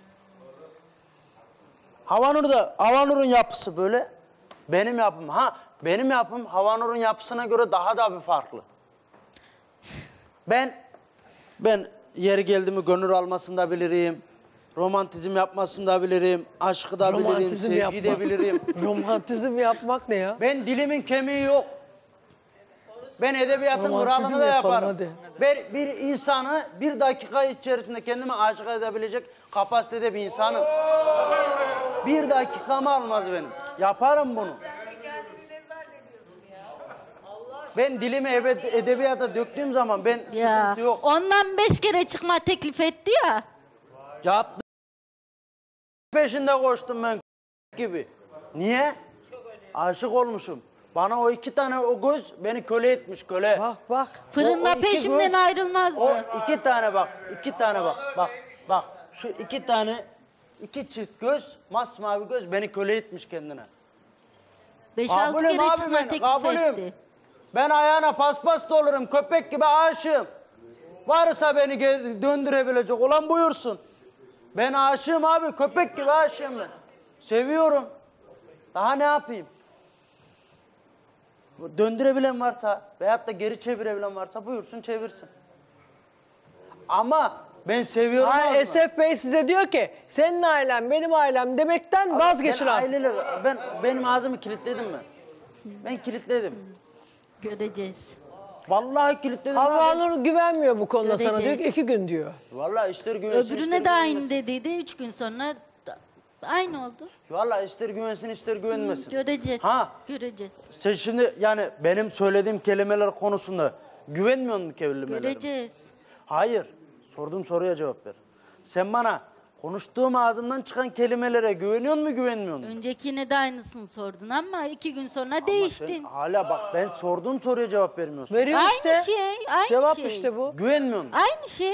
Havanur'da, Havanur'un yapısı böyle. Benim yapım, ha benim yapım Havanur'un yapısına göre daha da bir farklı. Ben, ben yeri geldi mi gönül almasını da bilirim. Romantizm yapmasını da bilirim, aşkı da bilirim, Romantizm sevgi de yapma. bilirim. Romantizm yapmak ne ya? Ben dilimin kemiği yok. Ben edebiyatın Romantizm kuralını da yapalım, yaparım. hadi. Bir, bir insanı bir dakika içerisinde kendime aşık edebilecek kapasitede bir insanım. Bir dakikamı almaz benim. Yaparım bunu. Ben dilimi ebe- edebiyata döktüğüm zaman ben Ya, sıkıntı yok. ondan beş kere çıkma teklif etti ya. Yaptım. Peşinde koştum ben gibi. Niye? Aşık olmuşum. Bana o iki tane o göz beni köle etmiş, köle. Bak bak. Fırında O- o iki peşimden göz- ayrılmazdı. O iki tane bak, iki tane bak, bak, bak. Şu iki tane, iki çift göz, masmavi göz beni köle etmiş kendine. Beş altı Kabulüm kere abi çıkma ben, teklif kabulüm. etti. Ben ayağına paspas dolurum, köpek gibi aşığım. Varsa beni ge- döndürebilecek olan buyursun. Ben aşığım abi, köpek gibi aşığım ben. Seviyorum. Daha ne yapayım? Döndürebilen varsa veyahut da geri çevirebilen varsa buyursun çevirsin. Ama ben seviyorum. Hayır, abi. Esef Bey size diyor ki senin ailen benim ailem demekten Abi vazgeçin ben artık. aileler- ben benim ağzımı kilitledim ben. Ben kilitledim. Göreceğiz. Vallahi kilitledim. Havva abi. Nur güvenmiyor bu konuda sana diyor Göreceğiz. ki iki gün diyor. Vallahi ister güvensin ister Öbürüne de aynı güvenmesin. dediydi. Üç gün sonra da- aynı oldu. Vallahi ister güvensin ister güvenmesin. Göreceğiz. Ha. Göreceğiz. Sen şimdi yani benim söylediğim kelimeler konusunda güvenmiyor musun kelimelerime? Göreceğiz. Hayır. Sorduğum soruya cevap ver. Sen bana konuştuğum ağzımdan çıkan kelimelere güveniyor musun güvenmiyor musun? Öncekine de aynısını sordun ama iki gün sonra Sen değiştin. hala bak ben sorduğum soruya cevap vermiyorsun. Veriyor Aynı işte. şey, aynı Cevap şey. işte bu. Güvenmiyor musun? Aynı şey.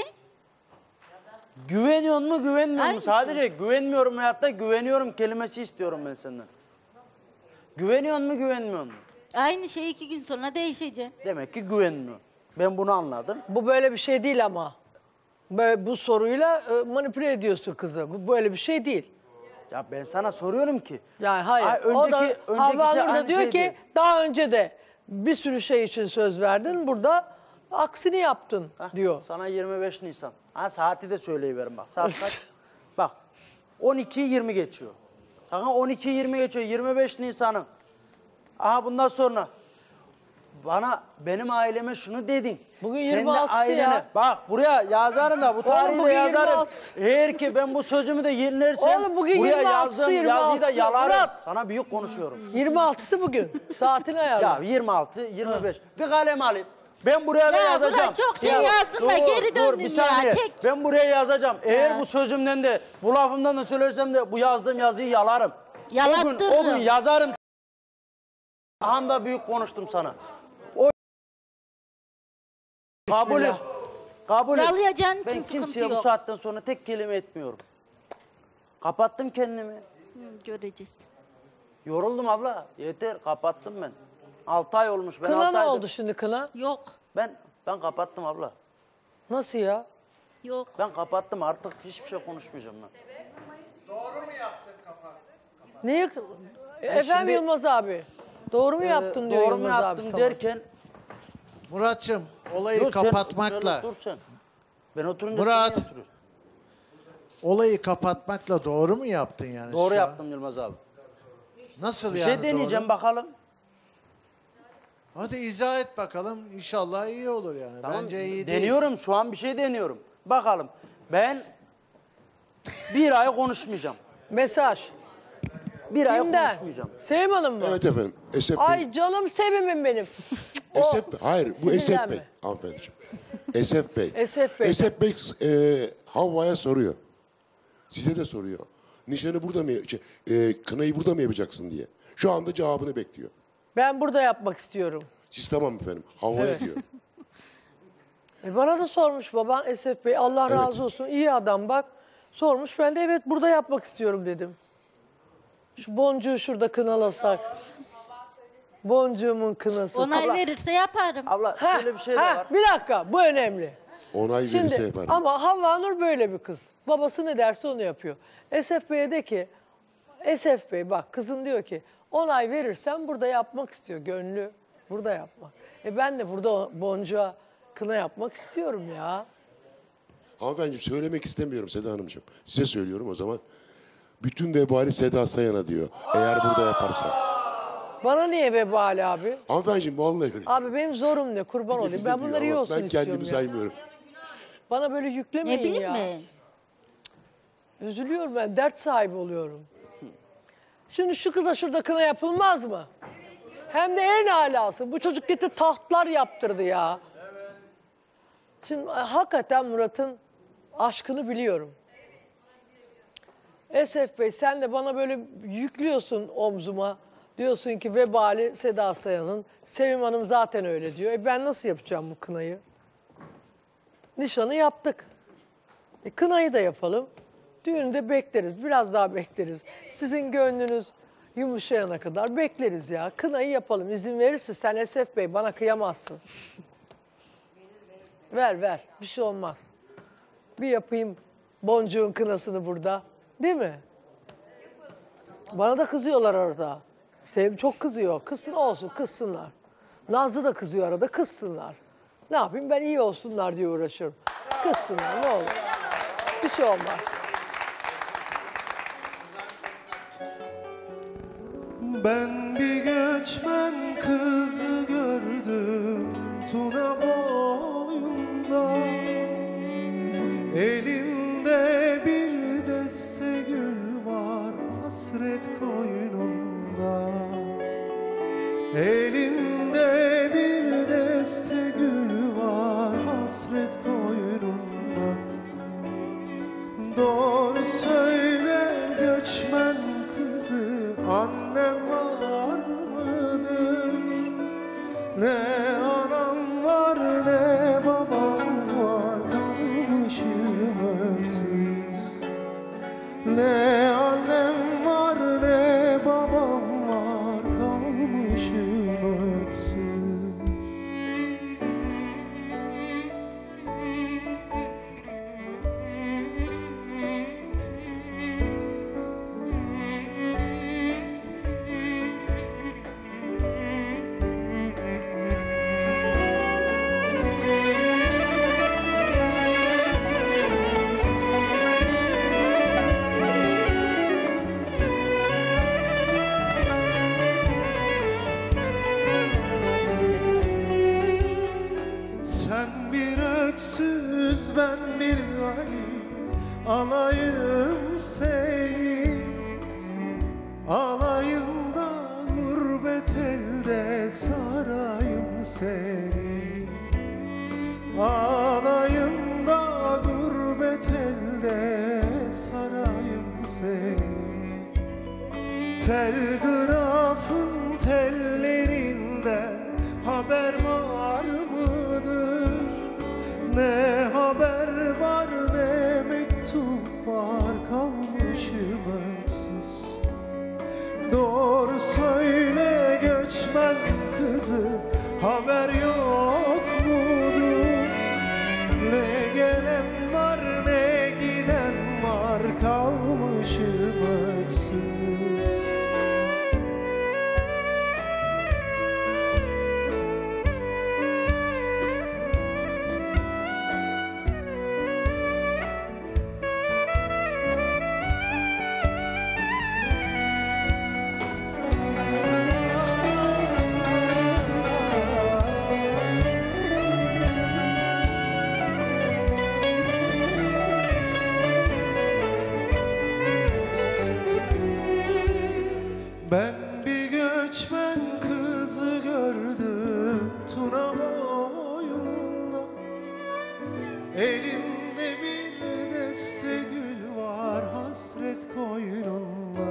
Güveniyor mu güvenmiyor Aynı musun? Sadece güvenmiyorum veyahut da güveniyorum kelimesi istiyorum ben senden. Güveniyor mu güvenmiyor musun? Aynı şey iki gün sonra değişecek. Demek ki güvenmiyor. Ben bunu anladım. Bu böyle bir şey değil ama. Böyle bu soruyla e, manipüle ediyorsun kızı. Bu böyle bir şey değil. Ya ben sana soruyorum ki. Yani hayır. Ay, o da önceki- önceki Havva şey Nur da aynı diyor şey ki değil. daha önce de bir sürü şey için söz verdin. Burada aksini yaptın diyor. Sana yirmi beş Nisan. Ha saati de söyleyiverin bak. Saat kaç? Bak. on iki yirmi geçiyor. Tamam on iki yirmi geçiyor. yirmi beş Nisan'ın. Aha bundan sonra bana benim aileme şunu dedin. Bugün Kendi yirmi altısı ailene- ya. Bak buraya yazarım da bu tarihi de bugün yazarım. yirmi altı. Eğer ki ben bu sözümü de yenilersem Oğlum bugün buraya yirmi altısı, yazdığım yirmi yazıyı da altısı. yalarım. Murat. Sana büyük konuşuyorum. yirmi altısı bugün. Saatini ayarla. Ya yirmi altı yirmi beş. Bir kalem alayım. Ben buraya da Ya yazacağım. Murat çok şey Ya, yazdın da dur, geri dur, döndün bir ya. saniye. Çek. Ben buraya yazacağım. Eğer Ya. bu sözümden de bu lafımdan da söylersem de bu yazdığım yazıyı yalarım. O gün, Yalattırırım. o gün yazarım. Anda büyük konuştum sana. O kabulüm. Kabulüm. Yalayacağın için Ben sıkıntı kimseye bu yok. saatten sonra tek kelime etmiyorum. Kapattım kendimi. Hı, göreceğiz. Yoruldum abla. Yeter kapattım ben. altı ay olmuş. Ben Kına altı ne aydır- oldu şimdi kına? Yok. Ben ben kapattım abla. Nasıl ya? Yok. Ben kapattım artık hiçbir şey konuşmayacağım ben. Niye? Efendim şimdi- Yılmaz abi. Doğru mu Ee, yaptın diyor Doğru mu Yılmaz abi yaptım sana. derken Muratçım olayı Dur sen, kapatmakla dur sen. Ben oturunca Murat. sen niye oturuyorsun? olayı kapatmakla doğru mu yaptın yani? Doğru şu an? yaptım Yılmaz abi. Nasıl Bir yani şey deneyeceğim doğru? bakalım. Hadi izah et bakalım. İnşallah iyi olur yani. Tamam, Bence iyi değil. deniyorum şu an bir şey deniyorum. Bakalım. Ben bir ay konuşmayacağım. Mesaj. Bir ay Kimden? konuşmayacağım. Sevim Hanım mı? Evet efendim. Esef Bey. Ay canım Sevim'im benim. Esef Bey. Hayır bu Esef Sinirlenme. Bey. Hanımefendiciğim. Esef Bey. Esef Bey. Esef Bey e, Havva'ya soruyor. Size de soruyor. Nişanı burada mı, şey, e, kınayı burada mı yapacaksın diye. Şu anda cevabını bekliyor. Ben burada yapmak istiyorum. Siz tamam efendim. Havva'ya Evet. diyor. E bana da sormuş baban Esef Bey. Allah Evet. razı olsun. İyi adam bak. Sormuş. Ben de evet burada yapmak istiyorum dedim. Şu boncuğu şurada kınalasak. Boncuğumun kınası. Onay Abla- verirse yaparım. Abla Heh, şöyle bir şey de heh, var. Bir dakika bu önemli. Onay verirse Şimdi yaparım. ama Havva Nur böyle bir kız. Babası ne derse onu yapıyor. Esef Bey'e de ki Esef Bey bak kızın diyor ki onay verirsen burada yapmak istiyor. Gönlü burada yapmak. E ben de burada boncuğa kına yapmak istiyorum ya. Hanımefendiciğim söylemek istemiyorum Seda Hanımcığım. Size söylüyorum o zaman. Bütün vebali Seda Sayan'a diyor. Eğer burada yaparsan. Bana niye vebali abi? Hanımefendiciğim vallahi. Abi benim zorum ne? Kurban olayım. Ben bunları iyi olsun Ben kendimi istiyorum saymıyorum. ya. Bana böyle yüklemeyin Ne bileyim ya. mi? Üzülüyorum ben. Dert sahibi oluyorum. Şimdi şu kıza şurada kına yapılmaz mı? Hem de en alası. Bu çocuk gitti tahtlar yaptırdı ya. Şimdi hakikaten Murat'ın aşkını biliyorum. Esef Bey sen de bana böyle yüklüyorsun omzuma. Diyorsun ki vebali Seda Sayan'ın. Sevim Hanım zaten öyle diyor. E ben nasıl yapacağım bu kınayı? Nişanı yaptık. E kınayı da yapalım. Düğünü de bekleriz. Biraz daha bekleriz. Sizin gönlünüz yumuşayana kadar bekleriz ya. Kınayı yapalım. İzin verirse sen Esef Bey bana kıyamazsın. Ver ver. Bir şey olmaz. Bir yapayım boncuğun kınasını burada. Değil mi? Bana da kızıyorlar orada. Sevim çok kızıyor. Kızsın olsun kızsınlar. Nazlı da kızıyor arada kızsınlar. Ne yapayım ben iyi olsunlar diye uğraşıyorum. Kızsınlar ne olur. Bir şey olmaz. Ben bir göçmen kızı gördüm Tuna boyunda. Elinde bir deste gül var hasret koynunda. Elinde bir deste gül var hasret koynunda. Doğru söyle göçmen kızı annen var mıdır? Ne anam var ne babam var kalmışım öksüz. Ne annem var ne babam var kalmışım öksüz. Sen bir öksüz ben bir garip alayım seni. Alayım da gurbet elde sarayım seni. Alayım da gurbet elde sarayım seni. Telgrafın tellerinden haber var mıdır? Ne haber var ne mektup var kalmışım öksüz. Doğru söyle göçmen kızı haber yok mudur? Ne gelen var ne giden var kalmışım öksüz. Ben bir göçmen kızı gördüm Tuna boyunda. Elimde bir deste gül var hasret koynunda.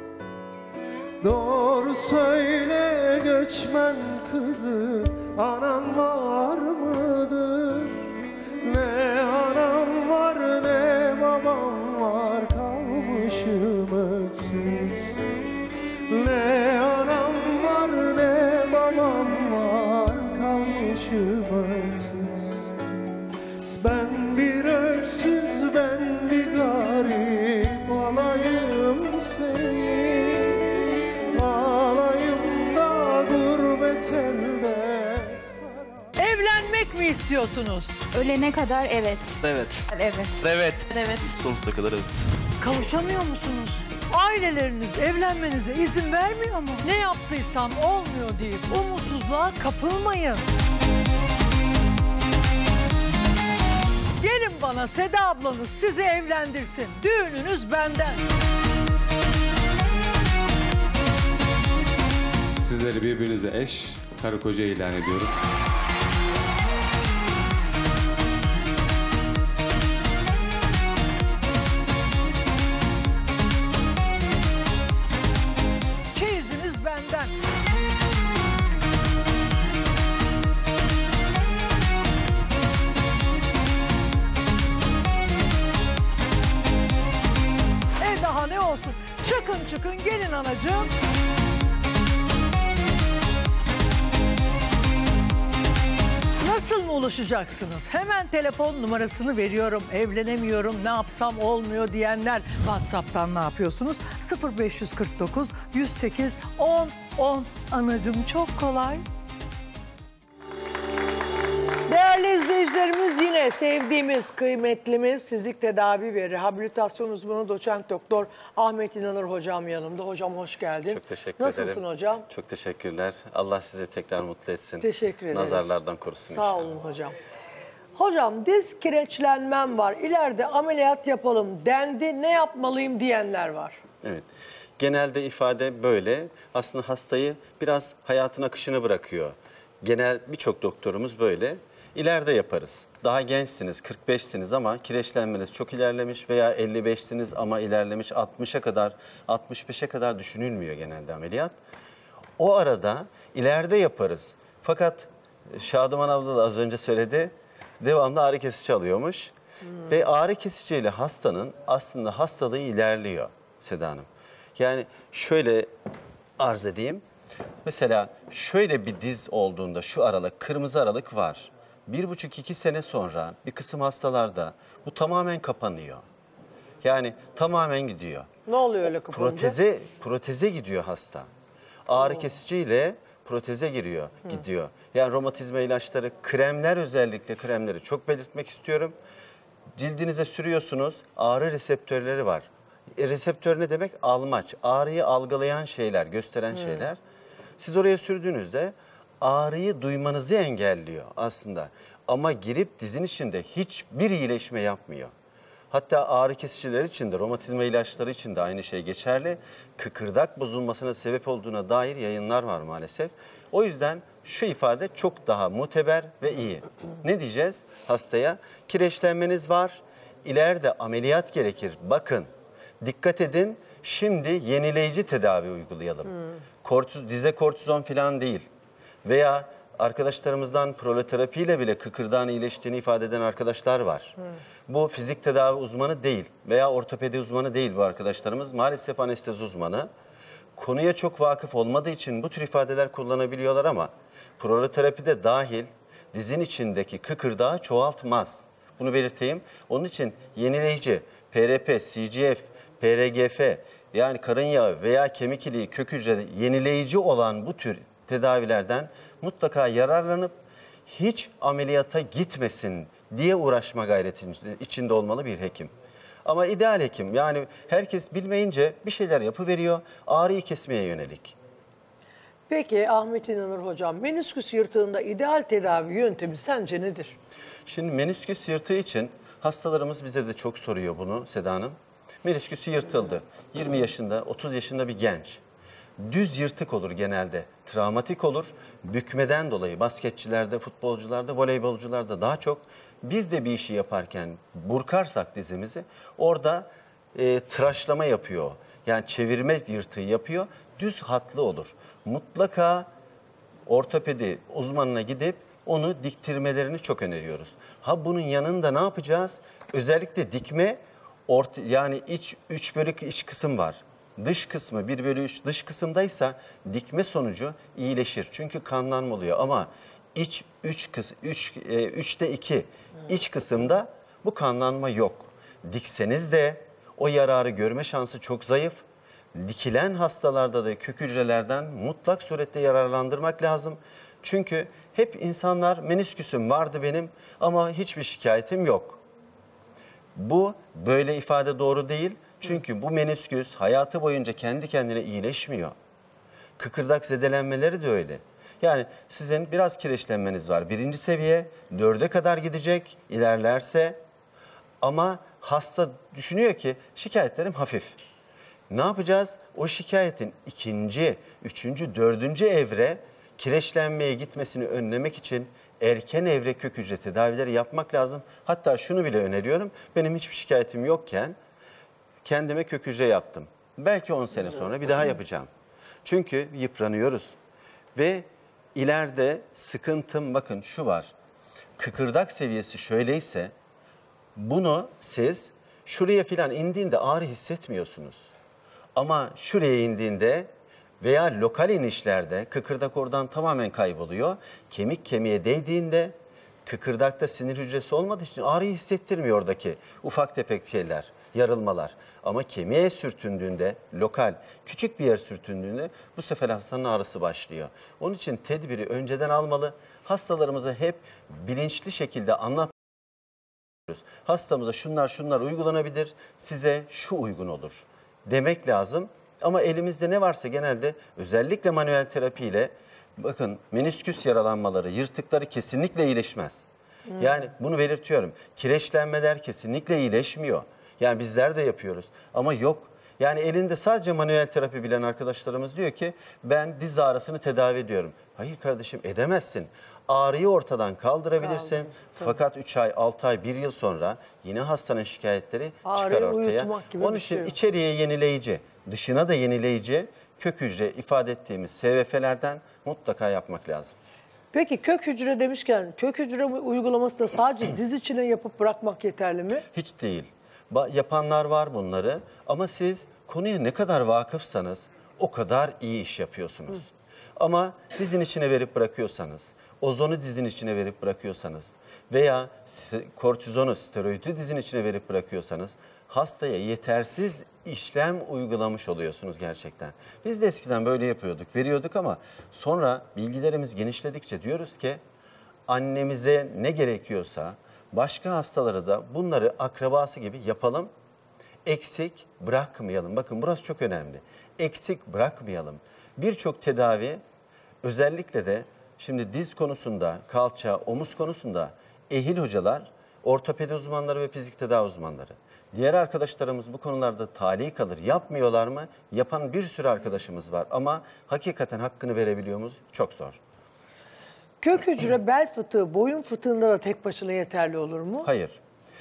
Doğru söyle göçmen kızı anan var mıdır? Ne anam var ne babam var kalmışım öksüz. Ne anam var ne babam var kalmışım öksüz. Ben bir öksüz ben bir garip alayım seni. Alayım da gurbet elde. Evlenmek mi istiyorsun? istiyorsunuz? Ölene kadar evet. Evet. Evet. Evet. Evet. Sonsuza kadar evet. Kavuşamıyor musunuz? Aileleriniz evlenmenize izin vermiyor mu? Ne yaptıysam olmuyor deyip umutsuzluğa kapılmayın. Gelin bana, Seda ablanız sizi evlendirsin. Düğününüz benden. Sizleri birbirinize eş, karı koca ilan ediyorum. Çeyiziniz benden. E daha ne olsun? Çıkın çıkın gelin anacığım. Nasıl mı ulaşacaksınız? Hemen telefon numarasını veriyorum. Evlenemiyorum, ne yapsam olmuyor diyenler WhatsApp'tan ne yapıyorsunuz? sıfır beş kırk dokuz yüz sekiz on on. Anacığım çok kolay. Değerli izleyicilerimiz, yine sevdiğimiz, kıymetlimiz fizik tedavi ve rehabilitasyon uzmanı doçent doktor Ahmet İnanır hocam yanımda. Hocam hoş geldin. Çok teşekkür Nasılsın ederim. Nasılsın hocam? Çok teşekkürler. Allah sizi tekrar mutlu etsin. Teşekkür ederiz. Nazarlardan korusun Sağ inşallah. olun hocam. Hocam diz kireçlenmem var. İleride ameliyat yapalım dendi. Ne yapmalıyım diyenler var. Evet. Genelde ifade böyle. Aslında hastayı biraz hayatın akışına bırakıyor. Genel birçok doktorumuz böyle. İleride yaparız. Daha gençsiniz, kırk beşsiniz ama kireçlenmeniz çok ilerlemiş veya elli beşsiniz ama ilerlemiş, altmışa kadar, altmış beşe kadar düşünülmüyor genelde ameliyat. O arada ileride yaparız. Fakat Şaduman abla da az önce söyledi, devamlı ağrı kesici alıyormuş. Hmm. Ve ağrı kesiciyle hastanın aslında hastalığı ilerliyor Seda Hanım. Yani şöyle arz edeyim. Mesela şöyle bir diz olduğunda şu aralık, kırmızı aralık var. Bir buçuk iki sene sonra bir kısım hastalarda bu tamamen kapanıyor. Yani tamamen gidiyor. Ne oluyor öyle kapanınca? Proteze, proteze gidiyor hasta. Ağrı kesiciyle proteze giriyor, Hı. gidiyor. Yani romatizma ilaçları, kremler, özellikle kremleri çok belirtmek istiyorum. Cildinize sürüyorsunuz, ağrı reseptörleri var. E, reseptör ne demek? Almaç. Ağrıyı algılayan şeyler, gösteren Hı. şeyler. Siz oraya sürdüğünüzde ağrıyı duymanızı engelliyor aslında. Ama girip dizin içinde hiçbir iyileşme yapmıyor. Hatta ağrı kesiciler için de, romatizma ilaçları için de aynı şey geçerli. Kıkırdak bozulmasına sebep olduğuna dair yayınlar var maalesef. O yüzden şu ifade çok daha muteber ve iyi. Ne diyeceğiz hastaya? Kireçlenmeniz var, ileride ameliyat gerekir. Bakın, dikkat edin, şimdi yenileyici tedavi uygulayalım. Hmm. Kortiz, dize kortizon falan değil. Veya arkadaşlarımızdan proloterapiyle bile kıkırdağın iyileştiğini ifade eden arkadaşlar var. Hmm. Bu fizik tedavi uzmanı değil veya ortopedi uzmanı değil bu arkadaşlarımız. Maalesef anestezi uzmanı. Konuya çok vakıf olmadığı için bu tür ifadeler kullanabiliyorlar ama proloterapi de dahil dizin içindeki kıkırdağı çoğaltmaz. Bunu belirteyim. Onun için yenileyici, P R P, C G F, P R G F yani karın yağı veya kemik iliği, kök hücre yenileyici olan bu tür tedavilerden mutlaka yararlanıp hiç ameliyata gitmesin diye uğraşma gayreti içinde olmalı bir hekim. Ama ideal hekim, yani herkes bilmeyince bir şeyler yapıveriyor, ağrıyı kesmeye yönelik. Peki Ahmet İnanır hocam, menisküs yırtığında ideal tedavi yöntemi sence nedir? Şimdi menisküs yırtığı için hastalarımız bize de çok soruyor bunu Seda Hanım. Menisküsü yırtıldı. yirmi yaşında, otuz yaşında bir genç. Düz yırtık olur genelde. Travmatik olur. Bükmeden dolayı basketçilerde, futbolcularda, voleybolcularda daha çok. Biz de bir işi yaparken burkarsak dizimizi orada e, tıraşlama yapıyor. Yani çevirme yırtığı yapıyor. Düz hatlı olur. Mutlaka ortopedi uzmanına gidip onu diktirmelerini çok öneriyoruz. Ha bunun yanında ne yapacağız? Özellikle dikme, orta, yani iç üç bölü iç kısım var. Dış kısmı bir bölü üç dış kısımdaysa dikme sonucu iyileşir. Çünkü kanlanma oluyor ama iç üç kısım üç üçte iki iç kısımda bu kanlanma yok. Dikseniz de o yararı görme şansı çok zayıf. Dikilen hastalarda da kök hücrelerden mutlak surette yararlandırmak lazım. Çünkü hep insanlar menisküsüm vardı benim ama hiçbir şikayetim yok. Bu böyle ifade doğru değil. Çünkü bu menisküs hayatı boyunca kendi kendine iyileşmiyor. Kıkırdak zedelenmeleri de öyle. Yani sizin biraz kireçlenmeniz var. Birinci seviye dörde kadar gidecek ilerlerse ama hasta düşünüyor ki şikayetlerim hafif. Ne yapacağız? O şikayetin ikinci, üçüncü, dördüncü evre kireçlenmeye gitmesini önlemek için erken evre kök hücre tedavileri yapmak lazım. Hatta şunu bile öneriyorum. Benim hiçbir şikayetim yokken kendime kök hücre yaptım. Belki on sene sonra bir daha yapacağım. Çünkü yıpranıyoruz. Ve ileride sıkıntım bakın şu var. Kıkırdak seviyesi şöyleyse bunu siz şuraya filan indiğinde ağrı hissetmiyorsunuz. Ama şuraya indiğinde veya lokal inişlerde kıkırdak oradan tamamen kayboluyor. Kemik kemiğe değdiğinde kıkırdakta sinir hücresi olmadığı için ağrıyı hissettirmiyor oradaki ufak tefek şeyler, yarılmalar. Ama kemiğe sürtündüğünde, lokal, küçük bir yer sürtündüğünde bu sefer hastanın ağrısı başlıyor. Onun için tedbiri önceden almalı. Hastalarımıza hep bilinçli şekilde anlatıyoruz. Hastamıza şunlar şunlar uygulanabilir, size şu uygun olur demek lazım. Ama elimizde ne varsa genelde özellikle manuel terapiyle bakın menisküs yaralanmaları, yırtıkları kesinlikle iyileşmez. Hmm. Yani bunu belirtiyorum. Kireçlenmeler kesinlikle iyileşmiyor. Yani bizler de yapıyoruz ama yok. Yani elinde sadece manuel terapi bilen arkadaşlarımız diyor ki ben diz ağrısını tedavi ediyorum. Hayır kardeşim edemezsin. Ağrıyı ortadan kaldırabilirsin. Kaldım, fakat üç ay, altı ay, bir yıl sonra yine hastanın şikayetleri Ağrıyı çıkar ortaya. Onun için şey içeriye yenileyici, dışına da yenileyici kök hücre ifade ettiğimiz S V F'lerden mutlaka yapmak lazım. Peki kök hücre demişken kök hücre uygulaması da sadece diz içine yapıp bırakmak yeterli mi? Hiç değil. Ba- yapanlar var bunları ama siz konuya ne kadar vakıfsanız o kadar iyi iş yapıyorsunuz. Hı. Ama dizin içine verip bırakıyorsanız, ozonu dizin içine verip bırakıyorsanız veya kortizonu, steroidi dizin içine verip bırakıyorsanız hastaya yetersiz işlem uygulamış oluyorsunuz gerçekten. Biz de eskiden böyle yapıyorduk, veriyorduk ama sonra bilgilerimiz genişledikçe diyoruz ki annemize ne gerekiyorsa başka hastalara da bunları akrabası gibi yapalım. Eksik bırakmayalım. Bakın burası çok önemli. Eksik bırakmayalım. Birçok tedavi özellikle de şimdi diz konusunda, kalça, omuz konusunda ehil hocalar, ortopedi uzmanları ve fizik tedavi uzmanları. Diğer arkadaşlarımız bu konularda tali kalır. Yapmıyorlar mı? Yapan bir sürü arkadaşımız var ama hakikaten hakkını verebiliyor muyuz? Çok zor. Kök hücre bel fıtığı, boyun fıtığında da tek başına yeterli olur mu? Hayır.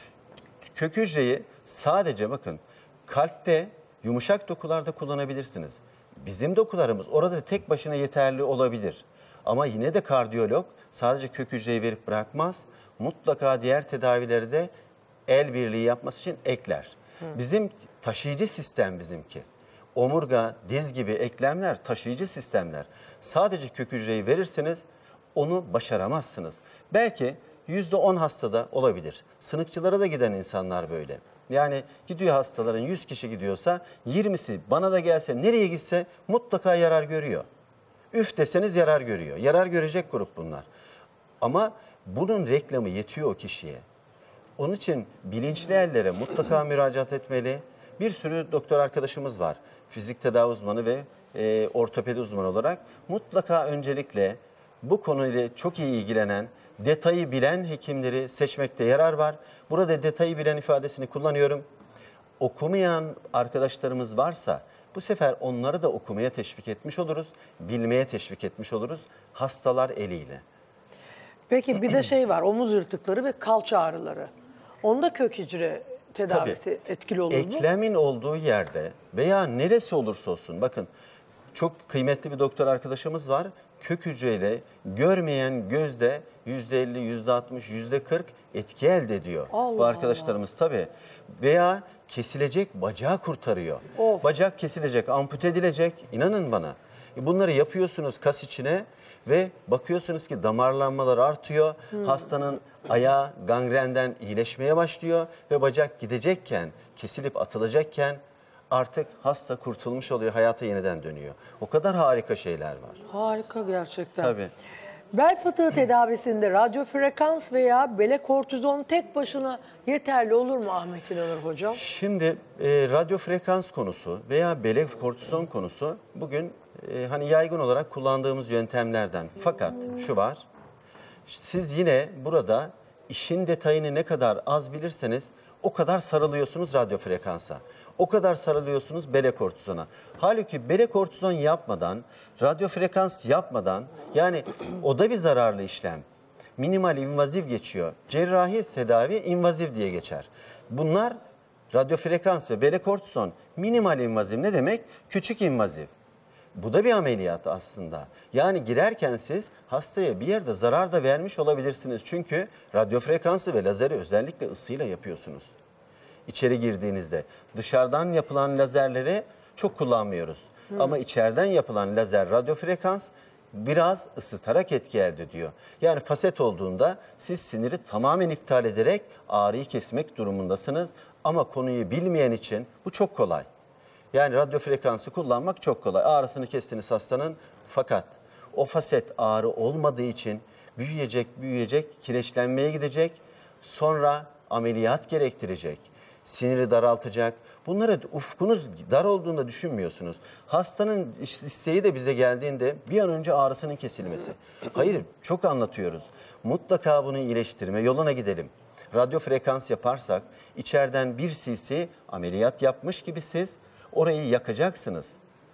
Kök hücreyi sadece bakın kalpte, yumuşak dokularda kullanabilirsiniz. Bizim dokularımız orada tek başına yeterli olabilir. Ama yine de kardiyolog sadece kök hücreyi verip bırakmaz. Mutlaka diğer tedavileri de el birliği yapması için ekler. Hı. Bizim taşıyıcı sistem bizimki. Omurga, diz gibi eklemler taşıyıcı sistemler. Sadece kök hücreyi verirseniz onu başaramazsınız. Belki yüzde on hastada olabilir. Sınıkçılara da giden insanlar böyle. Yani gidiyor hastaların yüz kişi gidiyorsa yirmisi bana da gelse nereye gitse mutlaka yarar görüyor. Üf deseniz yarar görüyor. Yarar görecek grup bunlar. Ama bunun reklamı yetiyor o kişiye. Onun için bilinçli ellere mutlaka müracaat etmeli. Bir sürü doktor arkadaşımız var. Fizik tedavi uzmanı ve e, ortopedi uzmanı olarak mutlaka öncelikle bu konuyla çok iyi ilgilenen, detayı bilen hekimleri seçmekte yarar var. Burada detayı bilen ifadesini kullanıyorum. Okumayan arkadaşlarımız varsa bu sefer onları da okumaya teşvik etmiş oluruz, bilmeye teşvik etmiş oluruz hastalar eliyle. Peki bir de şey var, omuz yırtıkları ve kalça ağrıları. Onda kök hücre tedavisi Tabii. etkili olur mu? Eklemin olduğu yerde veya neresi olursa olsun bakın çok kıymetli bir doktor arkadaşımız var. Kök hücreyle görmeyen gözde yüzde elli, yüzde altmış, yüzde kırk etki elde ediyor. Allah bu arkadaşlarımız Allah. Tabii. Veya kesilecek bacağı kurtarıyor. Of. Bacak kesilecek, ampute edilecek. İnanın bana. Bunları yapıyorsunuz kas içine ve bakıyorsunuz ki damarlanmalar artıyor. Hmm. Hastanın ayağı gangrenden iyileşmeye başlıyor ve bacak gidecekken, kesilip atılacakken artık hasta kurtulmuş oluyor, hayata yeniden dönüyor. O kadar harika şeyler var. Harika gerçekten. Tabii. Bel fıtığı tedavisinde radyo frekans veya belekortizon tek başına yeterli olur mu Ahmet İnanır hocam? Şimdi e, radyo frekans konusu veya belekortizon konusu bugün e, hani yaygın olarak kullandığımız yöntemlerden. Fakat şu var, siz yine burada işin detayını ne kadar az bilirseniz o kadar sarılıyorsunuz radyo frekansa. O kadar sarılıyorsunuz belekortizona. Halbuki belekortizon yapmadan, radyo frekans yapmadan, yani o da bir zararlı işlem. Minimal invaziv geçiyor. Cerrahi tedavi invaziv diye geçer. Bunlar radyo frekans ve belekortizon minimal invaziv ne demek? Küçük invaziv. Bu da bir ameliyat aslında. Yani girerken siz hastaya bir yerde zarar da vermiş olabilirsiniz. Çünkü radyo frekansı ve lazeri özellikle ısıyla yapıyorsunuz. İçeri girdiğinizde dışarıdan yapılan lazerleri çok kullanmıyoruz. Hmm. Ama içeriden yapılan lazer radyo frekans biraz ısıtarak etki elde ediyor. Yani faset olduğunda siz siniri tamamen iptal ederek ağrıyı kesmek durumundasınız. Ama konuyu bilmeyen için bu çok kolay. Yani radyo frekansı kullanmak çok kolay. Ağrısını kestiniz hastanın, fakat o faset ağrı olmadığı için büyüyecek, büyüyecek, kireçlenmeye gidecek, sonra ameliyat gerektirecek, siniri daraltacak. Bunları ufkunuz dar olduğunda düşünmüyorsunuz. Hastanın isteği de bize geldiğinde bir an önce ağrısının kesilmesi. Hayır, çok anlatıyoruz. Mutlaka bunu iyileştirme yoluna gidelim. Radyo frekans yaparsak içeriden bir cc ameliyat yapmış gibi siz orayı yakacaksınız.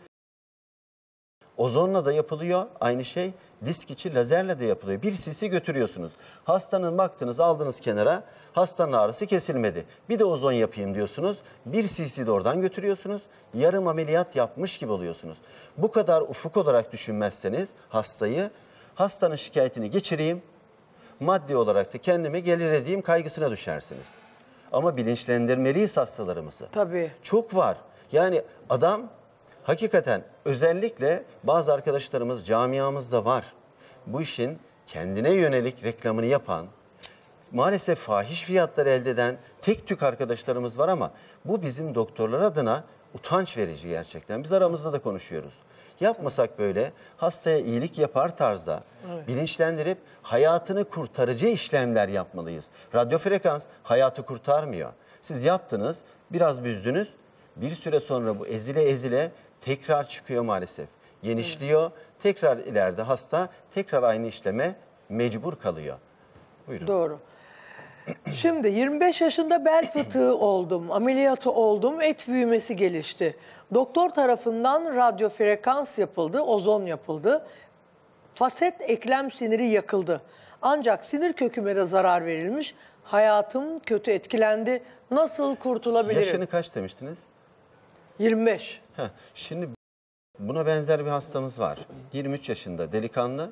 Ozonla da yapılıyor aynı şey. Disk içi lazerle de yapılıyor. Bir cc götürüyorsunuz. Hastanın baktınız, aldınız kenara. Hastanın ağrısı kesilmedi. Bir de ozon yapayım diyorsunuz. Bir cc de oradan götürüyorsunuz. Yarım ameliyat yapmış gibi oluyorsunuz. Bu kadar ufuk olarak düşünmezseniz hastayı, hastanın şikayetini geçireyim, maddi olarak da kendime gelir edeyim kaygısına düşersiniz. Ama bilinçlendirmeliyiz hastalarımızı. Tabii. Çok var. Yani adam hakikaten, özellikle bazı arkadaşlarımız camiamızda var. Bu işin kendine yönelik reklamını yapan, maalesef fahiş fiyatlar elde eden tek tük arkadaşlarımız var ama bu bizim doktorlar adına utanç verici gerçekten. Biz aramızda da konuşuyoruz. Yapmasak böyle hastaya iyilik yapar tarzda evet. bilinçlendirip hayatını kurtarıcı işlemler yapmalıyız. Radyo frekans hayatı kurtarmıyor. Siz yaptınız, biraz büzdünüz, bir süre sonra bu ezile ezile tekrar çıkıyor maalesef. Genişliyor, evet. tekrar ileride hasta tekrar aynı işleme mecbur kalıyor. Buyurun. Doğru. Şimdi yirmi beş yaşında bel fıtığı oldum, ameliyatı oldum, et büyümesi gelişti. Doktor tarafından radyo frekans yapıldı, ozon yapıldı. Faset eklem siniri yakıldı. Ancak sinir köküme de zarar verilmiş. Hayatım kötü etkilendi. Nasıl kurtulabilirim? Yaşını kaç demiştiniz? yirmi beş. Heh, şimdi buna benzer bir hastamız var. yirmi üç yaşında delikanlı.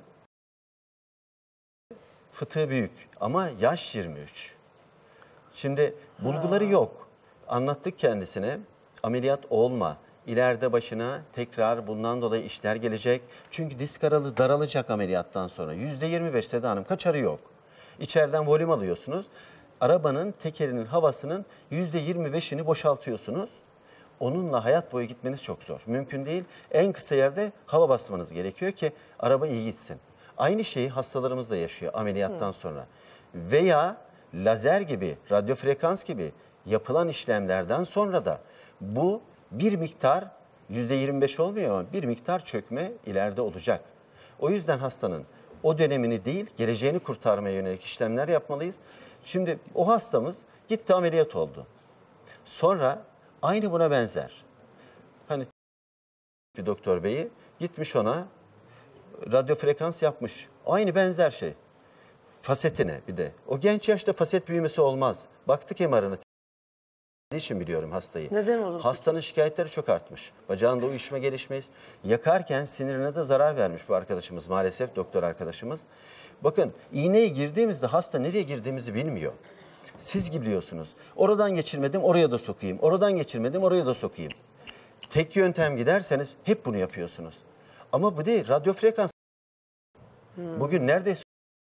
Fıtığı büyük ama yaş yirmi üç. Şimdi bulguları yok. Anlattık kendisine. Ameliyat olma. İleride başına tekrar bundan dolayı işler gelecek. Çünkü disk aralığı daralacak ameliyattan sonra. yüzde yirmi beş Seda Hanım, kaçarı yok. İçeriden volüm alıyorsunuz. Arabanın tekerinin havasının yüzde yirmi beşini boşaltıyorsunuz. Onunla hayat boyu gitmeniz çok zor. Mümkün değil. En kısa yerde hava basmanız gerekiyor ki araba iyi gitsin. Aynı şeyi hastalarımız da yaşıyor ameliyattan Hı. sonra. Veya lazer gibi, radyo frekans gibi yapılan işlemlerden sonra da bu bir miktar, yüzde yirmi beş olmuyor ama bir miktar çökme ileride olacak. O yüzden hastanın o dönemini değil, geleceğini kurtarmaya yönelik işlemler yapmalıyız. Şimdi o hastamız gitti, ameliyat oldu. Sonra aynı buna benzer. Hani bir doktor beyi gitmiş, ona radyo frekans yapmış. Aynı benzer şey. Fasetine bir de. O genç yaşta faset büyümesi olmaz. Baktık M R'ına. için biliyorum hastayı. Neden olur? Hastanın şikayetleri çok artmış. Bacağında uyuşma gelişmiş. Yakarken sinirine de zarar vermiş bu arkadaşımız maalesef, doktor arkadaşımız. Bakın, iğneye girdiğimizde hasta nereye girdiğimizi bilmiyor. Siz biliyorsunuz. Oradan geçirmedim, oraya da sokayım. Oradan geçirmedim, oraya da sokayım. Tek yöntem giderseniz hep bunu yapıyorsunuz. Ama bu değil, radyo frekans. Hmm. Bugün neredeyse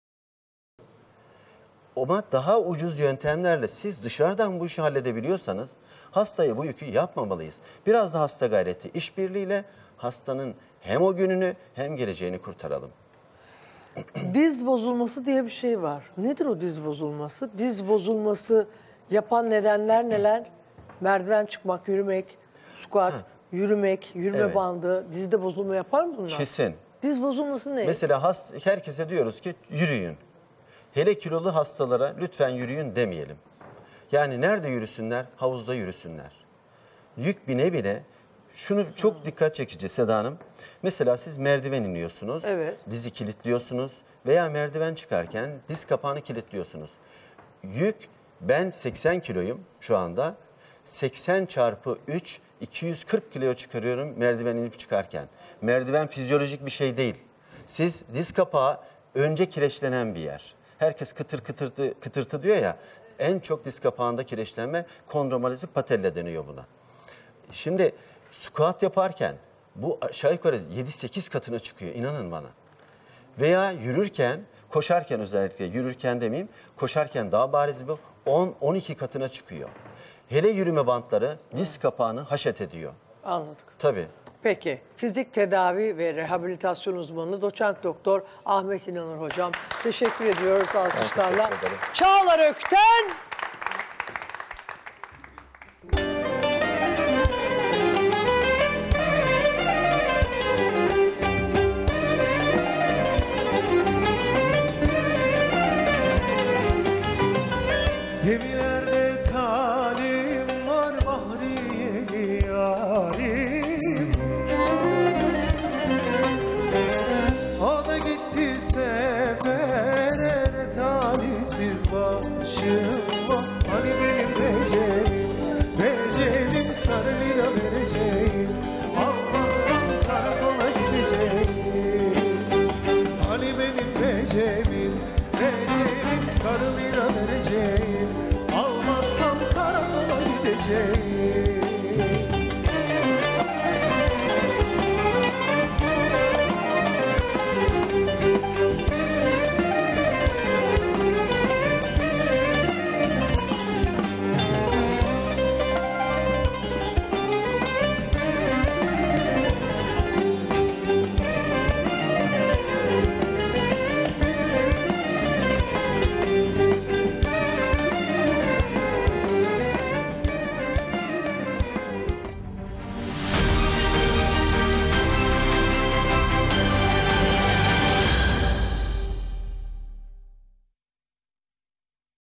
ama daha ucuz yöntemlerle siz dışarıdan bu işi halledebiliyorsanız hastaya bu yükü yapmamalıyız. Biraz da hasta gayreti, işbirliğiyle hastanın hem o gününü hem geleceğini kurtaralım. Diz bozulması diye bir şey var. Nedir o diz bozulması? Diz bozulması yapan nedenler neler? Merdiven çıkmak, yürümek, squat, yürümek, yürüme Evet. bandı, dizde bozulma yapar mı bunlar? Kesin. Diz bozulması ne? Mesela hast herkese diyoruz ki yürüyün. Hele kilolu hastalara lütfen yürüyün demeyelim. Yani nerede yürüsünler? Havuzda yürüsünler. Yük bine bine. Şunu çok dikkat çekici Seda Hanım. Mesela siz merdiven iniyorsunuz. Evet. Dizi kilitliyorsunuz. Veya merdiven çıkarken diz kapağını kilitliyorsunuz. Yük, ben seksen kiloyum şu anda. seksen çarpı üç, iki yüz kırk kilo çıkarıyorum merdiven inip çıkarken. Merdiven fizyolojik bir şey değil. Siz diz kapağı önce kireçlenen bir yer. Herkes kıtır kıtırtı, kıtırtı diyor ya. En çok diz kapağında kireçlenme kondromalazi patella deniyor buna. Şimdi squat yaparken bu aşağı yukarı yedi sekiz katına çıkıyor, inanın bana. Veya yürürken, koşarken, özellikle yürürken demeyeyim, koşarken daha bariz bu on on iki katına çıkıyor. Hele yürüme bantları diz kapağını haşet ediyor. Anladık. Tabii. Peki, fizik tedavi ve rehabilitasyon uzmanı doçent doktor Ahmet İnanır hocam. Teşekkür ediyoruz alkışlarla. teşekkür ederim. Çağlar Ökten. Gemilerde talim var, bahriyeli yarim. O da gitti sefere, ne talihsiz başıma. Hani benim Recep'im, Recep'im sarı lira verecek.